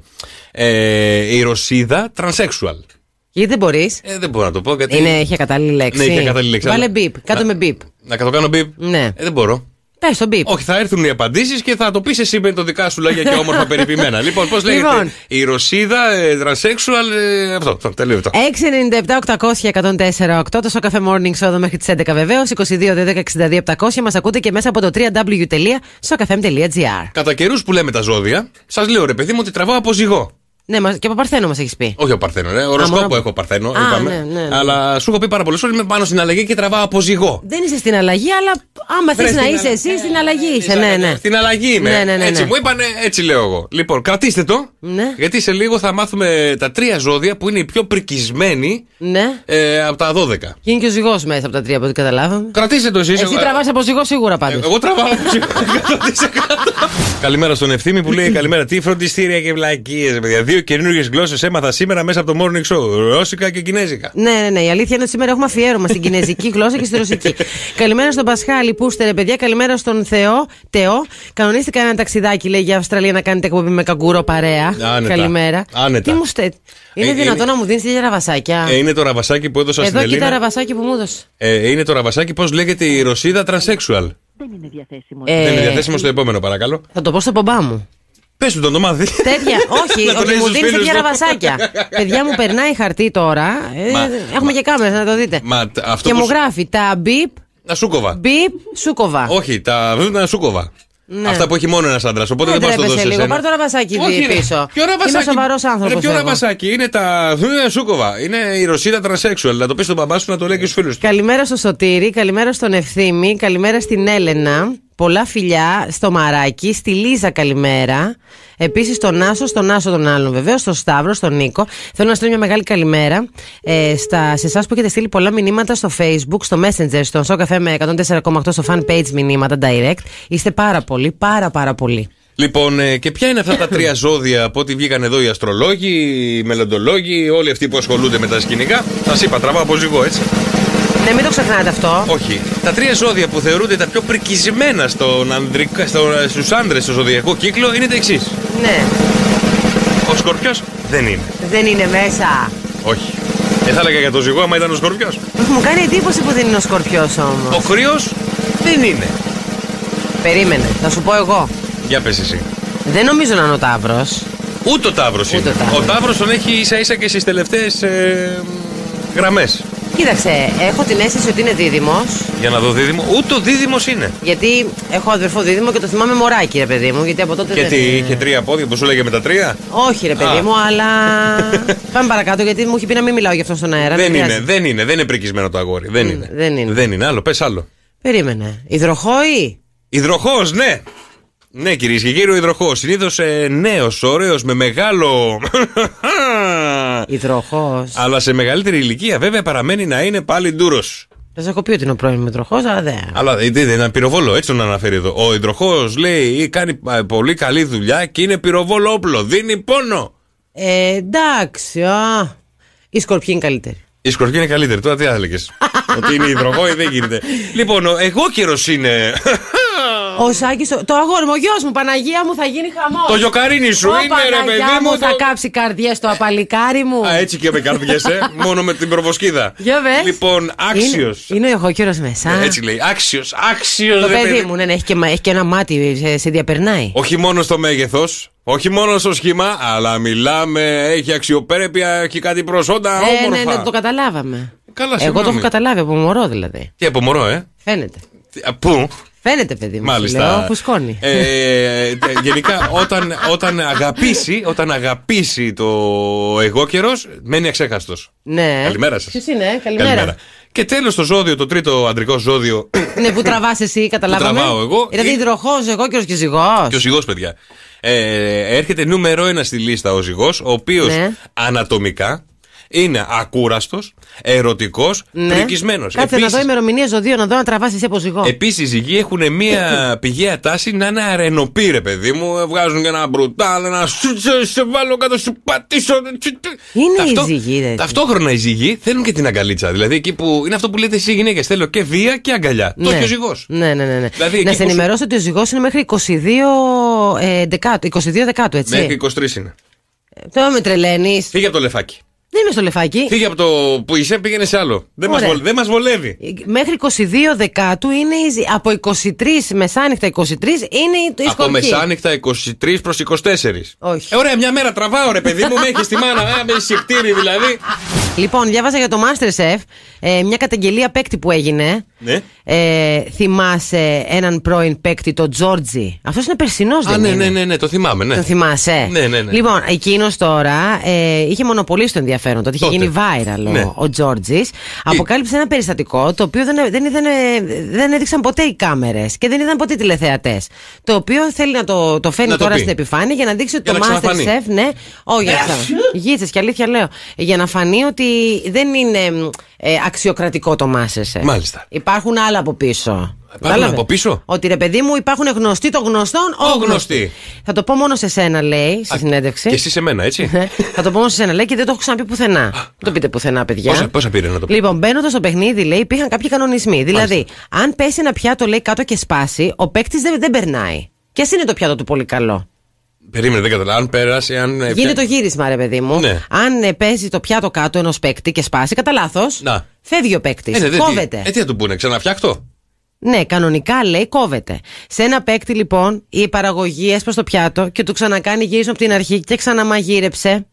ε, η Ρωσίδα transsexual? Γιατί δεν μπορείς. Ε, δεν μπορώ να το πω γιατί. Είναι, έχει κατάλληλη λέξη. Ναι, είχε κατάλληλη λέξη. Βάλε αλλά- μπιπ. Κάτω Να- με μπιπ. Να το κάνω μπιπ. Ναι. Ε, δεν μπορώ. Πες το μπιπ. Όχι, θα έρθουν οι απαντήσεις και θα το πεις εσύ με το δικά σου λόγια και όμορφα περιποιημένα. Λοιπόν, πώς λέγεται Λοιπόν. η Ρωσίδα ε, transsexual. Ε, αυτό, αυτό, τελείω αυτό. έξι εννιά επτά οκτακόσια εκατόν τέσσερα οκτώ. Το Σοκαφέ Morning Show μέχρι τις έντεκα βεβαίως. είκοσι δύο δέκα εξήντα δύο επτακόσια. Μας ακούτε και μέσα από το double-u double-u double-u τελεία σοκαφέμ τελεία τζι άρ. Κατά καιρούς που λέμε τα ζώδια, σας λέω ρε παιδί μου ότι τραβάω από ζυγό. Ναι, μας- και από Παρθένο μας έχεις πει. Όχι ο Παρθένο, ναι. Οροσκόπο μόνο- έχω Παρθένο. Α, είπαμε. ναι, ναι, ναι. Αλλά σου έχω πει πάρα πολλέ φορέ είμαι πάνω στην αλλαγή και τραβάω από ζυγό. Δεν είσαι στην αλλαγή, αλλά άμα θες Βρε, να στην είσαι αλλα- εσύ, στην αλλαγή είσαι. Στην Ναι, αλλαγή- ναι. Στην αλλαγή είμαι. Ναι, ναι, ναι, Έτσι ναι. μου είπανε, έτσι λέω εγώ. Λοιπόν, κρατήστε το. Ναι. Γιατί σε λίγο θα μάθουμε τα τρία ζώδια που είναι οι πιο πρικισμένοι Ναι. ε, από τα δώδεκα. Και είναι και ο ζυγός μέσα από τα τρία από ό,τι καταλάβαμε. Κρατήστε το εσεί. Εσύ τραβάς από ζυγό σίγουρα πάντως. Εγώ τραβάω από ζυγό. εκατό τοις εκατό. Καλημέρα στον Ευθύμη που λέει καλημέρα. Τι φροντιστήρια και βλακίες, παιδιά. Δύο καινούργιες γλώσσες έμαθα σήμερα μέσα από το morning show. Ρώσικα και κινέζικα. Ναι, ναι, ναι. Η αλήθεια είναι ότι σήμερα έχουμε αφιέρωμα στην κινέζικη γλώσσα και στη ρωσική. Καλημέρα στον Πασχάλη, που είστε ρε παιδιά. Καλημέρα στον Θεό. Τεό. Κανονίστηκα ένα ταξιδάκι, λέει, για Αυστραλία να κάνετε εκπομπή με καγκούρο παρέα. Άνετα. Καλημέρα. Άνετα. Τι μου στε... Είναι Ε, δυνατόν είναι- να μου δίνει τέτοια ραβασάκια. Ε, είναι το ραβασάκι που έδωσα στην Εδώ κοίτα Ελίνα. ραβασάκι που μου έδωσε. Ε, είναι το ραβασάκι πώς λέγεται η Ρωσίδα transsexual. Ε, Δεν είναι διαθέσιμο στο επόμενο, παρακαλώ. Θα το πω στο πομπά μου. Πες του τον το μάθει. Τέτοια, όχι, Να το ότι λέει μου στους δίνει φίλους τέτοια του. ραβασάκια. Παιδιά μου περνάει χαρτί τώρα. Ε, Μα- έχουμε και κάμερες να το δείτε. Μα τ- αυτό Και που μου σου- γράφει τα μπιπ, Να σούκοβα. μπιπ, σούκοβα. Όχι, τα β***να σούκοβα. Ναι. Αυτά που έχει μόνο ένα άντρα. Οπότε δεν, Δεν πα το τρέπεσαι δώσει. λίγο, εσένα. πάρ' το ραβασάκι Όχι, δι- ρε. πίσω. Ποιο ραβασάκι? Είμαι σοβαρός άνθρωπος Ρε, ποιο εγώ. ραβασάκι? Είναι τα β***να σούκοβα. Είναι η Ρωσίδα transsexual. Να το πει στον μπαμπά σου να το λέει και στου φίλου του. Καλημέρα στο Σωτήρη, καλημέρα στον Ευθύμη, καλημέρα στην Έλενα. πολλά φιλιά στο Μαράκι, στη Λίζα καλημέρα. Επίσης στον Άσο, στον Άσο τον άλλον βεβαίως, στον Σταύρο, στον Νίκο. Θέλω να στείλω μια μεγάλη καλημέρα ε, στα, σε εσάς που έχετε στείλει πολλά μηνύματα στο Facebook, στο Messenger, στο Σοκαφέ με εκατόν τέσσερα κόμμα οκτώ στο fan page μηνύματα direct. Είστε πάρα πολύ, πάρα πάρα πολύ. Λοιπόν, ε, και ποια είναι αυτά τα τρία ζώδια από ό,τι βγήκαν εδώ οι αστρολόγοι, οι μελλοντολόγοι, όλοι αυτοί που ασχολούνται με τα σκηνικά? Σας είπα, τραβάω από ζυγό, έτσι. Ναι, μην το ξεχνάτε αυτό. Όχι. Τα τρία ζώδια που θεωρούνται τα πιο πρικισμένα στον ανδρικα, στο, στους άντρες στο ζωδιακό κύκλο είναι τα εξής. Ναι. Ο Σκορπιός δεν είναι. Δεν είναι μέσα. Όχι. Δεν θα έλεγα για το ζυγό άμα ήταν ο Σκορπιός. Μου κάνει εντύπωση που δεν είναι ο Σκορπιός όμως. Ο Κρυός δεν είναι. Περίμενε, θα σου πω εγώ. Για πες εσύ. Δεν νομίζω να είναι ο Ταύρος. Ούτε ο Ταύρος είναι. Ο Ταύρος. Ο Ταύρος τον έχει ίσα ίσα και στις τελευταίες ε, γραμμές. Κοίταξε, έχω την αίσθηση ότι είναι δίδυμος. Για να δω δίδυμο. Ούτε ο δίδυμος είναι. Γιατί έχω αδερφό δίδυμο και το θυμάμαι μωράκι, ρε παιδί μου. Γιατί από τότε Και δεν... τι, είχε τρία πόδια που σου λέγε με τα τρία. Όχι, ρε παιδί Α. μου, αλλά. Πάμε παρακάτω, γιατί μου έχει πει να μην μιλάω γι' αυτό στον αέρα. Δεν μην είναι, πειράζει. δεν είναι, δεν είναι πρικισμένο το αγόρι. Δεν Μμ, είναι. δεν είναι. Δεν είναι. Άλλο, πες άλλο. Περίμενε. Υδροχόη. Υδροχός, ναι. Ναι, κυρίες και κύριοι, ο υδροχός. Συνήθως ε, νέος, ωραίος, με μεγάλο. Υδροχός. Αλλά σε μεγαλύτερη ηλικία, βέβαια, παραμένει να είναι πάλι ντούρος. Δεν σα έχω πει ότι είναι ο πρώην υδροχός, αλλά δεν. Αλλά δεν είναι ένα πυροβόλο, έτσι τον αναφέρει εδώ. Ο υδροχός λέει κάνει α, πολύ καλή δουλειά και είναι πυροβόλο όπλο. Δίνει πόνο. Ε, εντάξει, α. Η σκορπιή είναι καλύτερη. Η σκορπιή είναι καλύτερη. Τώρα τι έλεγες? Ότι είναι υδροχόη, δεν γίνεται. Λοιπόν, ο εγώκερος είναι. Ο Σάκης, το, το αγόρι μου, ο γιος μου, Παναγία μου, θα γίνει χαμός. Το γιοκαρίνι σου Ω, είναι, ρε Παναγιά παιδί μου. μου, θα το- κάψει καρδιές το απαλικάρι μου. Α, έτσι και με καρδιέσαι, μόνο με την προβοσκίδα. Για πες. Λοιπόν, άξιος. Είναι, είναι ο εγώκερος μέσα. Έτσι λέει, άξιος, άξιος. Το ρε παιδί μου, ναι, ναι, έχει, και, μα- έχει και ένα μάτι, σε, σε διαπερνάει. Όχι μόνο στο μέγεθος, όχι μόνο στο σχήμα, αλλά μιλάμε, έχει αξιοπρέπεια, έχει κάτι προσόντα, Ε, όμορφα. ναι, ναι, το καταλάβαμε. Καλά, Εγώ συγγνώμη. το έχω καταλάβει από μωρό δηλαδή. Τι από μωρό, ε. Φαίνεται. Τι- α, Πού? Φαίνεται, παιδί μου. Μάλιστα. σου Λέω, φουσκώνει. Ε, τε- γενικά, όταν, όταν, αγαπήσει, όταν αγαπήσει το εγώκερος, μένει αξέχαστος. Ναι. Καλημέρα σας. Ποιος είναι, ε? Καλημέρα. Και τέλος το ζώδιο, το τρίτο αντρικό ζώδιο. Ναι, που τραβάς εσύ, καταλάβαμε. τραβάω εγώ. Δηλαδή Ε- υδροχός, εγώκερος και ζυγός. Και ο ζυγός, παιδιά. Ε, έρχεται νούμερο ένα στη λίστα ο ζυγός, ο οποίος Ναι. ανατομικά είναι ακούραστος, ερωτικός, Ναι. πρικισμένος. Κάτσε να δω ημερομηνία ζωδίου, να δω να τραβάς εσύ από ζυγό. Επίσης οι ζυγοί έχουν μια πηγαία τάση να είναι αρενοποί, ρε παιδί μου. Βγάζουν και ένα μπρουτάλ, ένα σου σε, σε βάλω κάτω, σου πατήσω. Είναι Ταυτό- οι ζυγοί, ρε. Ταυτόχρονα οι ζυγοί θέλουν και την αγκαλίτσα. Δηλαδή εκεί που είναι αυτό που λέτε εσείς οι γυναίκες. Θέλω και βία και αγκαλιά. Το έχει ο ζυγός. Ναι, ναι, ναι, ναι. Δηλαδή, εκεί να σε που σου- ενημερώσω ότι ο ζυγός είναι μέχρι είκοσι δύο ε, δεκάτου, είκοσι δύο δεκάτου, έτσι. Μέχρι είκοσι τρεις είναι. Τώρα με τρελαίνεις. Φύγε από το λεφάκι. Δεν είμαι στο λεφάκι. Φύγε από το που είσαι, πήγαινε σε άλλο. Δεν μας, Ωραία. βολ- δεν μας βολεύει. Μέχρι είκοσι δύο δεκάτου είναι η ζυ- από είκοσι τρεις μεσάνυχτα είκοσι τρεις είναι η, η Από σκορπιή. μεσάνυχτα είκοσι τρεις προς είκοσι τέσσερις. Όχι. Ε, ωραία, μια μέρα τραβάω, ρε παιδί μου, με έχει στη μάνα. Α, με σιρτήρι δηλαδή. Λοιπόν, διάβαζα για το MasterChef ε, μια καταγγελία παίκτη που έγινε. Ναι. Ε, θυμάσαι έναν πρώην παίκτη, τον Τζόρτζι. Αυτός είναι περσινός, Α, δεν ναι, είναι? ναι, ναι, ναι, το θυμάμαι, ναι. Τον θυμάσαι? Ναι, ναι, ναι. Λοιπόν, εκείνο τώρα ε, είχε μονοπολίσει το ενδιαφέρον. Τότε είχε Τότε. γίνει viral ο, Ναι. ο Τζόρτζη. Αποκάλυψε ένα περιστατικό το οποίο δεν, δεν, είδαν, δεν έδειξαν ποτέ οι κάμερες και δεν είδαν ποτέ οι τηλεθεατές. Το οποίο θέλει να το, το φέρνει Να το τώρα πει. στην επιφάνεια για να δείξει ότι Για το να ξαναφανεί. MasterChef, ναι. Όχι, για να ξανα- Γίτσες και αλήθεια λέω. Για να φανεί ότι δεν είναι ε, αξιοκρατικό το MasterChef. Μάλιστα. Υπάρχουν άλλα από πίσω. Κατάλαβε? από πίσω? Ότι ρε παιδί μου υπάρχουν γνωστοί των γνωστών, Ο ο γνωστοί. γνωστοί. Θα το πω μόνο σε σένα, λέει, στη Α, συνέντευξη. Και εσύ σε μένα, έτσι. Ναι. Θα το πω μόνο σε σένα, λέει, και δεν το έχω ξαναπεί πουθενά. Μην το πείτε πουθενά, παιδιά. Πόσα, πόσα πήρε να το πει. Λοιπόν, μπαίνοντα στο παιχνίδι, λέει, υπήρχαν κάποιοι κανονισμοί. Δηλαδή, αν πέσει ένα πιάτο, λέει, κάτω και σπάσει, ο παίκτη δεν, δεν περνάει. Και ας είναι το πιάτο του πολύ καλό. Περίμενε, δεν καταλαβαίνω. Αν πέρασε, αν. ε, Γίνεται πια- το γύρισμα, ρε παιδί μου. Ναι. Αν ε, παίζει το πιάτο κάτω ενό παίκτη και σπάσει, κατά λάθο, Να. φεύγει ο παίκτη. Ε, ναι, δεν- Κόβεται. τι- Ε, τι θα του πούνε, ξαναφτιάχτω. Ναι, κανονικά λέει κόβεται. Σε ένα παίκτη λοιπόν η παραγωγή έσπασε το πιάτο και του ξανακάνει γύρισμα από την αρχή και ξαναμαγείρεψε.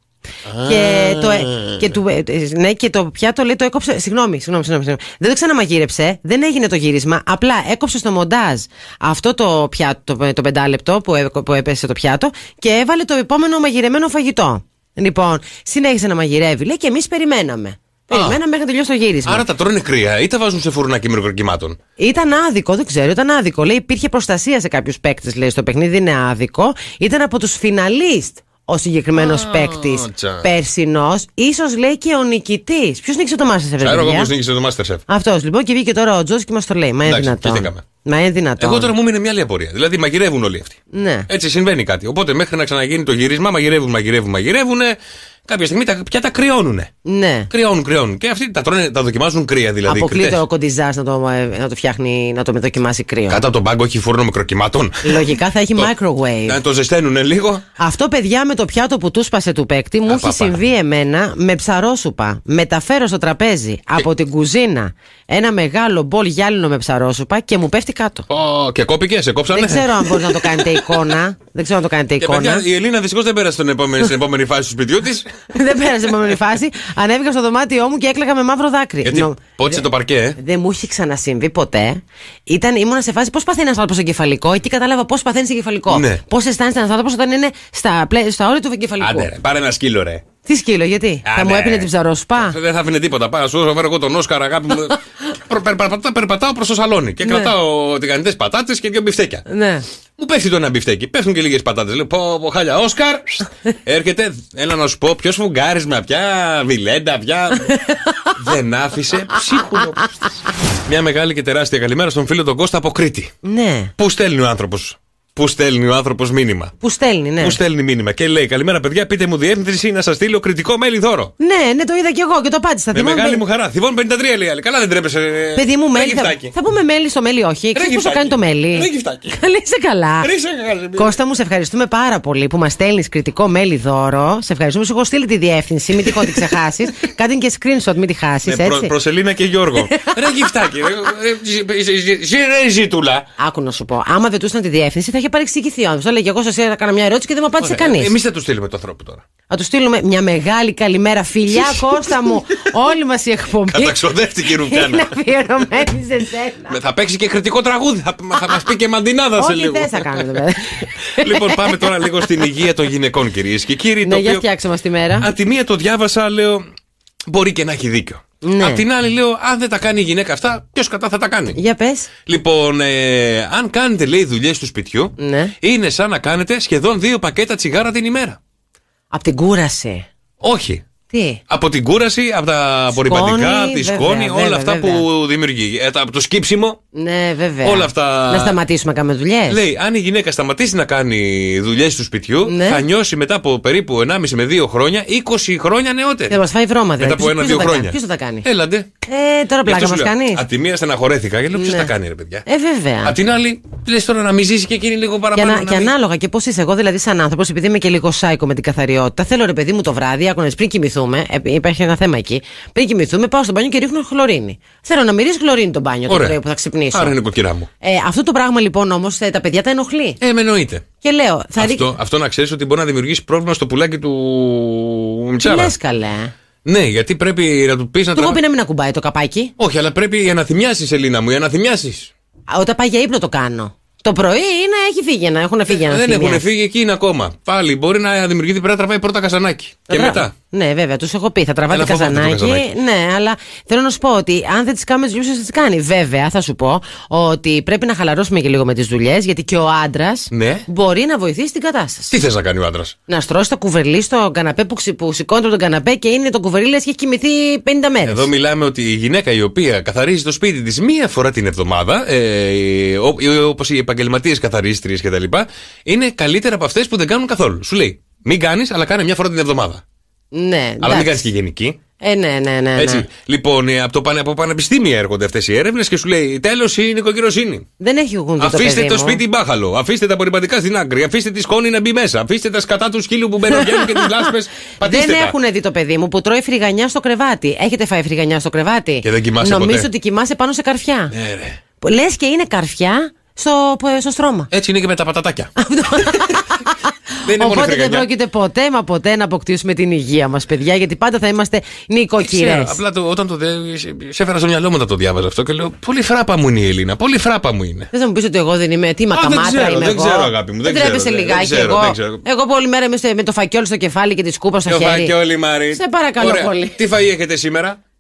Και το, ε, και, του, ε, ναι, και το πιάτο λέει το έκοψε. Συγγνώμη, συγγνώμη, συγγνώμη, συγγνώμη. Δεν το ξαναμαγείρεψε, δεν έγινε το γύρισμα. Απλά έκοψε στο μοντάζ αυτό το, πιάτο, το, το πεντάλεπτο που, έ, που έπεσε το πιάτο και έβαλε το επόμενο μαγειρεμένο φαγητό. Λοιπόν, συνέχισε να μαγειρεύει, λέει, και εμείς περιμέναμε. Περιμέναμε μέχρι να τελειώσει το γύρισμα. Άρα τα τρώνε κρύα ή τα βάζουν σε φουρνάκι μικροκυμάτων. Ήταν άδικο, δεν ξέρω, ήταν άδικο. Λέει υπήρχε προστασία σε κάποιους παίκτες, λέει στο παιχνίδι είναι άδικο. Ήταν από τους φιναλίστ ο συγκεκριμένος παίκτης περσινός. Ίσως λέει και ο νικητής. Ποιος νίκησε το Masterchef, Ξέρω εγώ ποιος νίκησε το Masterchef. Αυτός λοιπόν και βγήκε τώρα ο Τζος και μας το λέει. Μα είναι δυνατόν. Μα είναι δυνατόν. Εγώ τώρα μου μείνει μια άλλη απορία. Δηλαδή μαγειρεύουν όλοι αυτοί. Ναι. Έτσι συμβαίνει κάτι. Οπότε μέχρι να ξαναγίνει το γύρισμα, μαγειρεύουν, μαγειρεύουν, μαγειρεύουν. Κάποια στιγμή τα πια τα κρυώνουνε. Ναι. Κρυώνουν, κρυώνουν. Και αυτοί τα, τρώνε, τα δοκιμάζουν κρύα δηλαδή. Αποκλείται ο κοντιζάς να το, να το φτιάχνει, να το μετδοκιμάσει κρύο. Κάτω από τον πάγκο έχει φούρνο μικροκυμάτων. Λογικά θα έχει microwave. Να το ζεσταίνουνε λίγο. Αυτό, παιδιά, με το πιάτο που του σπάσε του παίκτη μου έχει συμβεί εμένα με ψαρόσουπα. Μεταφέρω στο τραπέζι και... από την κουζίνα ένα μεγάλο μπολ γυάλινο με ψαρόσουπα και μου πέφτει κάτω. Oh, και κόπηκε, σε κόψανε. Δεν ξέρω αν μπορεί να το κάνετε εικόνα. Δεν ξέρω αν το κάνετε εικόνα. Παιδιά, η Ελίνα δυστυχώς δεν πέρασε στην επόμενη, στην επόμενη φάση του σπιτιού της. Δεν πέρασε στην επόμενη φάση. Ανέβηκα στο δωμάτιό μου και έκλαιγα με μαύρο δάκρυ. Γιατί Νο... πότισε το παρκέ, ε. Δεν μου είχε ξανασυμβεί ποτέ. Ήταν, ήμουνα σε φάση πώς παθαίνει ένας άνθρωπος εγκεφαλικό. Εκεί κατάλαβα πώς παθαίνει εγκεφαλικό. Ναι. Πώς αισθάνεται ένας άνθρωπος όταν είναι στα, στα όρια του εγκεφαλικού. Άντε, ρε, πάρε ένα σκύλο, ρε. Τι σκύλο, γιατί? Α, θα ναι. μου έπινε την ψαρόσουπα. Δεν θα αφήνε τίποτα. Πάω, σου φέρω εγώ τον Όσκαρ, αγάπη μου. Περπατάω, περπατάω προς το σαλόνι και ναι. κρατάω τηγανιτές πατάτες και δύο μπιφτέκια. Ναι. Μου πέφτει το ένα μπιφτέκι, πέφτουν και λίγες πατάτες. Λέω, πω, πω, χάλια, Όσκαρ. Έρχεται, έλα να σου πω, ποιος φουγγάρισμα πια, βιλέντα πια. Δεν άφησε ψίχουλο. Μια μεγάλη και τεράστια καλημέρα στον φίλο τον Κώστα από Κρήτη. Ναι. Πού στέλνει ο άνθρωπος. Πού στέλνει ο άνθρωπος μήνυμα. Πού στέλνει, ναι. Πού στέλνει μήνυμα και λέει: καλημέρα, παιδιά, πείτε μου διεύθυνση να σας στείλω κριτικό μέλι δώρο. Ναι, ναι, το είδα κι εγώ και το απάντησα. Με μεγάλη μου χαρά. Θηβών πενήντα τρία λέει άλλη. Καλά, δεν τρέπεσαι. Παιδί μου, μέλι. Θα, θα πούμε μέλι στο μέλι, όχι. Ξέρεις πώς θα κάνει το μέλι. Καλή, είσαι καλά. Κώστα μου, σε ευχαριστούμε πάρα πολύ που μας στέλνεις κριτικό μέλι δώρο. Σε ευχαριστούμε, σου έχω στείλει τη διεύθυνση. Μην τυχόν τη ξεχάσεις. Κάντε και screenshot, μην τη χάσεις. Προς Ελίνα και Γιώργο. Ρε γυφτάκι. Ρε ζήτουλα. Άκου να σου πω. Άμα δεν του τη διεύθυνση θα είχε παρεξηγηθεί ο άνθρωπος. Έλεγε εγώ σας έκανα μια ερώτηση και δεν μου απάντησε κανείς. Εμείς θα του στείλουμε τον άνθρωπο τώρα. Θα του στείλουμε μια μεγάλη καλημέρα, φιλιά Κώστα μου. Όλη μας η εκπομπή. Καταξοδεύτηκε η Ρουφιάνα. Είναι αφιερωμένη σε σένα. Θα παίξει και κριτικό τραγούδι. Θα, θα μας πει και μαντινάδα σε λίγο. Ό,τι θες θα κάνετε. Λοιπόν, πάμε τώρα λίγο στην υγεία των γυναικών, κυρίες και κύριοι. Ναι, για φτιάξε μας τη μέρα. Απ' τη μία το διάβασα, λέω, μπορεί και να έχει δίκιο. Ναι. Απ' την άλλη, λέω, αν δεν τα κάνει η γυναίκα αυτά, ποιος κατά θα τα κάνει. Για πες. Λοιπόν, ε, αν κάνετε, λέει, δουλειές του σπιτιού, ναι. είναι σαν να κάνετε σχεδόν δύο πακέτα τσιγάρα την ημέρα. Απ' την κούραση. Όχι. Τι? Από την κούραση, από τα απορριπαντικά, από τη σκόνη, όλα βέβαια, αυτά βέβαια. που δημιουργεί. Ε, από το σκύψιμο. Ναι, βέβαια. Όλα αυτά. Να σταματήσουμε να κάνουμε δουλειές. Λέει, αν η γυναίκα σταματήσει να κάνει δουλειές του σπιτιού, ναι. θα νιώσει μετά από περίπου ενάμιση με δύο χρόνια, είκοσι χρόνια νεότερη. Θα μας φάει βρώμα, δηλαδή. Μετά από ένα-δύο χρόνια. Ποιος θα τα κάνει. Έλαντε. Ε, τώρα πλάκα μας κάνει. Απ' τη μία στεναχωρέθηκα και λέω, ποιος ναι. τα κάνει, ρε παιδιά. Ε, βέβαια. Απ' την άλλη, λες τώρα να μην ζήσει και εκείνη λίγο παραπάνω. Και, να, και μην... ανάλογα και πώς είσαι. Εγώ δηλαδή, σαν άνθρωπος, επειδή είμαι και λίγο σάικο με την καθαριότητα, θέλω ρε παιδί μου το βράδυ, άκουνε πριν κοιμηθούμε. Υπάρχει ένα θέμα εκεί. Πριν κοιμηθούμε, πάω στο μπάνιο και ρίχνω χλωρίνη. Θέλω να μυρίσει χλωρίνη το μπάνιο το πρωί που θα ξυπνήσω. Άρα είναι κοκκυρά μου. Ε, αυτό το πράγμα λοιπόν όμως τα παιδιά τα ενοχλεί. Ε, με εννοείται. Και λέω, θα αυτό, ρί... αυτό να ξέρεις ότι μπορεί να δημιουργήσει πρόβλημα στο πουλάκι του Μιτσάρα. Τι λες καλέ. Ναι, γιατί πρέπει να του πεις να. Του έχω πει να μην ακουμπάει το καπάκι. Όχι, αλλά πρέπει για να θυμιάσεις, Ελίνα μου, για να θυμιάσεις. Όταν πάει για ύπνο το κάνω. Το πρωί είναι, έχει φύγει, να έχουν φύγει. Ε, δεν έχουν φύγει, εκεί είναι ακόμα. Πάλι μπορεί να δημιουργηθεί, πρέπει να τραβάει πρώτα καζανάκι. Και Τρα... μετά. Ναι, βέβαια, τους έχω πει, θα τραβάει καζανάκι. Ναι, αλλά θέλω να σου πω ότι αν δεν τις κάνουμε τις δουλειές, θα τις κάνει. Βέβαια, θα σου πω ότι πρέπει να χαλαρώσουμε και λίγο με τις δουλειές, γιατί και ο άντρας ναι. μπορεί να βοηθήσει την κατάσταση. Τι θες να κάνει ο άντρας? Να στρώσει το κουβερλί στο καναπέ που, ξυ... που σηκώνεται από τον καναπέ και είναι το κουβερλί λες και έχει κοιμηθεί πενήντα μέρες. Εδώ μιλάμε ότι η γυναίκα η οποία καθαρίζει το σπίτι της μία φορά την εβδομάδα, ε, όπως οι επαγγελματίες καθαρίστριες κτλ., είναι καλύτερα από αυτές που δεν κάνουν καθόλου. Σου λέει, μην κάνεις, αλλά κάνε μια φορά την εβδομάδα. Ναι, αλλά μην κάνεις και γενική. Ε, ναι, ναι, ναι. Έτσι. Ναι. Λοιπόν, από το πανε, από πανεπιστήμια έρχονται αυτές οι έρευνες και σου λέει τέλος η νοικοκυροσύνη. Δεν έχει γούντι. Αφήστε το, το σπίτι μπάχαλο. Αφήστε τα απορριπαντικά στην άκρη. Αφήστε τη σκόνη να μπει μέσα. Αφήστε τα σκατά του σκύλου που μπαίνουν και τις λάσπες. Δεν έχουν δει το παιδί μου που τρώει φρυγανιά στο κρεβάτι. Έχετε φάει φρυγανιά στο κρεβάτι? Και δεν κοιμάσαι Νομίζω ποτέ. ότι κοιμάσαι πάνω σε καρφιά. Ναι, ρε. Λες και είναι καρφιά στο, στο στρώμα. Έτσι είναι και με τα πατατάκια. Δεν Οπότε δεν πρόκειται ποτέ μα ποτέ να αποκτήσουμε την υγεία μας, παιδιά, γιατί πάντα θα είμαστε νοικοκυρές. Απλά το, όταν το δε, σε έφερα στο μυαλό μου όταν το διάβαζα αυτό και λέω πολύ φράπα μου είναι η Ελίνα. Πολύ φράπα μου είναι. Δεν θα μου πεις ότι εγώ δεν είμαι. Τι μακαμάτρα είμαι δεν εγώ. Ξέρω, αγάπη μου. Δεν τρέπεσαι λιγάκι. Δεν ξέρω, εγώ, δεν ξέρω. εγώ πολλή μέρα είμαι με το φακιόλ στο κεφάλι και τη σκούπα στο και χέρι. Φακιόλι, Μαρή. Σε παρακαλώ Ωραία. πολύ. Τι φαΐ έχετε σήμερα?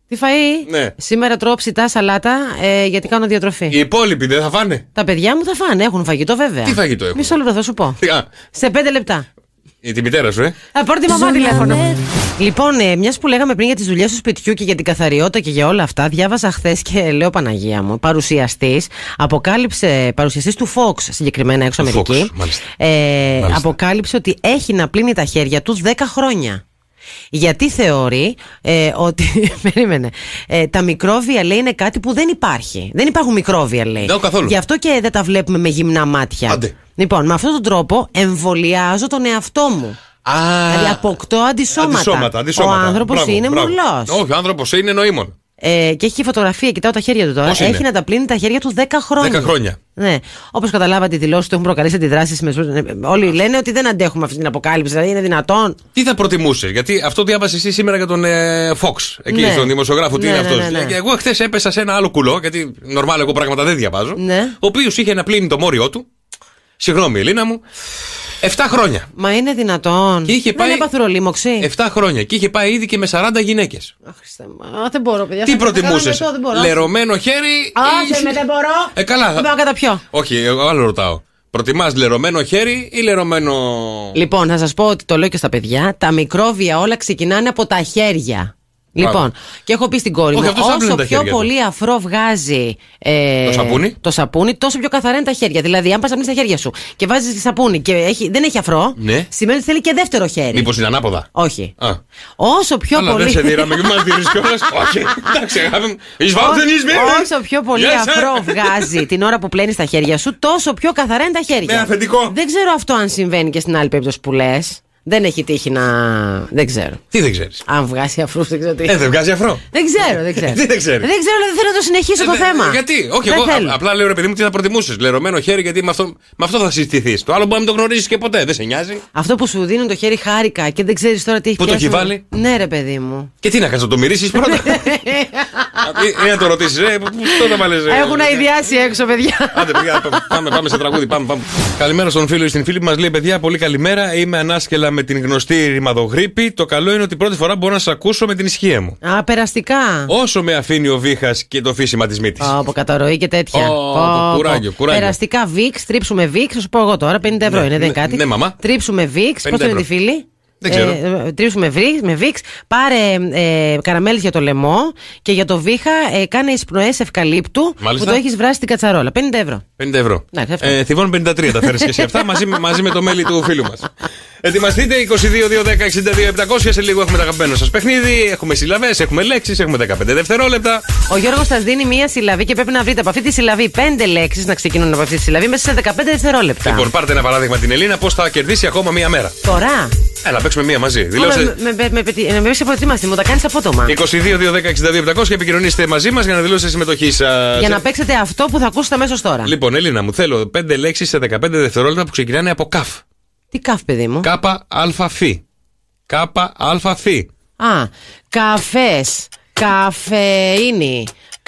Τι φαΐ? Ναι. Σήμερα τρώω ψητά σαλάτα ε, γιατί κάνω διατροφή. Οι υπόλοιποι δεν θα φάνε? Τα παιδιά μου θα φάνε, έχουν φαγητό βέβαια. Τι φαγητό έχουν? Μισό λεπτό θα σου πω. Α. Σε πέντε λεπτά. Η τη μητέρα σου, ε. Θα πάρω τη μαμά τηλέφωνο. Λοιπόν, ε, μια που λέγαμε πριν για τις δουλειές του σπιτιού και για την καθαριότητα και για όλα αυτά, διάβασα χθες και λέω Παναγία μου, παρουσιαστής, αποκάλυψε, παρουσιαστής του Fox συγκεκριμένα έξω Του Αμερική, Fox, μάλιστα. Ε, Μάλιστα. αποκάλυψε ότι έχει να πλύνει τα χέρια του δέκα χρόνια. Γιατί θεωρεί ε, ότι. Περίμενε. Ε, τα μικρόβια λέει είναι κάτι που δεν υπάρχει. Δεν υπάρχουν μικρόβια λέει. Δεν καθόλου. Γι' αυτό και δεν τα βλέπουμε με γυμνά μάτια. Άντε. Λοιπόν, με αυτόν τον τρόπο εμβολιάζω τον εαυτό μου. Α, Δηλαδή αποκτώ αντισώματα. αντισώματα, αντισώματα. Ο άνθρωπος Μπράβο, είναι μπράβο. μουρλός. Όχι, ο άνθρωπος είναι νοήμων. Ε, και έχει φωτογραφία, κοιτάω τα χέρια του τώρα. Πώς Έχει είναι? να τα πλύνει τα χέρια του δέκα χρόνια. δέκα χρόνια. Ναι. Όπως καταλάβατε, οι δηλώσεις του έχουν προκαλέσει αντιδράσεις. Όλοι λένε ότι δεν αντέχουμε αυτή την αποκάλυψη. Δηλαδή είναι δυνατόν. Τι θα προτιμούσες? Γιατί αυτό διάβασε εσύ σήμερα για τον ε, Fox. Εκεί Ναι. στον δημοσιογράφο, τι Ναι, είναι ναι, αυτός. ναι, ναι. Και εγώ χθες έπεσα σε ένα άλλο κουλό, γιατί νορμάλ εγώ πράγματα δεν διαβάζω. Ναι. Ο οποίος είχε να πλύνει το μόριό του. Συγγνώμη, Ελίνα μου. εφτά χρόνια. Μα είναι δυνατόν. Και είχε Δεν πάει- έπαθε ουρολίμωξη. εφτά χρόνια. Και είχε πάει ήδη και με σαράντα γυναίκες. Αχ, Χριστέ μου. Α, δεν μπορώ, παιδιά. Τι Θα- θα κάνω προτιμούσες? αυτό, δεν μπορώ. Λερωμένο χέρι. Άσε ή- με, δεν μπορώ. Ε, καλά. Δεν πάω κατά ποιο. Όχι, εγώ άλλο ρωτάω. Προτιμάς λερωμένο χέρι ή λερωμένο. Λοιπόν, θα σας πω ότι το λέω και στα παιδιά. Τα μικρόβια όλα ξεκινάνε από τα χέρια. Λοιπόν, και έχω πει στην κόρη Όχι, μου, αυτός άπλυνε όσο τα πιο χέρια του. πολύ αφρό βγάζει ε, Το σαπούνι. το σαπούνι, τόσο πιο καθαρά είναι τα χέρια. Δηλαδή, αν πας να πλύνεις τα χέρια σου και βάζεις σαπούνι και έχει, δεν έχει αφρό, Ναι. σημαίνει ότι θέλει και δεύτερο χέρι. Μήπως είναι ανάποδα? Όχι. Α. Όσο πιο Αλλά πολύ. δεν σε δίραμε και μας δίνεις κιόλας. Όχι, εντάξει, αγάπη μου. Εις Ό- βάζεις, εις μήνες. Όσο πιο πολύ Yes, sir. αφρό βγάζει την ώρα που πλένεις τα χέρια σου, τόσο πιο καθαρά είναι τα χέρια. Ναι, αφεντικό. Δεν ξέρω αυτό αν συμβαίνει και στην άλλη περίπτωση που λες. Δεν έχει τύχει να. Δεν ξέρω. Τι δεν ξέρεις? Αν βγάζει αφρού, δεν ξέρω τι. Ε, δεν βγάζει αφρό. Δεν ξέρω, δεν ξέρω. Τι δεν ξέρεις? Δεν ξέρω, αλλά δεν θέλω να το συνεχίσω το Ε, θέμα. Γιατί? Όχι, Δεν εγώ θέλω. α- απλά λέω ρε παιδί μου τι θα προτιμούσες. Λερωμένο χέρι, γιατί με αυτό, με αυτό θα συστηθείς. Το άλλο μπορεί να μην το γνωρίζεις και ποτέ. Δεν σε νοιάζει. Αυτό που σου δίνουν το χέρι χάρηκα και δεν ξέρει τώρα τι έχει Πού το πιάσει. έχει βάλει? Ναι, ρε παιδί μου. Και τι να κάνεις, να το μυρίσεις πρώτα. Ή- Ή να το ρωτήσεις, ε, πού το θα βάλεις. ε, Έχουν αηδιάσει έξω, παιδιά. Άντε, παιδιά, πάμε, πάμε σε τραγούδι. Πάμε, πάμε. Καλημέρα στον φίλο ή στην φίλη που μας λέει: Παιδιά, πολύ καλημέρα. Είμαι ανάσκελα με την γνωστή ρημαδογρίπη. Το καλό είναι ότι πρώτη φορά μπορώ να σας ακούσω με την ισχύα μου. Α, περαστικά. Όσο με αφήνει ο βήχας και το φύσιμα της μύτης. Ω, από καταρροή και τέτοια. Ω, Πω, πω. κουράγιο, κουράγιο. Περαστικά Βίξ, τρίψουμε Βίξ. Θα σου πω εγώ τώρα, πενήντα ευρώ Ναι, είναι, δεν είναι ναι, κάτι. ναι, μαμά. Τρίψουμε Βίξ. Πώ πενήντα είναι τη ευρώ. φίλη? Δεν ξέρω. Ε, τρίψουμε Βίξ, με Βίξ. Πάρε ε, καραμέλες για το λαιμό και για το βήχα ε, κάνε εισπνοές ευκαλύπτου Μάλιστα. που το έχεις βράσει στην κατσαρόλα. πενήντα ευρώ. πενήντα ευρώ. Ναι, αυτό. Ε, Θηβών πενήντα τρία τα φέρεις και εσύ αυτά μαζί, με- μαζί με το μέλι του φίλου μας. Ετοιμαστείτε είκοσι δύο δύο δέκα εξήντα δύο επτακόσια. Σε λίγο έχουμε το αγαπημένο σας παιχνίδι. Έχουμε συλλαβές, έχουμε λέξεις, έχουμε δεκαπέντε δευτερόλεπτα. Ο Γιώργος σας δίνει μία συλλαβή και πρέπει να βρείτε από αυτή τη συλλαβή πέντε λέξεις να ξεκινούν από αυτή τη συλλαβή μέσα σε δεκαπέντε δευτερόλεπτα. Λοιπόν, πάρτε ένα παράδειγμα την Ελίνα πώς θα κερδίσει ακόμα μία μέρα. Τώρα. Έλα, παίξουμε μία μαζί. Με, Δηλώστε. με, με, με, με, με είσαι προετοίμαστη, μου τα κάνεις απότομα. είκοσι δύο δύο δέκα εξήντα δύο επτακόσια επικοινωνήστε μαζί μας για να δηλώσετε συμμετοχή σας. Για να παίξετε αυτό που θα ακούσετε αμέσως τώρα. Λοιπόν, Ελίνα μου, θέλω πέντε λέξεις σε δεκαπέντε δευτερόλεπτα που ξεκινάνε από καφ. Τι καφ, παιδί μου. Κάπα αλφα-φι. Κάπα αλφα-φι. Α, καφές, καφεΐνη,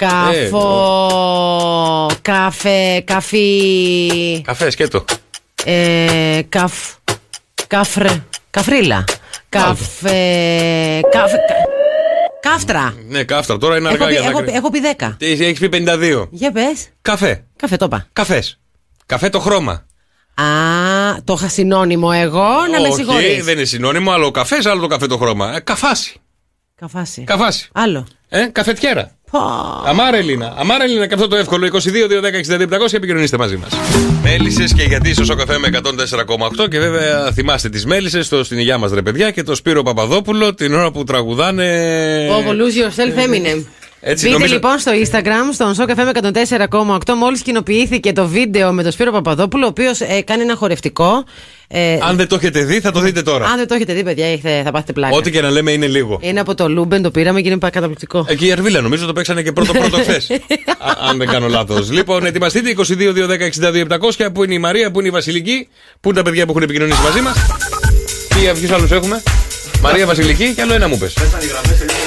καφο... καφε, καφί... Καφέ, σκέτο. Ε, καφ... καφρε... καφρίλα. Καφε... καφε... κα- Κάφτρα. Ναι, κάφτρα, τώρα είναι Έχω αργά πει, για να έχω, κρίνει. πει- έχω πει δέκα. Τι, έχεις πει πενήντα δύο. Για πες. Καφέ. Καφέ, το είπα. Καφές. Καφέ το χρώμα. Α, το είχα συνώνυμο εγώ, να με Όχι, συγχωρείς. δεν είναι συνώνυμο, άλλο ο καφές, άλλο το καφέ το χρώμα. Ε, καφάση. Καφάση. Καφάση. Άλλο. Ε, καφετιέρα. Πω. Αμάρα Ελίνα. Αμάρα Ελίνα και αυτό το εύκολο. είκοσι δύο δύο δέκα εξήντα δύο επτακόσια επικοινωνήστε μαζί μας. Μέλισσες και γιατί στο Σοκαφέ με εκατόν τέσσερα κόμμα οκτώ και βέβαια θυμάστε τις μέλισσες στο στην υγειά μας ρε παιδιά και το Σπύρο Παπαδόπουλο την ώρα που τραγουδάνε. Oh, lose yourself, Eminem. Έτσι, Μπείτε νομίζω- λοιπόν στο Instagram, στον Σοκαφέ με εκατόν τέσσερα κόμμα οκτώ. Μόλις κοινοποιήθηκε το βίντεο με τον Σπύρο Παπαδόπουλο, ο οποίος ε, κάνει ένα χορευτικό. Ε, Αν δεν το έχετε δει, θα το δείτε τώρα. αν δεν το έχετε δει, παιδιά, έχετε- θα πάθετε πλάκα. Ό,τι και να λέμε είναι λίγο. Είναι από το Λούμπεν, το πήραμε και είναι καταπληκτικό. Εκεί η Αρβίλα νομίζω το παίξανε και πρώτο πρώτο χθες. Α- Αν δεν κάνω λάθος. Λοιπόν, ετοιμαστείτε είκοσι δύο δύο δέκα εξήντα δύο επτακόσια. Πού είναι η Μαρία, πού είναι η Βασιλική, πού είναι τα παιδιά που έχουν επικοινωνήσει μαζί μας. Τι ποιους άλλους έχουμε. Μαρία Βασιλική και άλλο ένα μου πες.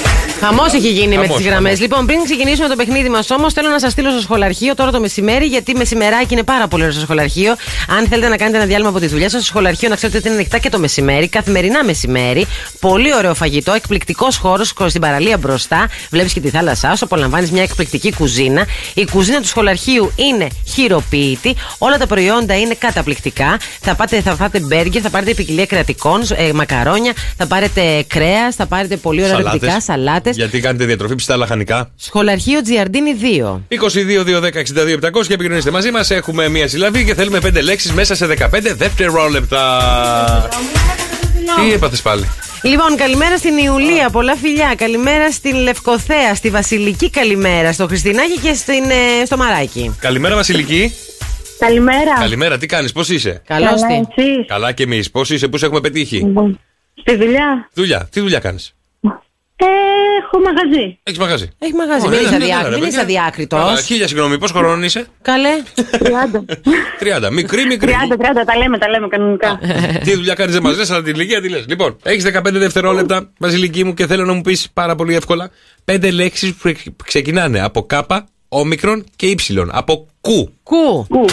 Χαμός έχει γίνει Χαμός, με τις γραμμές. χαμός. Λοιπόν, πριν ξεκινήσουμε το παιχνίδι μας όμως, θέλω να σας στείλω στο σχολαρχείο τώρα το μεσημέρι, γιατί μεσημεράκι είναι πάρα πολύ ωραίο στο σχολαρχείο. Αν θέλετε να κάνετε ένα διάλειμμα από τη δουλειά σας, στο σχολαρχείο να ξέρετε ότι είναι ανοιχτά και το μεσημέρι, καθημερινά μεσημέρι. Πολύ ωραίο φαγητό, εκπληκτικός χώρος στην παραλία μπροστά. Βλέπεις και τη θάλασσά σου, απολαμβάνεις μια εκπληκτική κουζίνα. Η κουζίνα του σχολαρχείου είναι χειροποίητη, όλα τα προϊόντα είναι καταπληκτικά. Θα πάτε, θα φάτε μπέργκερ, θα πάρετε ποικιλία κρατικών, ε, μακαρόνια, θα πάρετε κρέας, θα πάρετε πολύ ωραία ρεπτικά, σαλάτες. Γιατί κάνετε διατροφή πιστά λαχανικά. Σχολαρχείο Τζιαρντίνη δύο. είκοσι δύο δύο δέκα εξήντα δύο επτακόσια και επικοινωνήστε μαζί μας. Έχουμε μία συλλαβή και θέλουμε πέντε λέξεις μέσα σε δεκαπέντε δευτερόλεπτα. Τι έπαθες πάλι? Λοιπόν, καλημέρα στην Ιουλία, πολλά φιλιά. Καλημέρα στην Λευκοθέα, στη Βασιλική, καλημέρα στο Χριστινάκη και στην, ε, στο Μαράκι. Καλημέρα, Βασιλική. Καλημέρα. Καλημέρα, τι κάνεις, πώς είσαι? Καλώς Καλά, τι. εσείς? Καλά και εμείς, πώς είσαι, πού σε έχουμε πετύχει? Στη δουλειά. Δουλειά, τι δουλειά κάνεις? Ε, έχω μαγαζί. Έχεις μαγαζί? Έχει μαγαζί, Ωραία, μην είσαι ναι, αδιάκρι- ναι, μην ρε, είσαι παιδιά. αδιάκριτος. Καλά, χίλια συγγνώμη, πόσο χρόνο είσαι? Καλέ. τριάντα. τριάντα, μικρή, μικρή. τριάντα, τριάντα, τα λέμε, τα λέμε κανονικά. Τι δουλειά κάνεις, δεν μας λες, αλλά την ηλικία τι λες. Λοιπόν, έχεις δεκαπέντε δευτερόλεπτα, Βασιλική μου, και θέλω να μου πεις πάρα πολύ εύκολα πέντε λέξεις που ξεκινάνε από κάπα, όμικρον και ύψιλον. Από κου. Κου. Κου.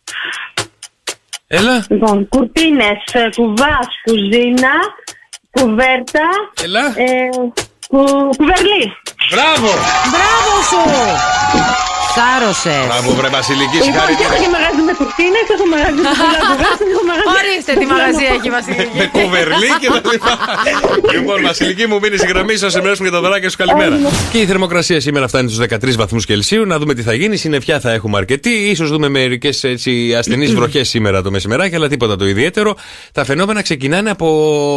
Έλα. Λοιπόν, κουρτίνες, ε, κουβάς, κουζίνα, κουβέρτα, Έλα. ε, κου, κουβερλί. Μπράβο. Μπράβο σου. Σάρωσε. Μπράβο, βρε Βασιλική, Λοιπόν, και έχω συγχαρητήρια. και μαγαζί με κουρτίνες, έχω μαγαζί με κουβάς, έχω μαγαζί. Ορίστε τι μαγαζί έχει η Βασιλική. Με κουβερλί και τα λοιπά. Λοιπόν, Βασιλική μου, μείνει στη γραμμή σα, εμέσουμε και τα δωράκια σου. Καλημέρα. Και η θερμοκρασία σήμερα φτάνει στου δεκατρείς βαθμούς Κελσίου. Να δούμε τι θα γίνει. Συννεφιά θα έχουμε αρκετή. Ίσως δούμε μερικές ασθενείς βροχές σήμερα το μεσημεράκι, αλλά τίποτα το ιδιαίτερο. Τα φαινόμενα ξεκινάνε από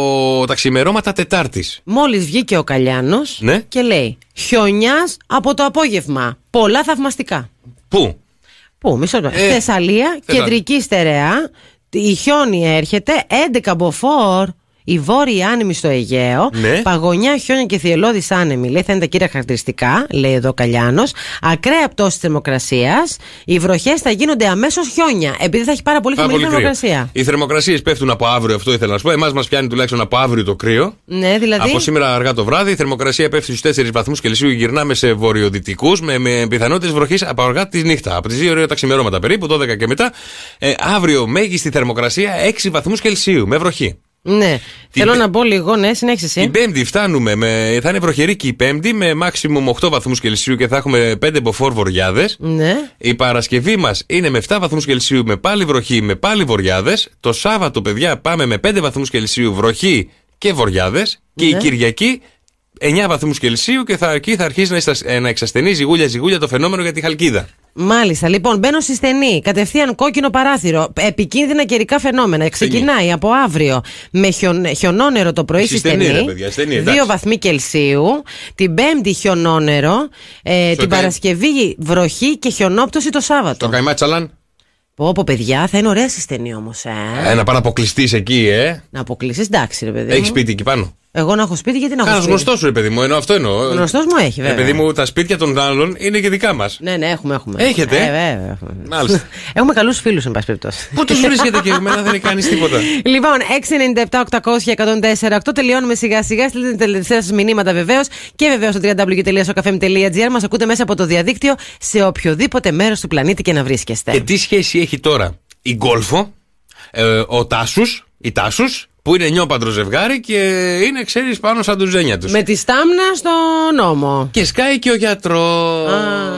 τα ξημερώματα Τετάρτης. Μόλις βγήκε ο Καλιάνος Ναι. και λέει χιονιάς από το απόγευμα. Πολλά θαυμαστικά. Πού? Πού, μισό λεπτό. Ε, Θεσσαλία, κεντρική στερεά. Η χιόνι έρχεται, έντεκα μποφόρ. Η βόρεια άνεμη στο Αιγαίο, Ναι. παγωνιά, χιόνια και θυελλώδης άνεμη. Λέει θα είναι τα κύρια χαρακτηριστικά, λέει εδώ ο Καλιάνος. Ακραία πτώση θερμοκρασίας. Οι βροχές θα γίνονται αμέσως χιόνια, επειδή θα έχει πάρα πολύ Πάρα χαμηλή πολύ κρύο. θερμοκρασία. Οι θερμοκρασίες πέφτουν από αύριο, αυτό ήθελα να σου πω. Εμάς μας πιάνει τουλάχιστον από αύριο το κρύο. Ναι, δηλαδή. Από σήμερα αργά το βράδυ, η θερμοκρασία πέφτει στους τέσσερις βαθμούς Κελσίου. Γυρνάμε σε βορειοδυτικούς με, με πιθανότητες βροχής από αργά τη νύχτα. Από τις δύο ώρα τα ξημερώματα περίπου, δώδεκα και μετά. Ε, αύριο μέγιστη θερμοκρασία έξι βαθμούς Κελσίου με βροχή. Ναι. Την Θέλω πέ- να πω λίγο, ναι, συνέχισε. Την Πέμπτη φτάνουμε με. Θα είναι βροχερή και η Πέμπτη με maximum οκτώ βαθμούς Κελσίου και θα έχουμε πέντε μποφόρ βοριάδες. Ναι. Η Παρασκευή μας είναι με επτά βαθμούς Κελσίου με πάλι βροχή, με πάλι βοριάδες. Το Σάββατο, παιδιά, πάμε με πέντε βαθμούς Κελσίου βροχή και βοριάδες. Και Ναι. η Κυριακή εννιά βαθμούς Κελσίου και θα, εκεί θα αρχίσει να, ειστα- ε, να εξασθενεί ζυγούλια-ζυγούλια το φαινόμενο για τη Χαλκίδα. Μάλιστα, λοιπόν, μπαίνω στη στενή. Κατευθείαν κόκκινο παράθυρο. Επικίνδυνα καιρικά φαινόμενα. Ξεκινάει από αύριο με χιον, χιονόνερο το πρωί στη Στη στενή, στενή. ρε παιδιά, στενή, εντάξει. δύο βαθμοί Κελσίου. Την Πέμπτη χιονόνερο. Ε, την καί- Παρασκευή βροχή και χιονόπτωση το Σάββατο. Το καημά τσαλάν. Πω, πω, παιδιά, θα είναι ωραία στη στενή όμως, ε. Ε, να πάει να αποκλειστεί εκεί, ε. Να αποκλείσει, εντάξει, ρε παιδί. Έχει μου. σπίτι εκεί πάνω. Εγώ να έχω σπίτι, γιατί να έχω Κάνα σπίτι. γνωστό σου, ρε παιδί μου, εννοώ αυτό εννοώ. Γνωστός μου έχει, βέβαια. Ε, παιδί μου, τα σπίτια των άλλων είναι και δικά μας. Ναι, ναι, έχουμε, έχουμε. Έχετε? Ε, βέβαια. έχουμε. Μάλιστα. Έχουμε καλούς φίλους, εν πάση περιπτώσει. Πού τους βρίσκεται και εμένα δεν έχει κάνει τίποτα. Λοιπόν, έξι εννιά επτά οκτακόσια εκατόν τέσσερα οκτώ. Τελειώνουμε σιγά σιγά. Στείλτε τα τελευταία σας μηνύματα βεβαίως. Και βεβαίως στο double-u double-u double-u τελεία sokafem τελεία gr. Μας ακούτε μέσα από το διαδίκτυο σε οποιοδήποτε μέρος του πλανήτη και να βρίσκεστε. Και τι σχέση έχει τώρα η Γκόλφο, ε, ο Τάσους, η Τάσους, που είναι νιόπαντρο ζευγάρι και είναι, ξέρεις, πάνω σαν τους ζένια τους. Με τη στάμνα στο νόμο. Και σκάει και ο γιατρός.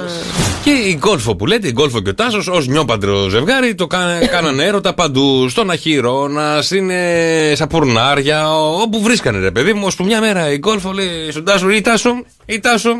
Και η Γκόλφο που λέτε, η Γκόλφο και ο Τάσος, ως νιόπαντρο ζευγάρι, το κα, κάνανε έρωτα παντού. Στον Αχυρώνα, στην ε, Σαπουρνάρια, όπου βρίσκανε, ρε παιδί μου. Ώσπου μια μέρα η Γκόλφο λέει στον Τάσο, ή Τάσο, ή Τάσο.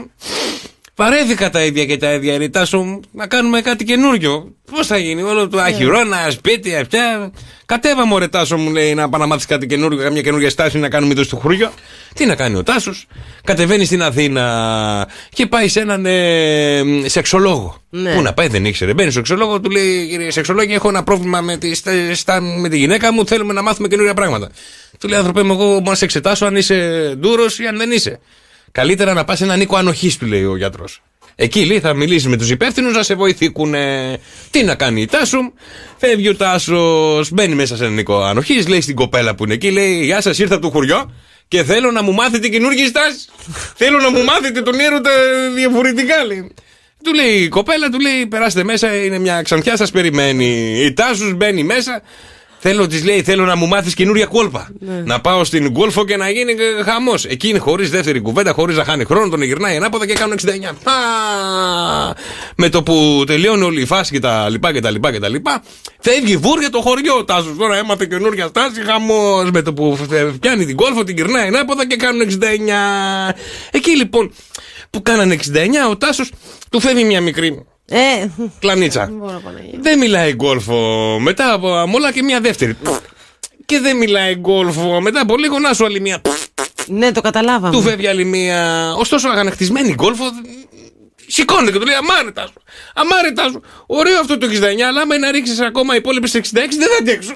Βαρέθηκα τα ίδια και τα ίδια, ρε Τάσο, να κάνουμε κάτι καινούριο. Πώς θα γίνει, όλο το Αχυρώνα, σπίτι, αυτά. Κατέβα μου, ρε Τάσο, μου λέει, να πάω να μάθεις κάτι καινούριο, καμιά καινούργια στάση να κάνουμε εδώ στο χωριό. Τι να κάνει ο Τάσος, κατεβαίνει στην Αθήνα και πάει σε έναν ε, σεξολόγο. Ναι. Πού να πάει, δεν ήξερε. Μπαίνει στο σεξολόγο, του λέει, κύριε σεξολόγο, έχω ένα πρόβλημα με τη, στα, στα, με τη γυναίκα μου, θέλουμε να μάθουμε καινούργια πράγματα. Του λέει, άνθρωπε μου, εγώ να σε εξετάσω αν είσαι ντούρος ή αν δεν είσαι. Καλύτερα να πας σε έναν οίκο ανοχής, του λέει ο γιατρός. Εκεί λέει θα μιλήσεις με τους υπεύθυνους να σε βοηθήσουν. Τι να κάνει η Τάσου. Φεύγει ο Τάσος, μπαίνει μέσα σε έναν οίκο ανοχής, λέει στην κοπέλα που είναι εκεί, λέει, γεια σας, ήρθα από το χωριό Και θέλω να μου μάθετε καινούργιες στάσεις. Θέλω να μου μάθετε τον έρωτα διαφορετικά, λέει. Του λέει η κοπέλα, του λέει: περάστε μέσα, είναι μια ξανθιά, σας περιμένει. Η Τάσος μπαίνει μέσα. Θέλω, της λέει, θέλω να μου μάθεις καινούρια κόλπα. Ναι. Να πάω στην γκολφο και να γίνει χαμός. Εκείνη χωρίς δεύτερη κουβέντα, χωρίς να χάνει χρόνο, τον γυρνάει ανάποδα και κάνουν εξήντα εννιά. Α, με το που τελειώνει όλη η φάση και τα λοιπά και τα λοιπά και τα λοιπά, φεύγει βούρια το χωριό. Τάσος τώρα έμαθε καινούρια στάση, χαμός. Με το που πιάνει την γκολφο, την γυρνάει ανάποδα και κάνουν εξήντα εννιά. Εκεί λοιπόν που κάνανε εξήντα εννιά, ο Τάσος του φεύγει μια μικρή. Ε, κλανίτσα. Δεν μιλάει γκολφο. Μετά από αμόλα και μια δεύτερη. Και δεν μιλάει γκολφο. Μετά από λίγο να σου άλλη μια. Ναι, το καταλάβαμε. Του φεύγει άλλη μια. Ωστόσο, αγανακτισμένη γκολφο σηκώνεται και του λέει: αμάρετα σου. Αμάρετα σου. Ωραίο αυτό το εξήντα εννιά, αλλά άμα να ρίξει ακόμα οι υπόλοιπες εξήντα έξι δεν θα αντέξουν.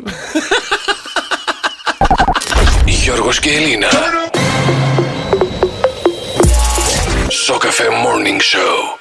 Γιώργος και Ελίνα. Σοκαφέ Morning Show.